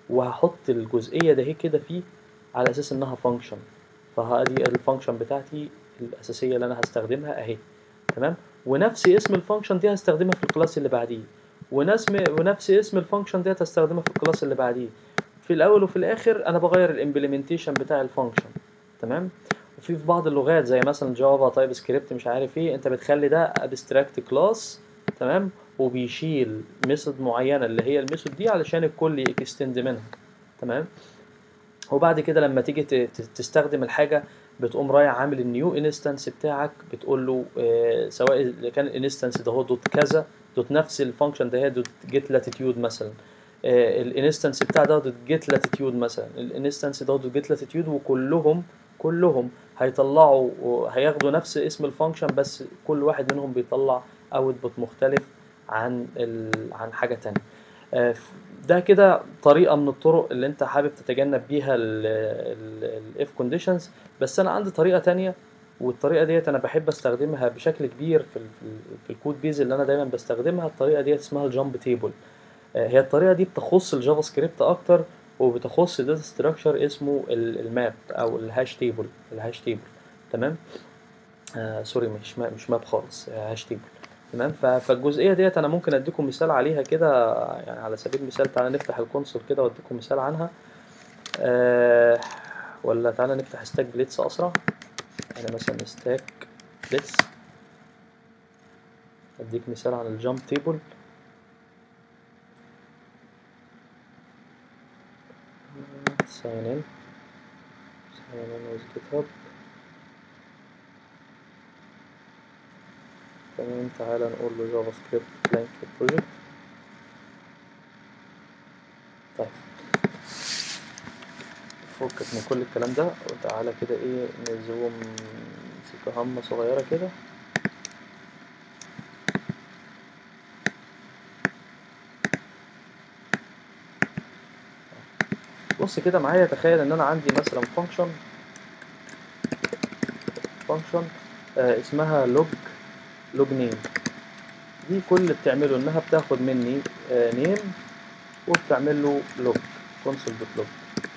وهحط الجزئيه ده هي كده فيه على اساس انها فانكشن، فهذه الفانكشن بتاعتي الاساسيه اللي انا هستخدمها اهي. تمام. ونفس اسم الفانكشن دي هستخدمها في الكلاس اللي بعديه، ونفس ونفس اسم الفانكشن دي هستخدمها في الكلاس اللي بعديه. في الاول وفي الاخر انا بغير الامبلمنتيشن بتاع الفانكشن. تمام. وفي في بعض اللغات زي مثلا جافا، تايب سكريبت، مش عارف ايه، انت بتخلي ده ابستراكت كلاس. تمام. وبيشيل ميثود معينه اللي هي الميثود دي علشان الكل يكستند منها. تمام. وبعد كده لما تيجي تستخدم الحاجه بتقوم رايح عامل النيو انستنس بتاعك، بتقول له اه سواء اللي كان الانستنس ده هو دوت كذا دوت نفس الفانكشن ده هي دوت جيت لاتيتيود مثلا، اه الانستنس بتاع ده دوت جيت لاتيتيود مثلا، الانستنس ده دوت جيت لاتيتيود، وكلهم كلهم هيطلعوا هياخدوا نفس اسم الفانكشن، بس كل واحد منهم بيطلع اوتبوت مختلف عن ال... عن حاجه تانية. ده كده طريقه من الطرق اللي انت حابب تتجنب بيها الاف كونديشنز. بس انا عندي طريقه تانية، والطريقه ديت انا بحب استخدمها بشكل كبير في في الكود بيز اللي انا دايما بستخدمها. الطريقه ديت اسمها الجامب تيبل. هي الطريقه دي بتخص الجافا سكريبت اكتر، وبتخص داتا ستراكشر اسمه الماب او الهاش تيبل. الهاش تيبل. تمام. آه سوري، مش ماب مش ماب خالص، هاش تيبل. تمام. فالجزئيه ديت انا ممكن اديكم مثال عليها كده، يعني على سبيل المثال تعالى نفتح الكونسول كده واديكم مثال عنها. آه ولا تعالى نفتح ستاك بليتس اسرع. يعني مثلا ستاك بليتس، اديك مثال عن الجامب تيبل. sign in sign in with GitHub. تمام. تعالى نقول له جافا سكريبت بلانك بروجكت. طيب فكك من كل الكلام ده وتعالى كده ايه نزوم سكة همة صغيرة كده. بص كده معايا، تخيل ان انا عندي مثلا فانكشن فانكشن آه اسمها لوج لوج نيم. دي كل اللي بتعمله انها بتاخد مني آه نيم وبتعمل له لوج كونسول دوت لوج.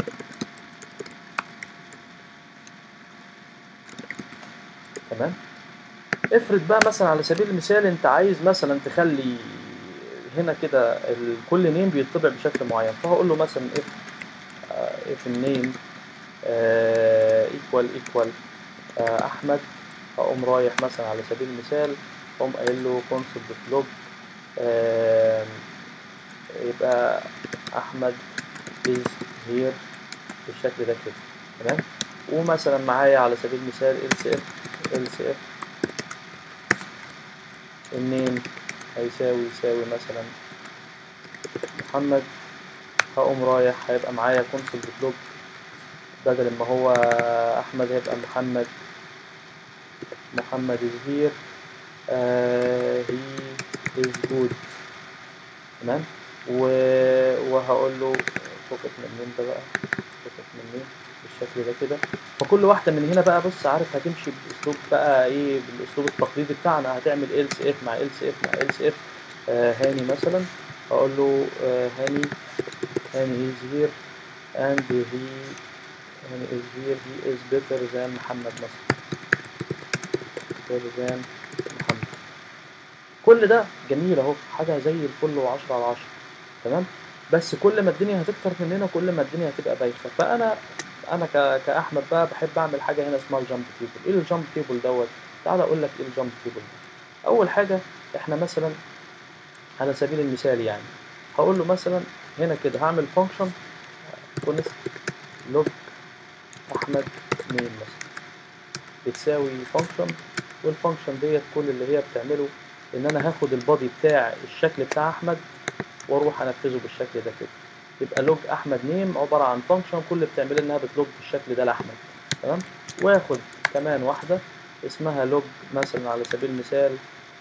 تمام. افرض بقى مثلا على سبيل المثال انت عايز مثلا تخلي هنا كده كل نيم بيطبع بشكل معين، فهقول له مثلا اف اف النيم ايكوال ايكوال احمد. هقوم رايح مثلا على سبيل المثال اقوم قايل له كونسول دوت لوج يبقى احمد is here بالشكل ده كده. تمام. ومثلا معايا على سبيل المثال else if else if النيم هيساوي يساوي مثلا محمد. هقوم رايح هيبقى معايا كونسول دوت لوج بدل ما هو احمد هيبقى محمد محمد is here uh, he is good. تمام. وهقول له فكك من مين ده بقى، فكك من مين بالشكل ده كده. فكل واحده من هنا بقى بص عارف هتمشي باسلوب بقى ايه، بالاسلوب التقليدي بتاعنا. هتعمل else if مع else if مع else if. آه هاني مثلا هقول له آه هاني هاني is here and he هاني is here he is better than محمد مثلا، better than محمد. كل ده جميل اهو، حاجه زي الفل وعشرة على عشرة. تمام. بس كل ما الدنيا هتكتر مننا كل ما الدنيا هتبقى بايخه. فانا انا كاحمد بقى بحب اعمل حاجه هنا اسمها الجامب تيبل. ايه الجامب تيبل دوت؟ تعال اقول لك ايه الجامب تيبل ده. اول حاجه احنا مثلا على سبيل المثال يعني هقول له مثلا هنا كده هعمل فانكشن كونست لوج احمد مين مثلا بتساوي فانكشن، والفانكشن ديت كل اللي هي بتعمله ان انا هاخد البادي بتاع الشكل بتاع احمد واروح انفذه بالشكل ده كده. يبقى لوج احمد نيم عباره عن فانكشن كل اللي بتعمله انها بتلوج بالشكل ده لاحمد. تمام. واخد كمان واحده اسمها لوج مثلا على سبيل المثال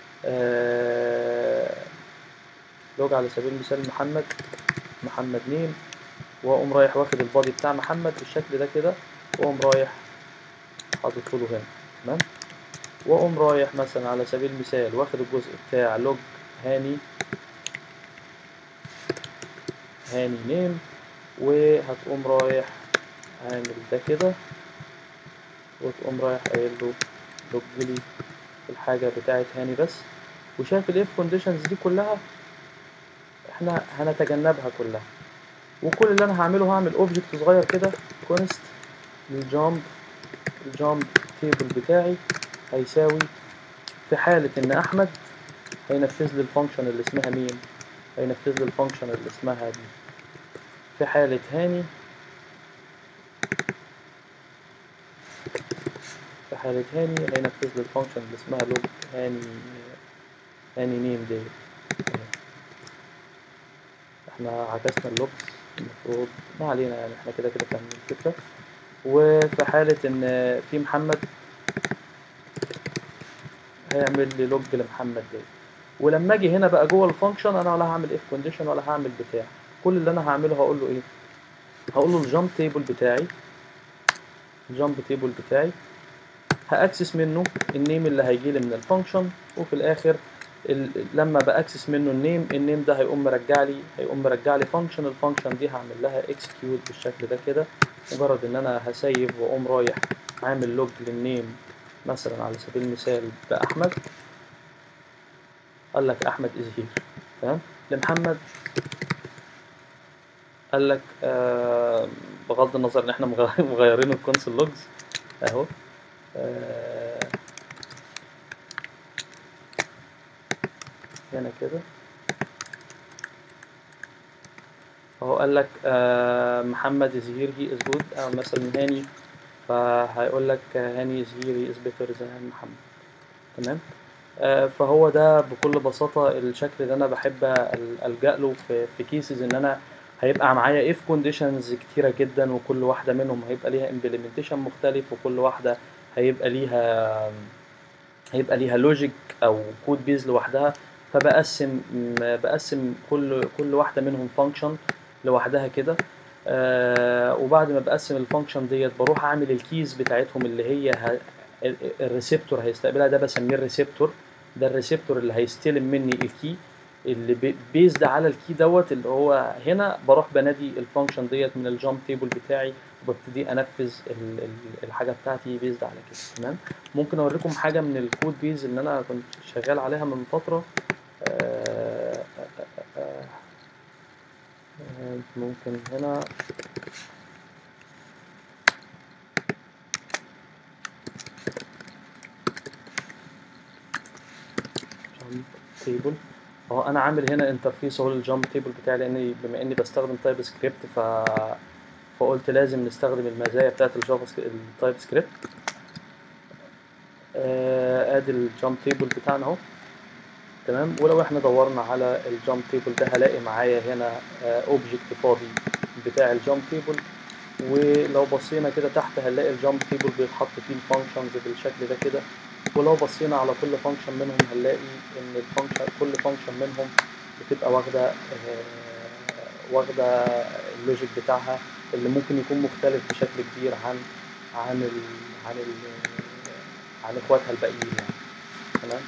آه لوج على سبيل المثال محمد محمد نيم، واقوم رايح واخد البادي بتاع محمد بالشكل ده كده واقوم رايح حاططه له هنا. تمام. واقوم رايح مثلا على سبيل المثال واخد الجزء بتاع لوج هاني هاني نيم وهتقوم رايح عامل ده كده، وتقوم رايح قايل له لوج لي الحاجة بتاعت هاني بس. وشايف الاف كونديشنز دي كلها احنا هنتجنبها كلها، وكل اللي انا هعمله هعمل اوبجكت صغير كده كونست للجامب. الجامب تيبل بتاعي هيساوي في حالة ان احمد هينفذ لي الفانكشن اللي اسمها مين، هينفذ لي الفانكشن اللي اسمها دي. في حالة هاني في حالة هاني هينفذ لي الفانكشن اللي اسمها لوج هاني هاني نيم دي. احنا عكسنا اللوجز المفروض، ما علينا يعني، احنا كده كده فاهمين الفكرة. وفي حالة ان في محمد هيعمل لي لوج لمحمد دي. ولما اجي هنا بقى جوه الفانكشن انا ولا هعمل اف كونديشن ولا هعمل بتاع، كل اللي انا هعمله هقول له ايه، هقول له الجامب تيبل بتاعي الجامب تيبل بتاعي هاكسس منه النيم اللي هيجي لي من الفانكشن، وفي الاخر لما باكسس منه النيم النيم ده هيقوم مرجع لي هيقوم مرجع لي فانكشن. الفانكشن دي هعمل لها اكسكيوت بالشكل ده كده، مجرد ان انا هسيف واقوم رايح عامل لوج للنيم مثلا على سبيل المثال باحمد. قال لك احمد از هير، تمام. لمحمد قال لك آه بغض النظر ان احنا مغيرين الكونسول لوجز اهو، آه هنا كده اهو. قال لك آه محمد is here he is good، او مثلا هاني فهيقول لك هاني is here he is better than محمد، تمام. آه فهو ده بكل بساطة الشكل اللي انا بحب ألجأ له في في كيسز ان انا هيبقى معايا if conditions كتيرة جدا، وكل واحدة منهم هيبقى ليها implementation مختلف، وكل واحدة هيبقى ليها هيبقى ليها لوجيك او كود بيز لوحدها. فبقسم بقسم كل كل واحده منهم فانكشن لوحدها كده. آه وبعد ما بقسم الفانكشن ديت بروح اعمل الكيز بتاعتهم اللي هي ه... الريسبتور هيستقبلها، ده بسميه الريسبتور. ده الريسبتور اللي هيستلم مني الكي اللي بيزد على الكي دوت، اللي هو هنا بروح بنادي الفانكشن ديت من الجامب تيبل بتاعي، وببتدي انفذ ال- ال- الحاجه بتاعتي بيزد على كده، تمام. ممكن اوريكم حاجه من الكود بيز اللي انا كنت شغال عليها من فتره. آه، آه، آه، آه، ممكن هنا جامب تيبل اهو. انا عامل هنا انترفيس اهو للجامب تيبل بتاعي، لاني بما اني بستخدم تايب سكريبت ف فقلت لازم نستخدم المزايا بتاعت الجافا التايب سكريبت. آه، ادي الجامب تيبل بتاعنا اهو، تمام. ولو احنا دورنا على الجامب تيبل ده هلاقي معايا هنا اوبجكت فاضي بتاع الجامب تيبل، ولو بصينا كده تحت هنلاقي الجامب تيبل بيتحط فيه الفانكشنز بالشكل ده كده. ولو بصينا على كل فانكشن منهم هنلاقي ان الفانكشن كل فانكشن منهم بتبقى واخده آه، واخده اللوجيك بتاعها اللي ممكن يكون مختلف بشكل كبير عن عن ال عن ال عن اخواتها الباقيين يعني، تمام.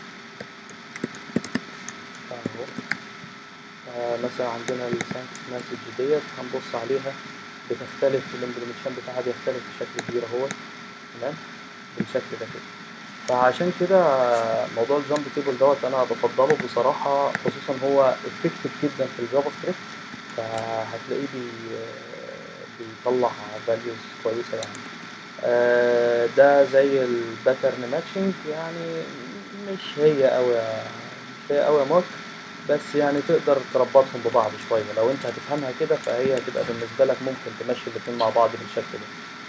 اهو آه، مثلا عندنا السانكس مسج ديت هنبص عليها بتختلف، الامبلمنتيشن بتاعها بيختلف بشكل كبير اهو، تمام، بالشكل ده كده. فعشان كده موضوع الجامب تيبل دوت انا بفضله بصراحه، خصوصا هو افكتيف جدا في الجافا سكريبت، فهتلاقيه بي بيطلع فاليوز كويسه يعني. آه، ده زي الباترن ماتشنج يعني، مش هي قوي مش هي قوي يا مارك، بس يعني تقدر تربطهم ببعض شويه. لو انت هتفهمها كده فهي هتبقى بالنسبه لك ممكن تمشي الاثنين مع بعض بالشكل ده.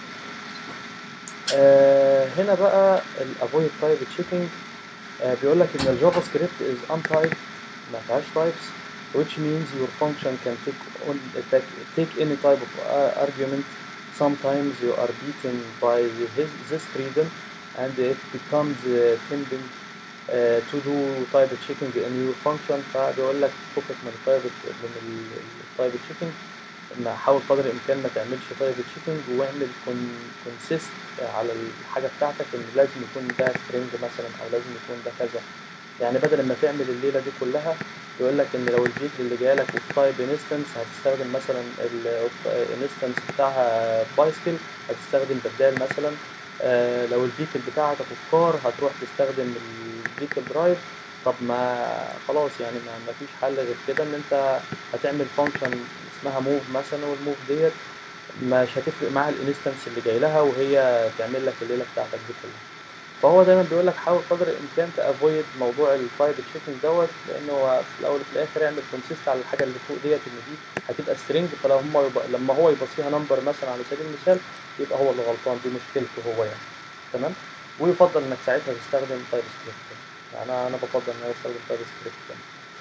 آه هنا بقى الافويد تايب تشيكينج، بيقول لك ان الجافا سكريبت is untyped، ما فيهاش types which means your function can take on take, take any type of uh, argument. Sometimes you are beaten by his, this freedom and it becomes uh, tempting uh, to do type checking in your function. فبيقول لك فكك من التايب من التايب checking، ما حاول قدر الامكان ما تعملش تايب تشيكنج، واعمل كونسيست على الحاجه بتاعتك ان لازم يكون ده سترينج مثلا، او لازم يكون ده كذا. يعني بدل ما تعمل الليله دي كلها بيقول لك ان لو الفيكل اللي جالك اوف تايب انستنس هتستخدم مثلا الانستنس بتاعها بايسكل، هتستخدم بدال مثلا. آه لو الفيكل بتاعتك اوف كار هتروح تستخدم الفيكل درايف. طب ما خلاص يعني ما ما فيش حل غير كده ان انت هتعمل فانكشن اسمها موف مثلا، والموف ديت مش هتفرق معاها الانستنس اللي جاي لها، وهي تعمل لك الليله بتاعتك دي كلها. فهو دايما بيقول لك حاول قدر الامكان تافويد موضوع التايب تشيكنج دوت، لان هو في الاول وفي الاخر يعمل كونسيست على الحاجه اللي فوق ديت ان دي هتبقى سترينج، فلو هم يبقى لما هو يبصيها نمبر مثلا على سبيل المثال يبقى هو اللي غلطان، دي مشكلته هو يعني. تمام. ويفضل انك ساعتها تستخدم تايب سكريبت. انا انا بفضل ان انا استخدم تايب سكريبت.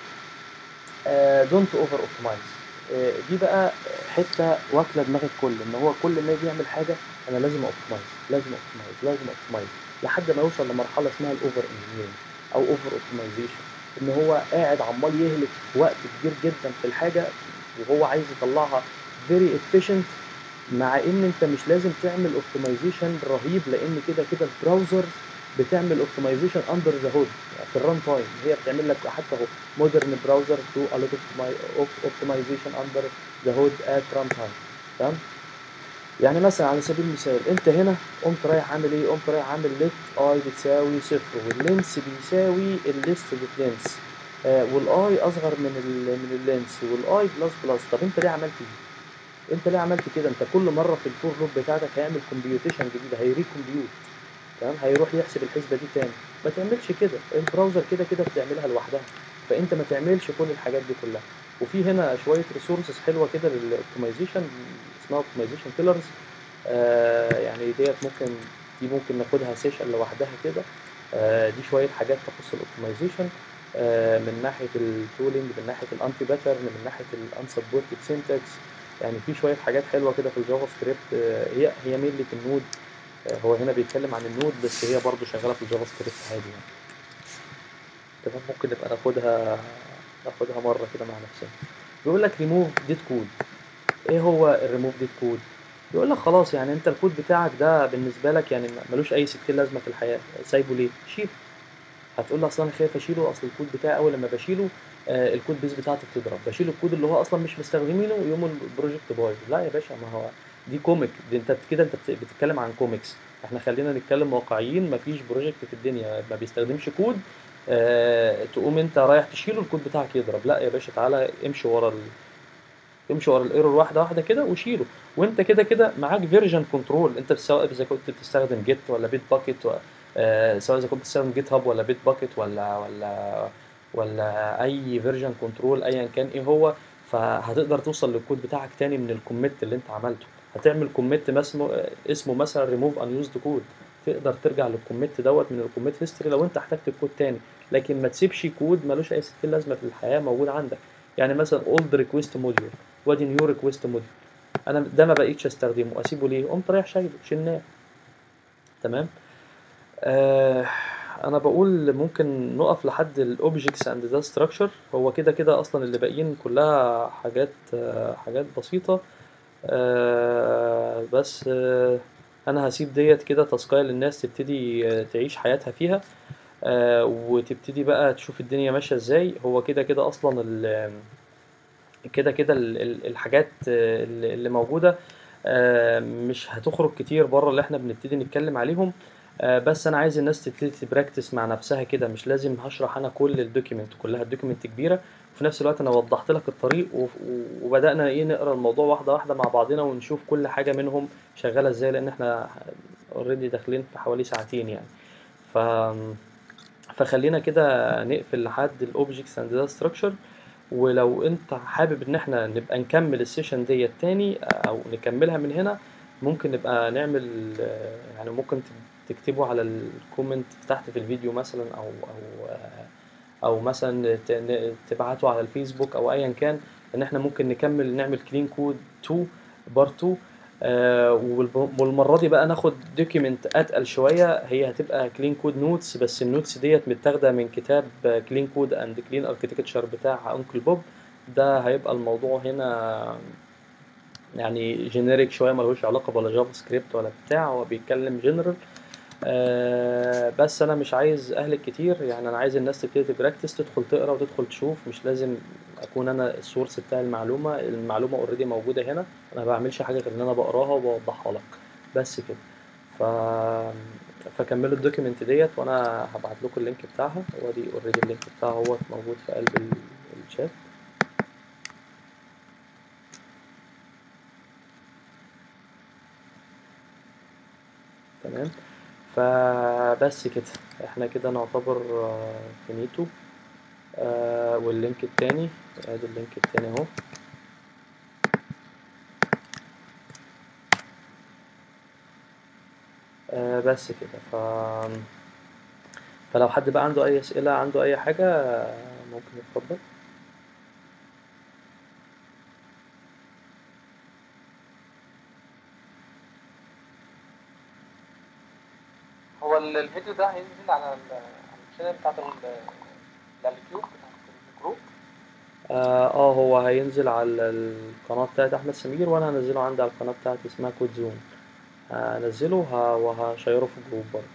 دونت اوفر اوبتمايز. دي بقى حته واكله دماغ الكل، ان هو كل ما يجي يعمل حاجه انا لازم اوبتمايز لازم اوبتمايز لازم اوبتمايز لحد ما يوصل لمرحله اسمها الاوفر انجينيرنج او اوفر اوبتمايزيشن، ان هو قاعد عمال يهلك وقت كبير جدا في الحاجه وهو عايز يطلعها فيري efficient، مع ان انت مش لازم تعمل اوبتمايزيشن رهيب، لان كده كده البراوزر بتعمل اوبتمايزيشن اندر ذا هود في الران تايم، هي بتعمل لك حتى اهو مودرن براوزر تو ا لوت اوف اوبتمايزيشن اندر ذا هود ات ران تايم. تمام. يعني مثلا على سبيل المثال انت هنا قمت رايح عامل ايه؟ قمت رايح عامل ليت اي بتساوي صفر واللينس بيساوي الليست دوت لينس، آه والاي اصغر من ال من اللينس والاي بلس بلس. طب انت ليه عملت دي؟ انت ليه عملت كده؟ انت كل مره في الفور لوب بتاعتك هيعمل كومبيوتيشن جديده، هيري كومبيوت. تمام. هيروح يحسب الحسبه دي تاني. ما تعملش كده، البراوزر كده كده بتعملها لوحدها، فانت ما تعملش كل الحاجات دي كلها. وفي هنا شويه ريسورسز حلوه كده للاوبتمايزيشن اسمها اوبتمايزيشن كيلرز. آه يعني ديت ممكن دي ممكن ناخدها سيشن لوحدها كده. آه دي شويه حاجات تخص الاوبتمايزيشن، آه من ناحيه التولينج، من ناحيه الانتي باترن، من ناحيه الانسبورتد سينتاكس. يعني في شويه حاجات حلوه كده في الجافا سكريبت. آه هي هي مينلي في النود. آه هو هنا بيتكلم عن النود بس هي برضو شغاله في الجافا سكريبت عادي يعني. تمام. ممكن نبقى ناخدها ناخدها مره كده مع نفسنا. بيقول لك ريموف ديت كود. ايه هو الريموف ديت كود؟ يقول لك خلاص يعني انت الكود بتاعك ده بالنسبه لك يعني ملوش اي ستين لازمه في الحياه، سايبه ليه؟ شيله. هتقول لي اصلا انا خايف اشيله، اصل الكود بتاعي اول لما بشيله آه الكود بيس بتاعته بتضرب، بشيل الكود اللي هو اصلا مش مستخدمينه يوم البروجكت بايظ. لا يا باشا، ما هو دي كوميك، دي انت كده انت بت- بتتكلم عن كوميكس. احنا خلينا نتكلم واقعيين، مفيش بروجكت في الدنيا ما بيستخدمش كود آه تقوم انت رايح تشيله الكود بتاعك يضرب. لا يا باشا، تعالى امشي ورا ال... امشي ورا الايرور واحده واحده كده وشيله. وانت كده كده معاك فيرجن كنترول، انت سواء اذا كنت بتستخدم جيت ولا بيت باكيت و... آه سواء اذا كنت بتستخدم جيت هاب ولا بيت باكيت ولا ولا ولا اي فيرجن كنترول ايا كان ايه هو، فهتقدر توصل للكود بتاعك تاني من الكوميت اللي انت عملته. هتعمل كوميت اسمه اسمه مثلا ريموف ان يوزد كود، تقدر ترجع للكوميت دوت من الكوميت هيستوري لو انت احتجت الكود تاني، لكن ما تسيبش كود ملوش اي ستين لازمه في الحياه موجود عندك. يعني مثلا اولد ريكويست موديول وادي نيو ريكويست موديول، انا ده ما بقيتش استخدمه، اسيبه ليه؟ قمت رايح شايله شلناه. تمام. آه انا بقول ممكن نقف لحد الاوبجكتس اند ذا ستراكشر. هو كده كده اصلا اللي باقيين كلها حاجات آه حاجات بسيطه. آه بس آه انا هسيب ديت كده تاسكايه للناس تبتدي آه، تعيش حياتها فيها، آه وتبتدي بقى تشوف الدنيا ماشيه ازاي. هو كده كده اصلا ال- كده كده ال- ال- الحاجات آه، اللي اللي موجودة آه، مش هتخرج كتير بره اللي احنا بنبتدي نتكلم عليهم. آه، بس انا عايز الناس تبتدي تبراكتس مع نفسها كده، مش لازم هشرح انا كل الدوكيمنت كلها، الدوكيمنت كبيرة. وفي نفس الوقت انا وضحت لك الطريق و- و- وبدأنا ايه نقرا الموضوع واحدة واحدة مع بعضنا ونشوف كل حاجة منهم شغالة ازاي، لان احنا اوريدي داخلين في حوالي ساعتين يعني. ف فخلينا كده نقفل لحد الاوبجكتس اند داتا ستراكشر. ولو انت حابب ان احنا نبقى نكمل السيشن ديت تاني او نكملها من هنا، ممكن نبقى نعمل آه، يعني ممكن تكتبوا على الكومنت تحت في الفيديو مثلا او او آه، او مثلا ت- ن- تبعتوا على الفيسبوك او ايا كان ان احنا ممكن نكمل نعمل كلين كود اتنين بارت اتنين. آه والب- والمره دي بقى ناخد دوكيمنت اتقل شويه، هي هتبقى كلين كود نوتس، بس النوتس ديت متاخده من كتاب كلين كود اند كلين اركتكتشر بتاع انكل بوب. ده هيبقى الموضوع هنا يعني جينيريك شويه، ملوش علاقه ولا جافا سكريبت ولا بتاع، هو بيتكلم جنرال. آه بس انا مش عايز اهلك كتير، يعني انا عايز الناس تبتدي تبراكتس، تدخل تقرا وتدخل تشوف، مش لازم اكون انا السورس بتاع المعلومه. المعلومه اوريدي موجوده هنا، انا ما بعملش حاجه غير ان انا بقراها وبوضحها لك بس كده. ف فكملوا الدوكيمنت ديت وانا هبعت لكم اللينك بتاعها، وادي اوريدي اللينك بتاعها هو موجود في قلب ال- الشات. تمام. فبس كده احنا كده نعتبر آه، فينيتو. آه واللينك التاني، ادي اللينك التاني اهو. آه بس كده. ف... فلو حد بقى عنده اي اسئله، عنده اي حاجه، آه، ممكن يتفضل. هو ال- الفيديو ده هينزل على ال- على الشانل بتاعت ال- على اليوتيوب بتاعت الجروب. اه آه، هو هينزل على القناه بتاعت احمد سمير، وانا هنزله عندي على القناه بتاعتي اسمها كود زون. هنزله وه- وهشيره في الجروب برضه.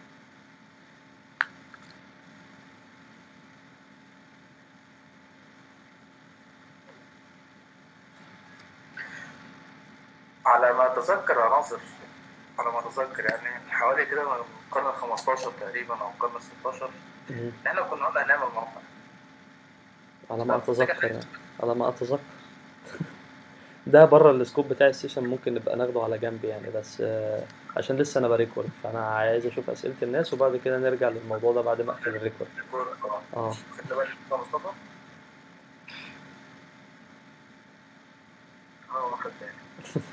على ما أتذكر يا ناصر، على ما أتذكر يعني من حوالي كده من القرن الخمستاشر تقريبا أو القرن الستاشر، مم. إن إحنا كنا قلنا هنعمل موقع. على ما لو تفتكر اتذكر حاجة. يعني. على ما اتذكر. ده بره السكوب بتاع السيشن، ممكن نبقى ناخده على جنب يعني، بس آه، عشان لسه انا بريكورد، فانا عايز اشوف اسئله الناس وبعد كده نرجع للموضوع ده بعد ما اقفل الريكورد. اه خدت بالك يا مصطفى؟ اه واخد بالي.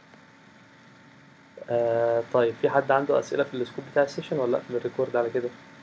آه طيب، في حد عنده اسئله في السكوب بتاع السيشن ولا اقفل الريكورد على كده؟